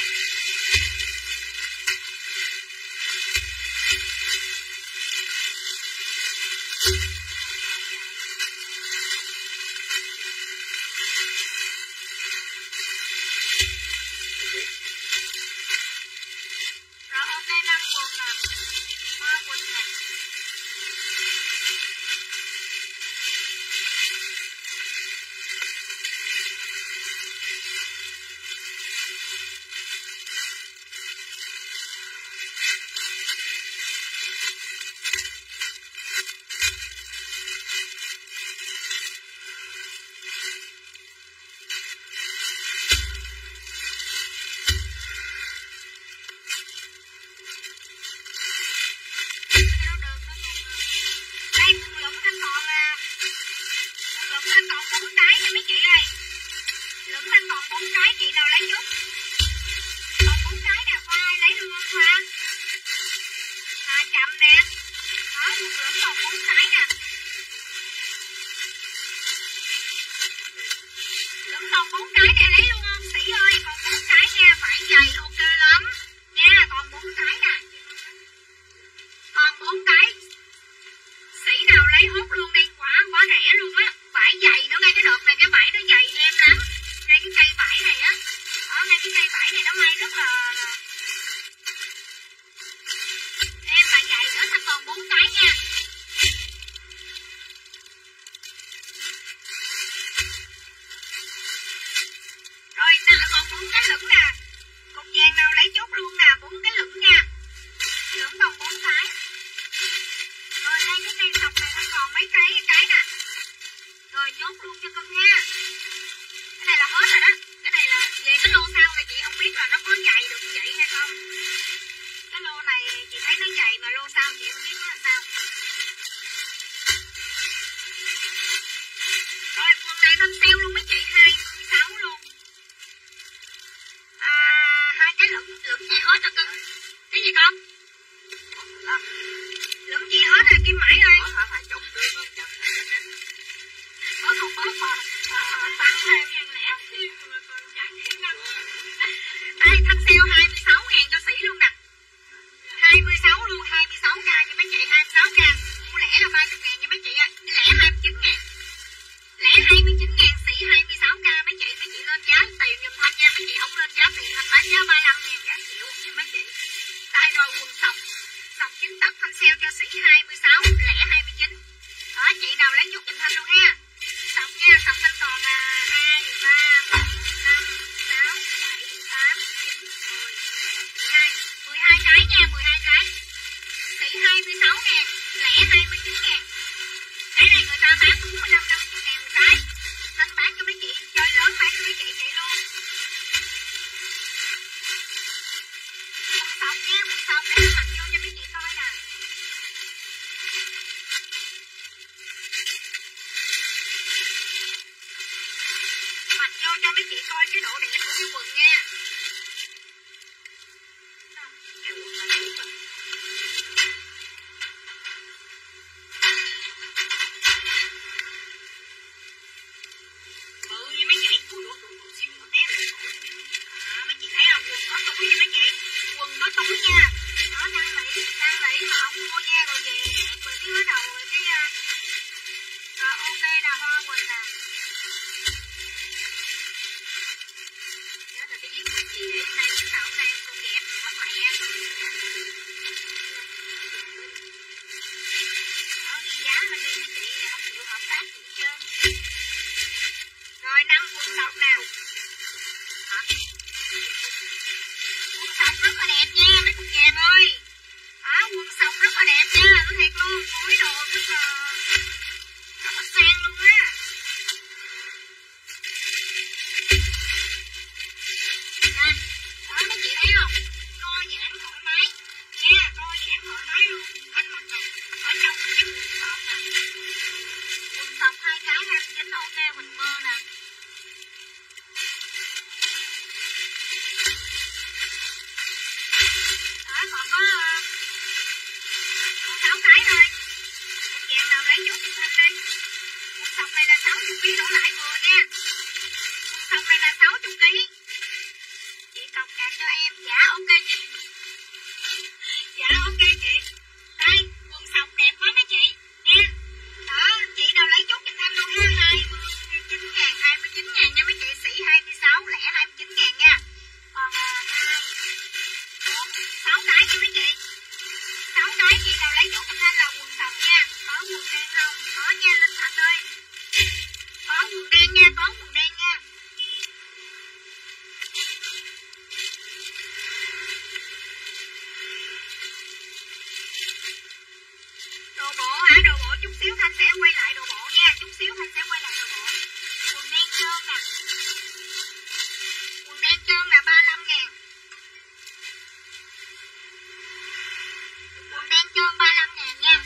Speaker 1: Rồi ok năm quần nè, Hoa Quỳnh nè. Chị cho em. Dạ ok chị. Dạ ok chị. Đây, quần sọc đẹp quá mấy chị nha. Đó, chị nào lấy chút giùm em luôn ha. Hai mươi chín ngàn, hai mươi chín ngàn nha mấy chị. Sĩ hai mươi sáu, lẻ hai mươi chín ngàn nha. Còn hai bốn sáu cái nha mấy chị. Sáu cái chị nào lấy chút giùm em là quần sọc nha. Có quần đen không? Có nha Linh Thạch ơi. Có quần đen nha, có quần đen nha. Đồ bộ hả? Đồ bộ chút xíu Thanh sẽ quay lại đồ bộ nha. Chút xíu Thanh sẽ quay lại đồ bộ. Quần đen trơn nè. Quần đen trơn là ba mươi lăm ngàn. Quần đen trơn ba mươi lăm ngàn nha.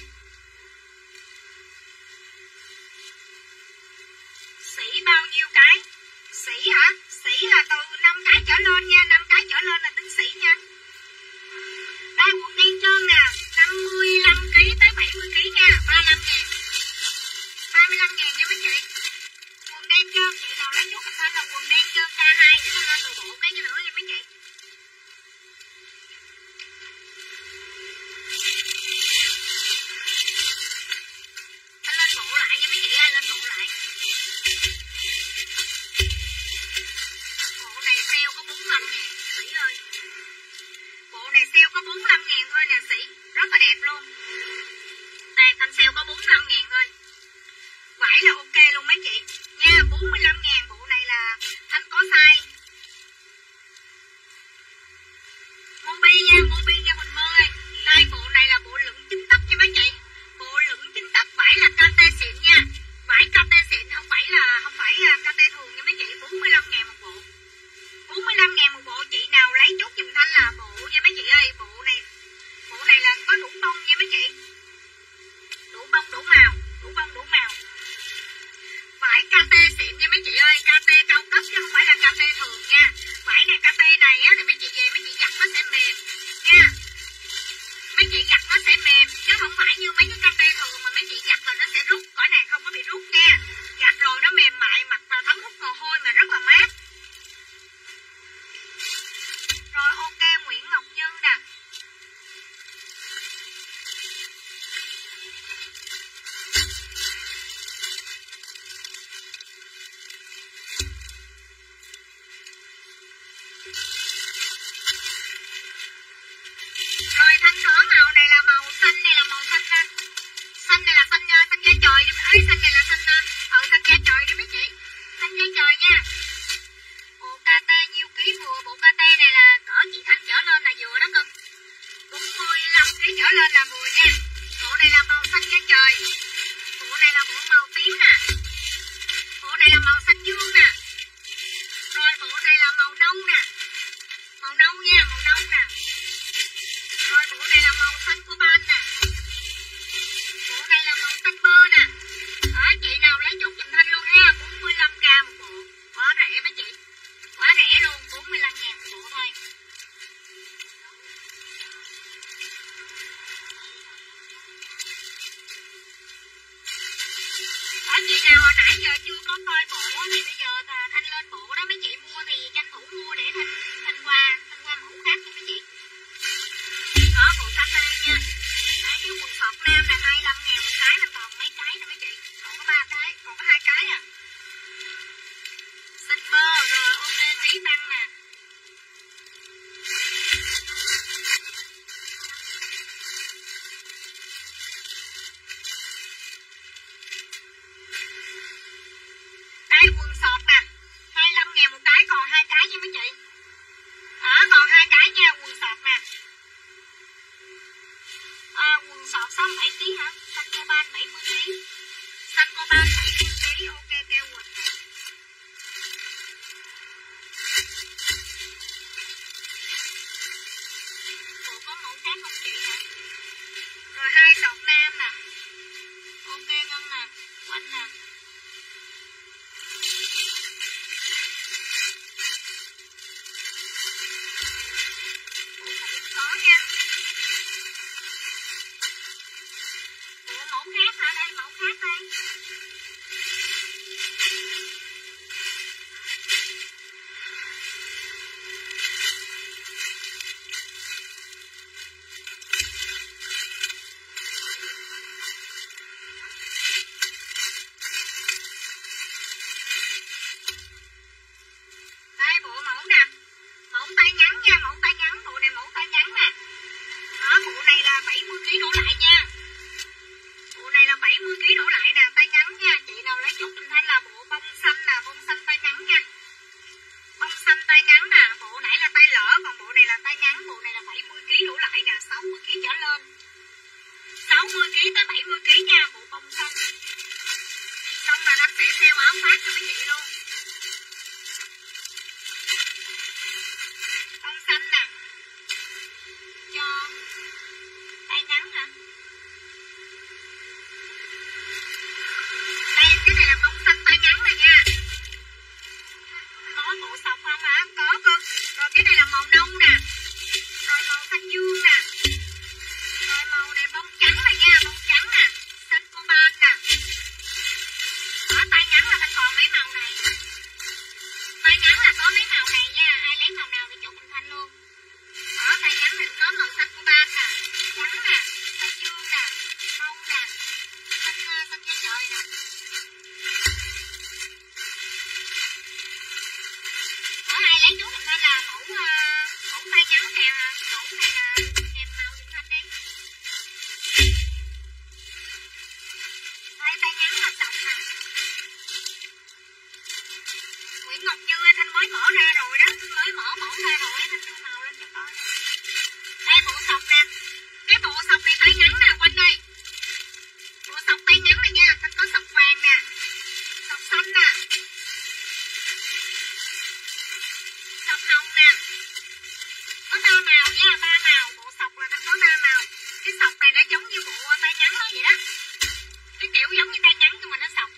Speaker 1: Sĩ bao nhiêu cái? Sĩ hả? Sĩ là từ năm cái trở lên nha. năm cái trở lên là tính sĩ nha. Đây quần đen trơn nè. năm mươi lăm ki lô gam tới bảy mươi ki lô gam nha. ba mươi lăm ngàn. ba mươi lăm ngàn nha mấy chị. Quần đen trơn chị nào lấy chút anh là quần đen trơn K hai để lên đồ bộ cái nữa nha mấy chị. Anh lên bộ lại nha mấy chị ơi, lên bộ lại. Bộ này sale có bốn mươi lăm ngàn Sĩ ơi. Bộ này sale có bốn mươi lăm ngàn thôi nè Sĩ. Rất là đẹp luôn. Đây Thanh sale có bốn mươi lăm ngàn thôi. Vải là ok luôn mấy chị nha. Bốn mươi lăm ngàn. Bộ này là Thanh có size Mobi nha. Mobi nha Quỳnh Mơ ơi. Đây bộ này là bộ lửng chín tấc nha mấy chị. Bộ lửng chín tấc. Vải là ca tê xịn nha. Vải ca tê xịn, không phải là không phải ca tê thường nha mấy chị. Bốn mươi lăm ngàn một bộ. Bốn mươi lăm ngàn một bộ. Chị nào lấy chút giùm Thanh là bộ nha mấy chị ơi. Bộ này Bộ này là có đủ bông nha mấy chị. Đủ bông đủ màu. Đủ bông đủ màu. Vải ca tê xịn nha mấy chị ơi. ca tê cao cấp chứ không phải là ca tê thường nha. Vải này ca tê này á thì mấy chị về mấy chị giặt nó sẽ mềm nha. Mấy chị giặt nó sẽ mềm chứ không phải như mấy cái ca tê thường mà mấy chị giặt là nó sẽ rút. Cõi này không có bị rút nha. Giặt rồi nó mềm mại, mặc và thấm hút mồ hôi mà rất là mát. Rồi ok Nguyễn Ngọc Nhân nè. Rồi Thanh có màu này là màu xanh, này là màu xanh ra. Xanh này là xanh xanh da trời. Ê, xanh này là xanh ờ xanh da trời đi mấy chị. Xanh da trời nha. Bộ ca tê nhiêu ký vừa? Bộ ca tê này là cỡ chị Thanh trở lên là vừa đó cưng. bốn mươi lăm ký trở lên là vừa nha. Bộ này là màu xanh da trời. Bộ này là bộ màu tím nè. Bộ này là màu xanh dương nè. Rồi bộ này là màu nâu nè. Màu nâu nha, màu nâu nè. Rồi bộ này là màu xanh của ban nè. Bộ này là màu xanh bơ nè. Ở chị nào lấy chút giùm Thanh luôn ha. bốn mươi lăm k một bộ. Quá rẻ mấy chị. Quá rẻ luôn. bốn mươi lăm ngàn một bộ thôi. Ở chị nào hồi nãy giờ chưa có coi bộ thì bây giờ Thanh lên bộ đó mấy chị mua thì tranh thủ mua để Thanh Thanh qua Thanh qua mẫu khác cho mấy chị. Có bộ ca tê nha. Đấy, cái quần sọt nam là hai mươi lăm ngàn một cái. Thanh còn mấy cái nữa mấy chị. Còn có ba cái. Còn có hai cái à. Xinh bơ. Rồi ok tí tăng nè. Đây quần sọt nè. hai mươi lăm ngàn một cái. Còn hai cái nha mấy chị. Đó còn hai cái nha. Quần sọt nè. À, quần sọt sáu mươi bảy ký hả? Xanh cô ban bảy mươi ký. Xanh cô ban bảy mươi ký. Ok keo quỳnh nè. Bộ có mẫu khác không chị hả? Rồi hai sọt nam nè. Ok Ngân nè. Quanh nè. Bộ này có nha. Bộ mẫu khác hả? Đây mẫu khác đây. bốn này là kèm màu Dùm Thanh đi. Đây tay ngắn là sọc nè. Nguyễn Ngọc Như Thanh mới mở ra rồi đó, mới mở mẫu ra rồi, Thanh đưa màu lên cho coi. Đây bộ sọc nè. Cái bộ sọc này tay ngắn nè Quanh ơi. Bộ sọc tay ngắn này nha, Thanh có sọc vàng nè, sọc xanh nè, sọc hồng nè. Có ba màu nha, ba màu. Bộ sọc là Thanh có ba màu. Cái sọc này nó giống như bộ tay ngắn đó vậy đó. Cái kiểu giống như tay ngắn nhưng mà nó sọc.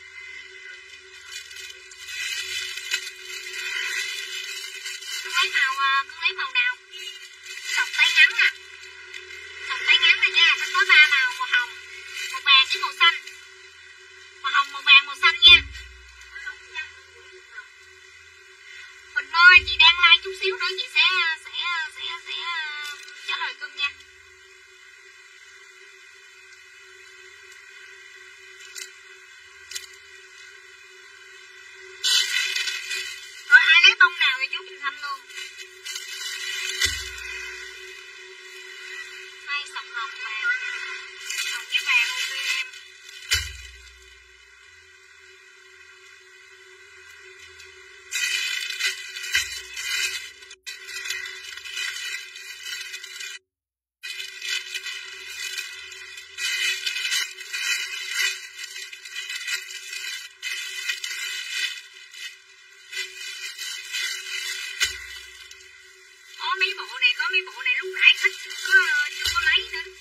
Speaker 1: Cứ lấy màu, cứ lấy màu nào. Sọc tay ngắn nè. Sọc tay ngắn này nha, Thanh có ba màu, màu hồng, màu vàng với màu xanh. Màu hồng, màu vàng, màu xanh nha. Huỳnh Mơ, chị đang like chút xíu nữa chị sẽ sẽ sẽ sẽ trả lời cưng nha. Rồi ai lấy bông nào thì chú Bình Thanh luôn. Hai sọc hồng vàng, hồng với vàng ok em. Có mấy bộ này, có mấy bộ này lúc nãy khách chưa có, chưa có lấy nữa.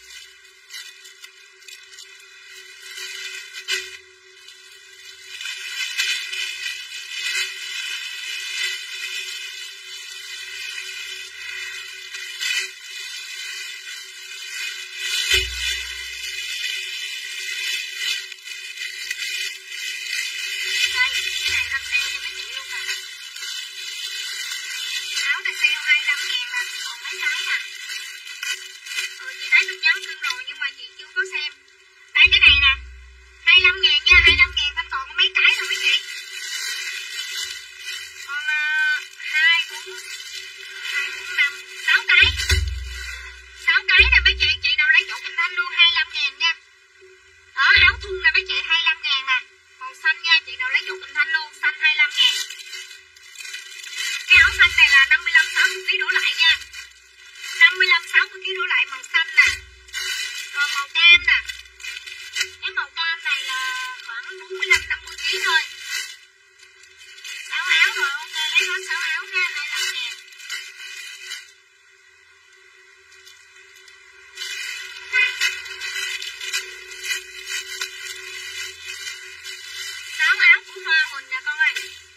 Speaker 1: Đây, cái này Thanh sale cho mấy chị luôn nè. Áo này sale hai mươi lăm ngàn nè, còn mấy cái nè. Ừ, chị thấy Thanh nhắn cưng rồi nhưng mà chị chưa có xem. Đây cái này nè, hai mươi lăm ngàn nha, hai mươi lăm ngàn Thanh còn có mấy cái rồi mấy chị. Còn uh, hai, bốn, hai, bốn, năm, sáu cái. sáu cái nè mấy chị, chị nào lấy chỗ Bình Thanh luôn hai mươi lăm ngàn nha. Đó, áo thun nè mấy chị hai mươi lăm ngàn nè. Màu xanh nha, chị nào lấy chỗ Bình Thanh luôn, xanh hai mươi lăm ngàn. Cái áo xanh này là năm mươi lăm sáu mươi ký đổ lại nha. năm mươi lăm sáu mươi ký đổ lại màu xanh nè. Rồi màu cam nè. Cái màu cam này là khoảng bốn mươi lăm năm mươi ký thôi. sáu áo rồi, ok lấy hết sáu áo nha, hai mươi lăm ngàn. sáu áo của Hoa Huỳnh nè con ơi.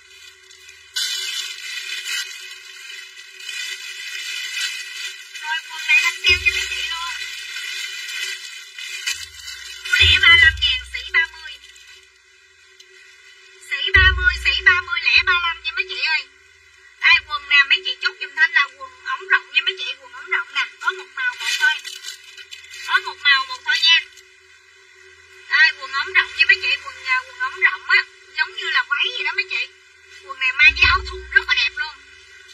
Speaker 1: Rồi quần này Thanh sale cho mấy chị luôn. Lẻ ba mươi lăm ngàn, sỉ ba mươi. Sỉ ba mươi, sỉ ba mươi, lẻ ba mươi lăm nha mấy chị ơi. Đây quần nè, mấy chị chốt giùm Thanh là quần ống rộng nha mấy chị, quần ống rộng nè, có một màu một thôi. Có một màu một thôi nha. Đây quần ống rộng nha mấy chị, quần quần ống rộng á, giống như là váy vậy đó mấy chị. Quần này mang với áo thun rất là đẹp luôn.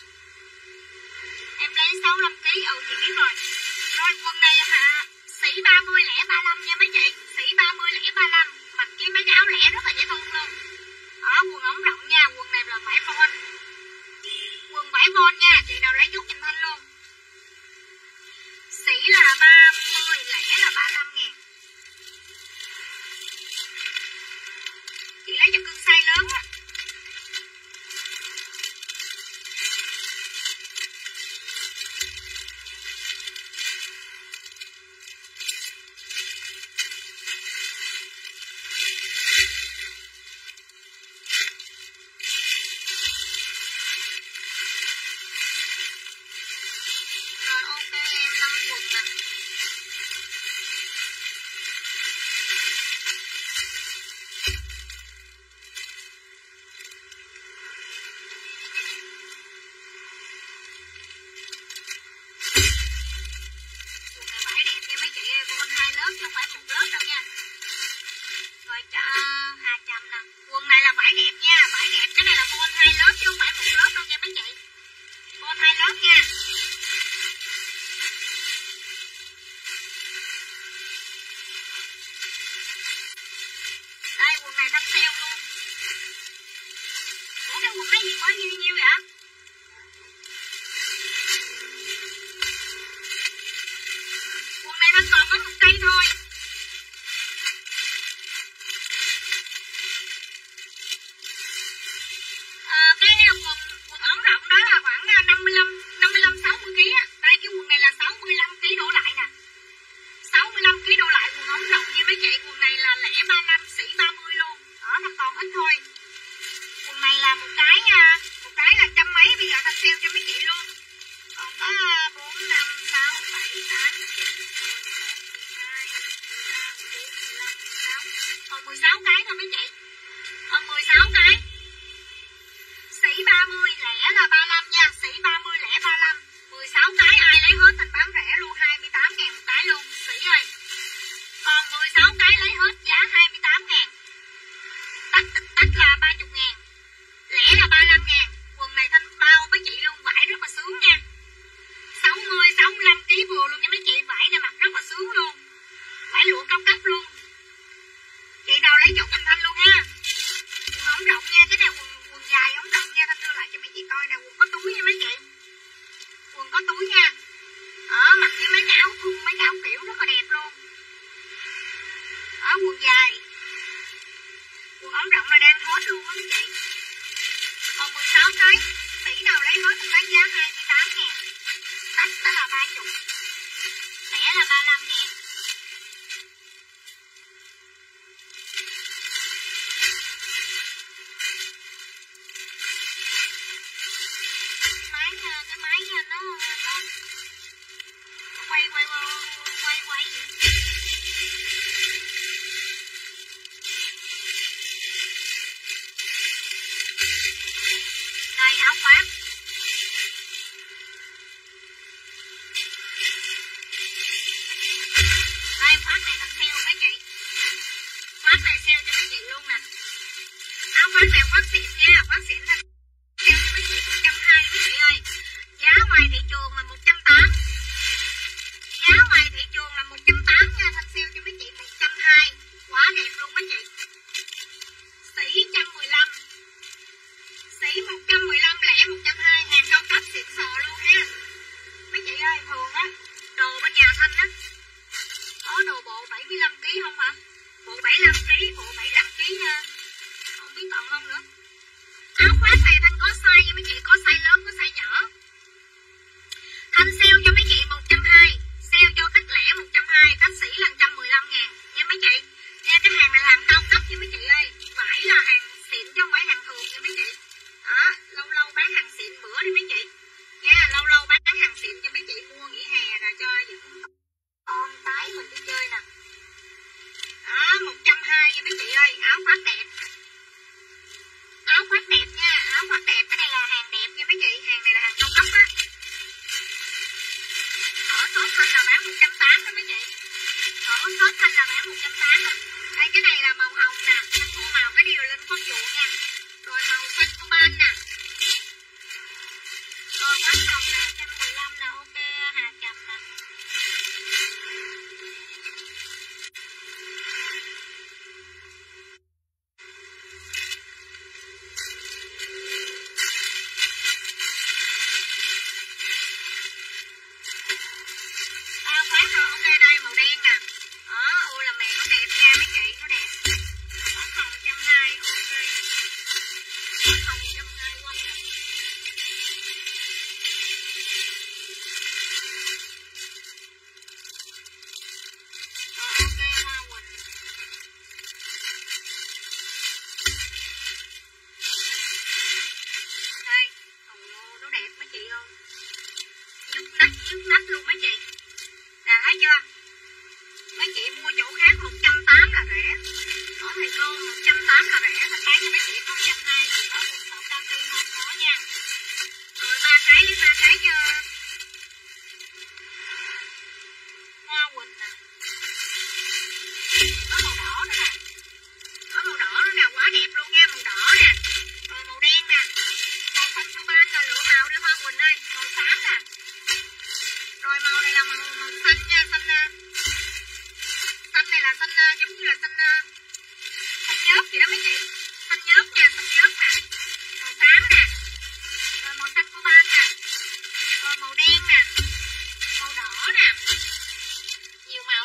Speaker 1: Em lấy sáu mươi lăm ký, ừ chị biết rồi. Rồi quần này hả, sỉ ba mươi lẻ ba mươi lăm nha mấy chị, sỉ ba mươi lẻ ba mươi lăm, mặc với mấy cái áo lẻ rất là dễ thương luôn. Đó quần ống rộng nha, quần này là vải von. Quần vải von nha, chị nào lấy chút Bình Thanh luôn. Sỉ là ba mươi, lẻ là ba mươi lăm ngàn. Chị lấy cho cưng size lớn á. thanh còn có một cây thôi. À, cái quần quần ống rộng đó là khoảng năm mươi lăm năm mươi lăm sáu mươi ký á. Đây cái quần này là sáu mươi lăm ký đổ lại nè. sáu mươi lăm ký đổ lại quần ống rộng như mấy chị. Quần này là lẻ ba mươi lăm xỉ ba mươi luôn. Đó, nó còn ít thôi. Quần này là một cái một cái là trăm mấy, bây giờ thanh sale cho mấy chị luôn. Còn có bốn, năm, sáu, bảy, tám, chín, mười, mười hai, mười ba, mười bốn, mười lăm, mười sáu. Còn mười sáu cái thôi mấy chị. Còn mười sáu cái. Xỉ ba mươi, lẻ là ba mươi lăm nha. Xỉ ba mươi, lẻ ba mươi lăm. mười sáu cái ai lấy hết thành bán rẻ luôn, hai mươi tám ngàn một cái luôn. Xỉ ơi. Còn mười sáu cái lấy hết giá hai mươi tám ngàn. Tách, tách là ba mươi ngàn. Lẻ là ba mươi lăm ngàn. Quần này thanh bao với chị luôn, vải rất là sướng nha. sáu mươi, sáu mươi lăm ký vừa luôn nha mấy chị. Vải này mặc rất là sướng luôn. Vải lụa cao cấp luôn. Chị nào lấy chốt thành thanh luôn ha. Quần ống rộng nha. Cái này quần, quần dài ống rộng nha. Thanh đưa lại cho mấy chị coi nè. Quần có túi nha mấy chị. Quần có túi nha. Ở mặc với mấy cái áo thun, mấy cái áo kiểu rất là đẹp luôn. Ở quần dài. Quần ống rộng là đang hot luôn á mấy chị. Còn mười sáu cái. Tỷ nào lấy hết bán giá hai mươi tám ngàn. Tách đó là ba mươi. Lẻ là ba mươi lăm ngàn. Cái máy, cái máy nó, nó quay quay quay quay quay vậy. Đây áo khoác. Đây khoác này thành sale mấy chị. Khoác này sale cho mấy chị luôn nè. Áo khoác này khoác xịn nha, khoác xịn thành sale cho mấy chị một trăm hai mươi mấy chị ơi. Giá ngoài thị trường là một trăm tám mươi. Giá ngoài thị trường là một trăm tám mươi nha, thành sale cho mấy chị một trăm hai mươi. Quá đẹp luôn mấy chị. Xỉ một trăm mười lăm. Xỉ một trăm mười lăm, lẻ một trăm hai mươi, hàng cao cấp xịn sò luôn ha. Mấy chị ơi, thường á, đồ bên nhà Thanh á, có đồ bộ bảy mươi lăm ký không hả? Bộ bảy mươi lăm ký, bộ bảy mươi lăm ký nha. Không biết còn không nữa. Áo khoác này Thanh có size nha mấy chị, có size lớn, có size nhỏ. Thanh sale cho mấy chị một trăm hai mươi, sale cho khách lẻ một trăm hai mươi, khách sỉ là một trăm mười lăm ngàn nha mấy chị. Nha, cái hàng này là hàng cao cấp nha mấy chị ơi. Phải là hàng xịn chứ không phải hàng thường nha mấy chị. Đó, lâu lâu bán hàng xịn bữa đi mấy chị nha, lâu lâu bán hàng xịn cho mấy chị mua nghỉ hè rồi cho những con cái mình đi chơi nè. Đó, một trăm hai mươi nha mấy chị ơi. Áo khoác đẹp, áo khoác đẹp nha, áo khoác đẹp. Cái này là hàng đẹp nha mấy chị, hàng này là hàng cao cấp á. Ở shop Thanh là bán một trăm tám mươi đó mấy chị. Ở shop Thanh là bán một trăm tám mươi. Đây cái này là màu hồng nè, Thanh mua màu cái điều lên con chuột nha. Rồi màu xanh của ban nè. Rồi bán hồng nè, một trăm mười lăm nè, ok Hà Trầm nè. Áo khoác rồi, ok đây màu đen nè. Đó, ôi là mẹ nó đẹp nha mấy chị, nó đẹp. Bán hồng một trăm hai mươi, ok. Bán hồng một trăm hai mươi quay nè. Rồi ok Hoa Quỳnh. Đây, ồ nó đẹp mấy chị không? Nhức nách, nhức nách luôn mấy chị. Nè thấy chưa? Mấy chị mua chỗ khác một trăm tám mươi là rẻ. Ở thầy cô một trăm tám mươi là rẻ. Thành bán cho mấy chị không một trăm hai mươi. Ở quần sọc kaki không có nha. Rồi ba cái lấy ba cái cho Hoa Quỳnh nè. Có màu đỏ nữa nè. Có màu đỏ nữa nè, quá đẹp luôn nha, màu đỏ nè. Rồi màu đen nè. Màu xanh số ba là lựa màu đi Hoa Quỳnh ơi. Màu xám nè. Rồi màu này là màu, màu xanh nha, xanh xanh này là xanh giống như là xanh xanh nhớt vậy đó mấy chị. Xanh nhớt nha, xanh nhớt nè. Màu xám nè. Rồi màu xanh của ban nè. Rồi màu đen nè. Màu đỏ nè. Nhiều màu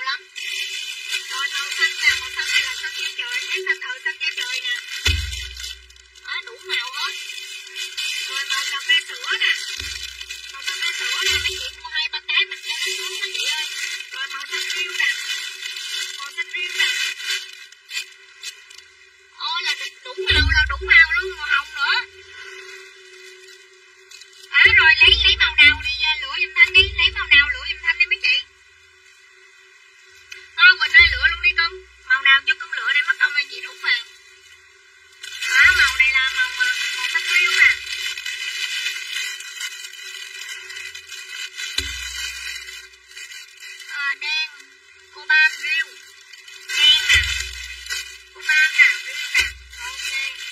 Speaker 1: ban riêu đen nè, cô ban nè, riêu nè, ok.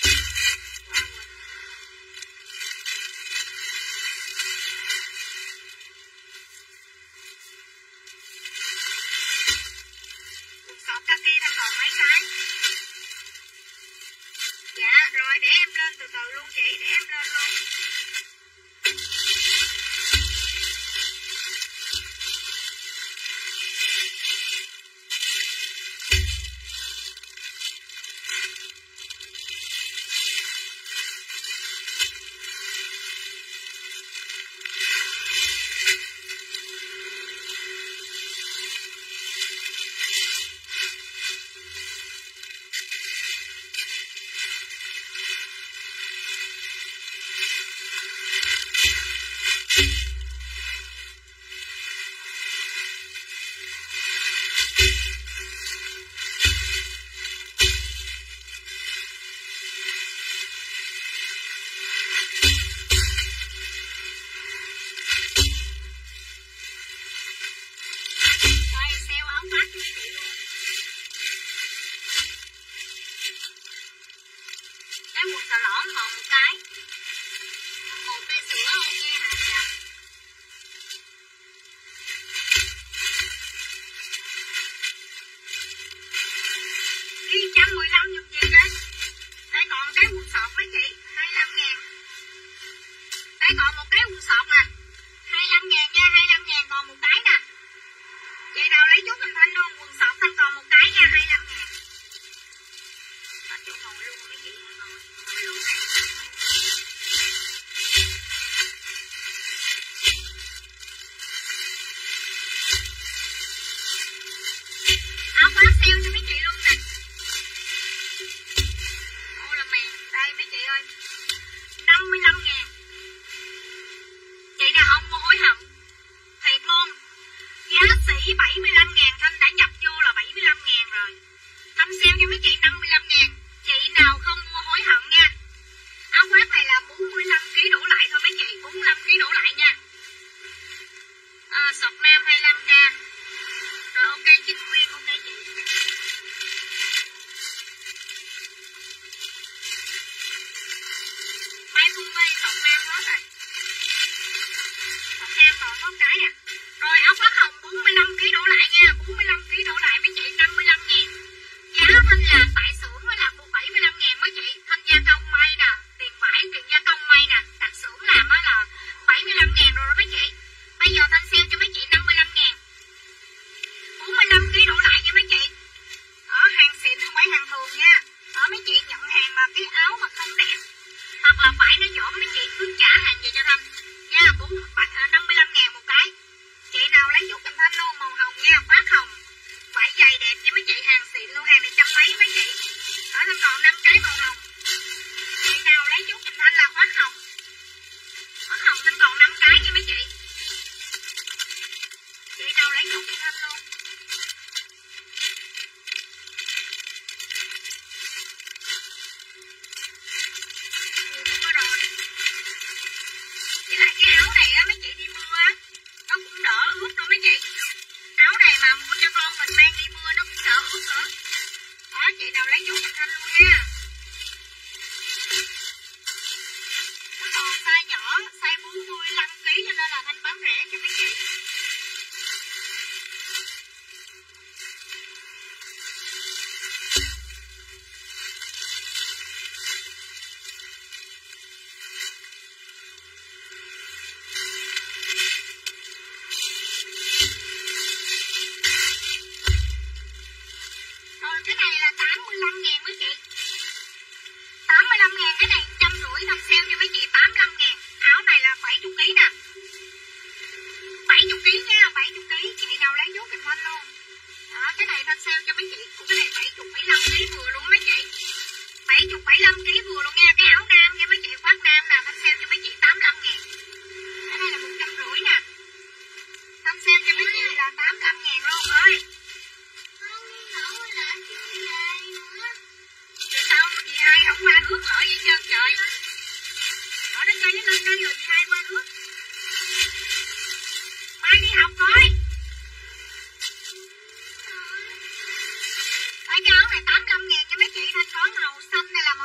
Speaker 1: Cuộc sọt kaki Thanh còn mấy cái. Dạ rồi để em lên từ từ luôn chị, để em lên luôn.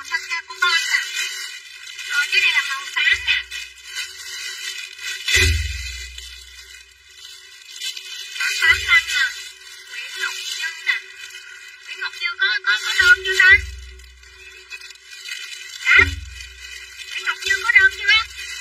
Speaker 1: xanh carbon nè. Rồi cái này là màu xám nè. tám tám lăm nè. Nguyễn Ngọc Như nè. Nguyễn Ngọc Như có có có đơn chưa ta? Dạ. Nguyễn Ngọc Như có đơn chưa?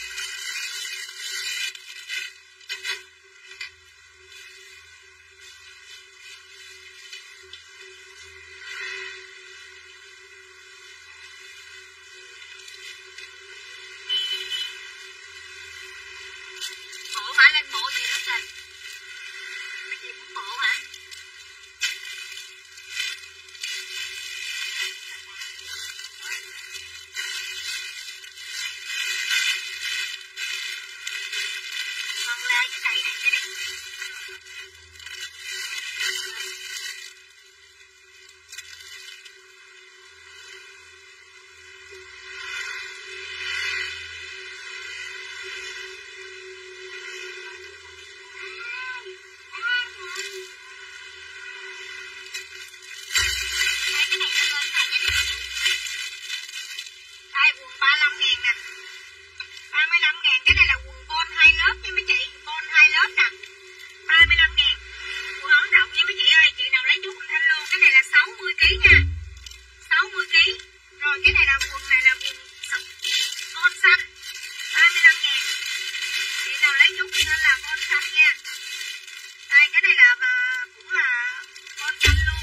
Speaker 1: Bộ hả? Lên bộ gì nữa trời? Mấy chị muốn bộ hả? Con lê cái cây này cái đi. Đây quần ba mươi lăm ngàn nè. ba mươi lăm ngàn, cái này là quần bon hai lớp nha mấy chị, bon hai lớp nè. ba mươi lăm ngàn. Quần ống rộng nha mấy chị ơi, chị nào lấy chút thanh luôn, cái này là sáu mươi ki lô gam nha. sáu mươi ki lô gam. Rồi cái này là quần này là quần bon xanh. ba mươi lăm ngàn. Chị nào lấy chút thanh là bon xanh nha. Đây cái này là cũng là bon xanh luôn.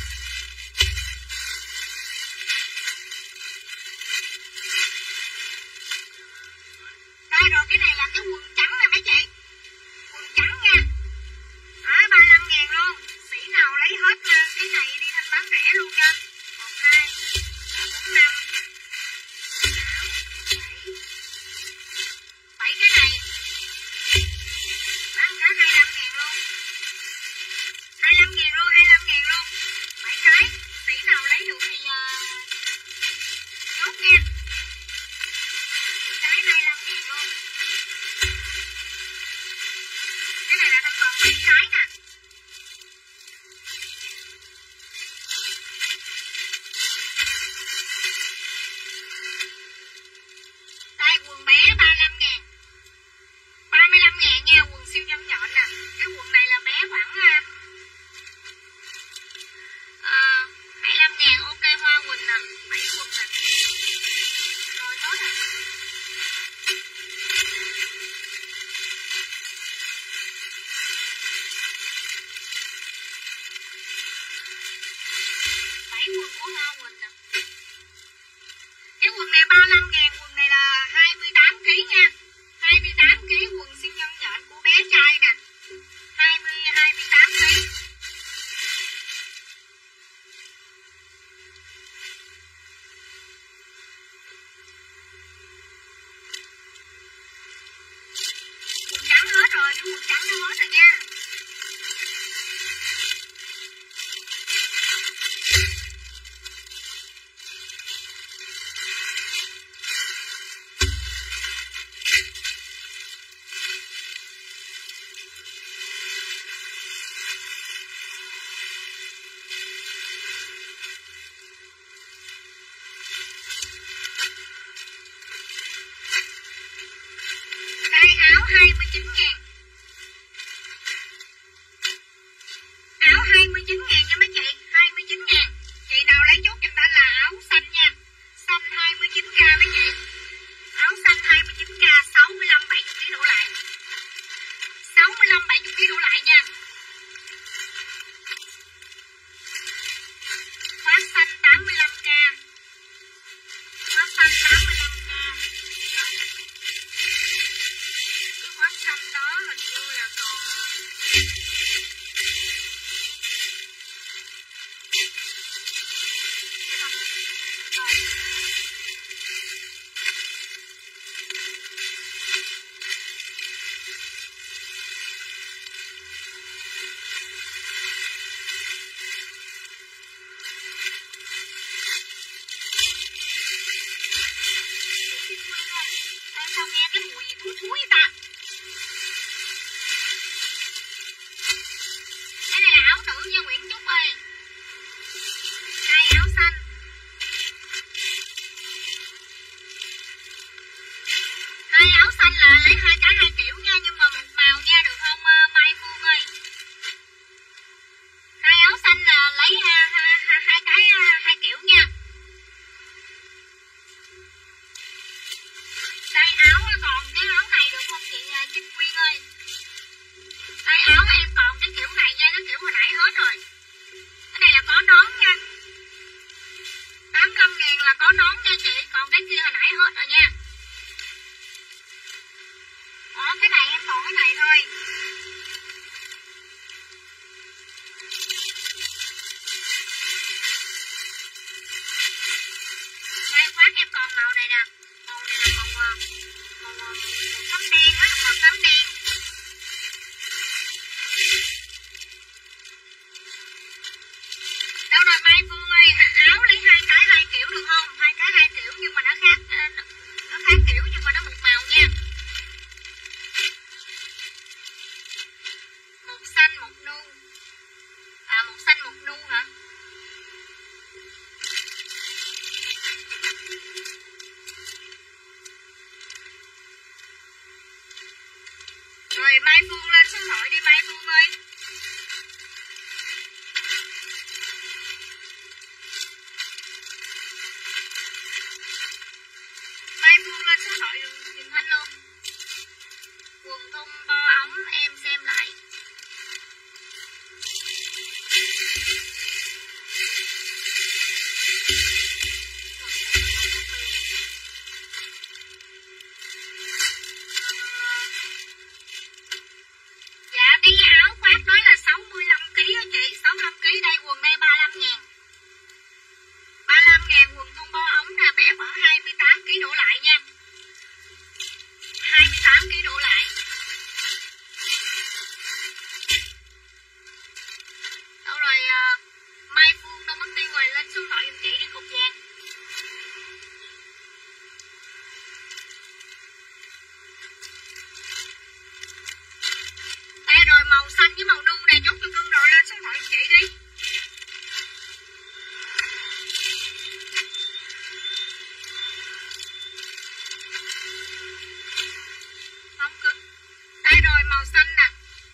Speaker 1: Đây rồi cái này là cái quần trắng nè mấy chị. Quần trắng nha. Đó, ba mươi lăm ngàn luôn. Sĩ nào lấy hết cái này đi thanh toán rẻ luôn nha. một, hai, ba, bốn, năm, sáu, bảy. bảy cái này. Bán cả hai mươi lăm ngàn luôn. hai mươi lăm ngàn luôn, hai mươi lăm ngàn luôn. bảy cái. Sĩ nào lấy được thì uh, chốt nha. Cái hai mươi lăm ngàn luôn. Cái này là thanh còn bảy cái nè. Đây quần bé ba mươi lăm ngàn. ba mươi lăm ngàn nha, quần siêu nhâm nhọn nè. Cái quần này là bé khoảng uh, hai mươi lăm ngàn, ok Hoa Quỳnh nè. bảy quần nè. Rồi hết rồi. bảy quần của Hoa Quỳnh nè. Cái quần này ba mươi lăm ngàn, quần này là hai mươi tám ki lô gam nha. hai mươi tám ki lô gam quần siêu nhâm nhọn của bé trai nè. hai mươi, hai mươi tám ki lô gam. Quần trắng hết rồi, cái quần trắng nó hết rồi nha. Đây áo hai mươi chín ngàn. Áo hai mươi chín ngàn nha mấy chị, hai mươi chín ngàn. Chị nào lấy chốt cho ta là áo xanh nha. Xanh hai mươi chín k mấy chị. Áo xanh hai mươi chín k, sáu mươi lăm bảy mươi ki lô gam đổ lại. sáu mươi lăm bảy mươi ki lô gam đổ lại nha. Khoác xanh tám mươi lăm k. Khoác xanh tám mươi lăm k. Cái khoác xanh đó hình như là còn sao nghe cái mùi gì thúi thúi ta. Cái này là áo nữ nha Nguyễn Trúc ơi. Hai áo xanh. Mai Phương lên số điện thoại đi Mai Phương ơi. Mai Phương lên số điện thoại giùm Thanh luôn. Quần thun bo ống em xem lại. Dạ cái áo khoác đó là sáu mươi lăm ki lô gam á chị, sáu mươi lăm ki lô gam đây, quần đây ba mươi lăm ngàn. ba mươi lăm ngàn quần thun bo ống nè, bé khoảng hai mươi tám ki lô gam đổ lại nha. hai mươi tám ki lô gam đổ lại. Đâu rồi uh, Mai Phương đâu mất tiêu rồi, lên số điện thoại giùm chị đi Cục Vàng. Đây rồi màu xanh với màu nu này chốt cho cưng rồi, lên số điện thoại giùm chị đi. Không cưng. Đây rồi màu xanh nè.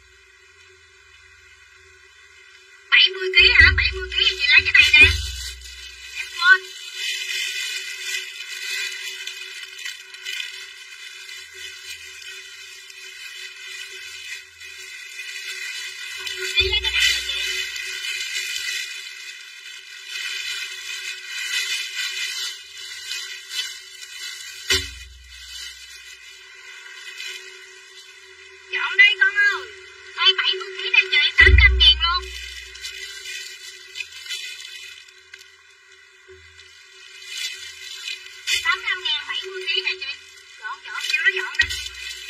Speaker 1: bảy mươi ki lô gam hả? bảy mươi ki lô gam chị lấy cái này nè. Em quên. bảy mươi ki lô gam lấy cái này nè chị. Chọn đây con ơi. Đây bảy mươi ki lô gam đây chị, tám mươi lăm ngàn luôn. tám mươi lăm ngàn bảy mươi ki lô gam này chị. Dọn dọn cho nó dọn đi.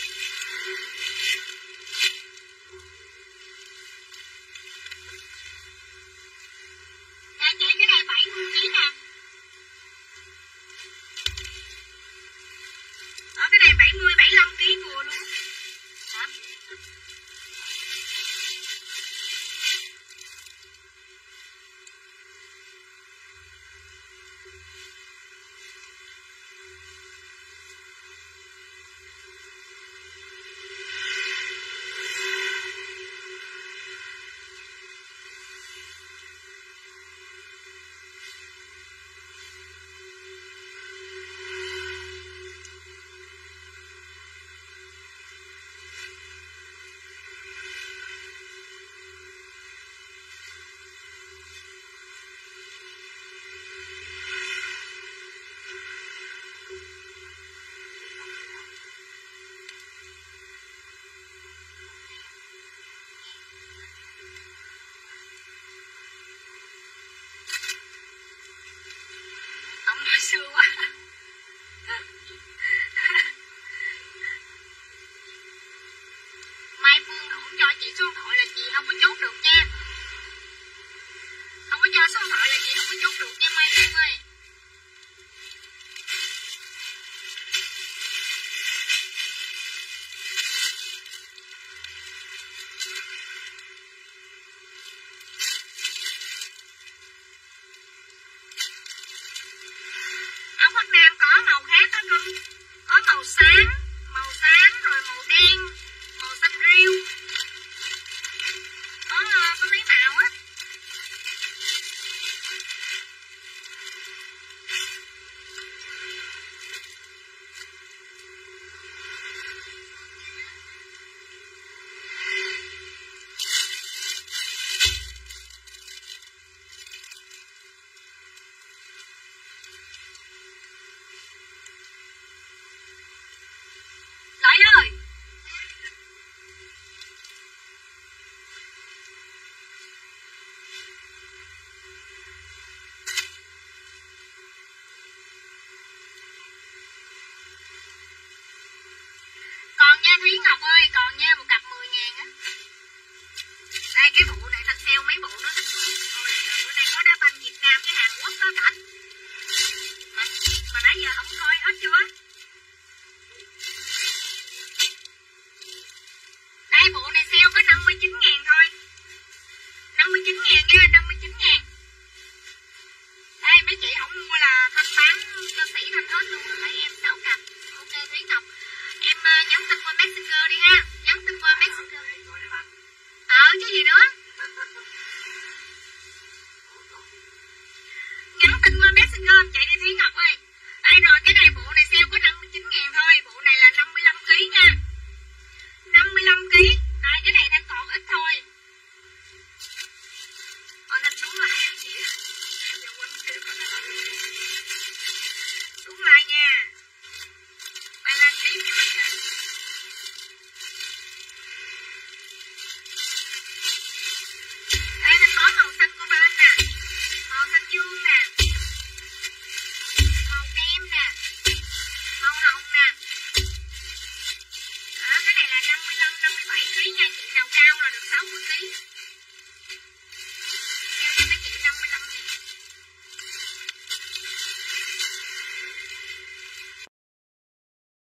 Speaker 1: Nè chị cái này bảy mươi ki lô gam nè. Đó cái này bảy mươi, bảy mươi lăm ki lô gam vừa luôn. Hả? Ông nói xưa quá. Mai Phương không cho chị số điện thoại là chị không có chốt được nha. Không có cho số điện thoại là chị không có chốt được nha Mai Phương ơi. Áo khoác nam có màu khác đó cưng. Có màu xám, màu xám rồi màu đen, màu xanh riêu. gì nữa. Nhắn tin qua Messenger chạy đi Thúy Ngọc ơi. Đây rồi, cái này bộ này sale có năm mươi chín ngàn thôi. Bộ này là năm mươi lăm ki lô gam nha, năm mươi lăm ki lô gam. Đây, cái này đang còn ít thôi. Còn nên xuống lại chị. Em giờ quên chị có này. Xuống lại nha. Đây là tí nha mọi người. Đây là có màu xanh của bên nè, màu xanh dương nè, màu kem nè, màu hồng nè. Đó, cái này là năm mươi lăm, năm mươi bảy ki lô gam nha chị, nào cao là được sáu mươi ki lô gam.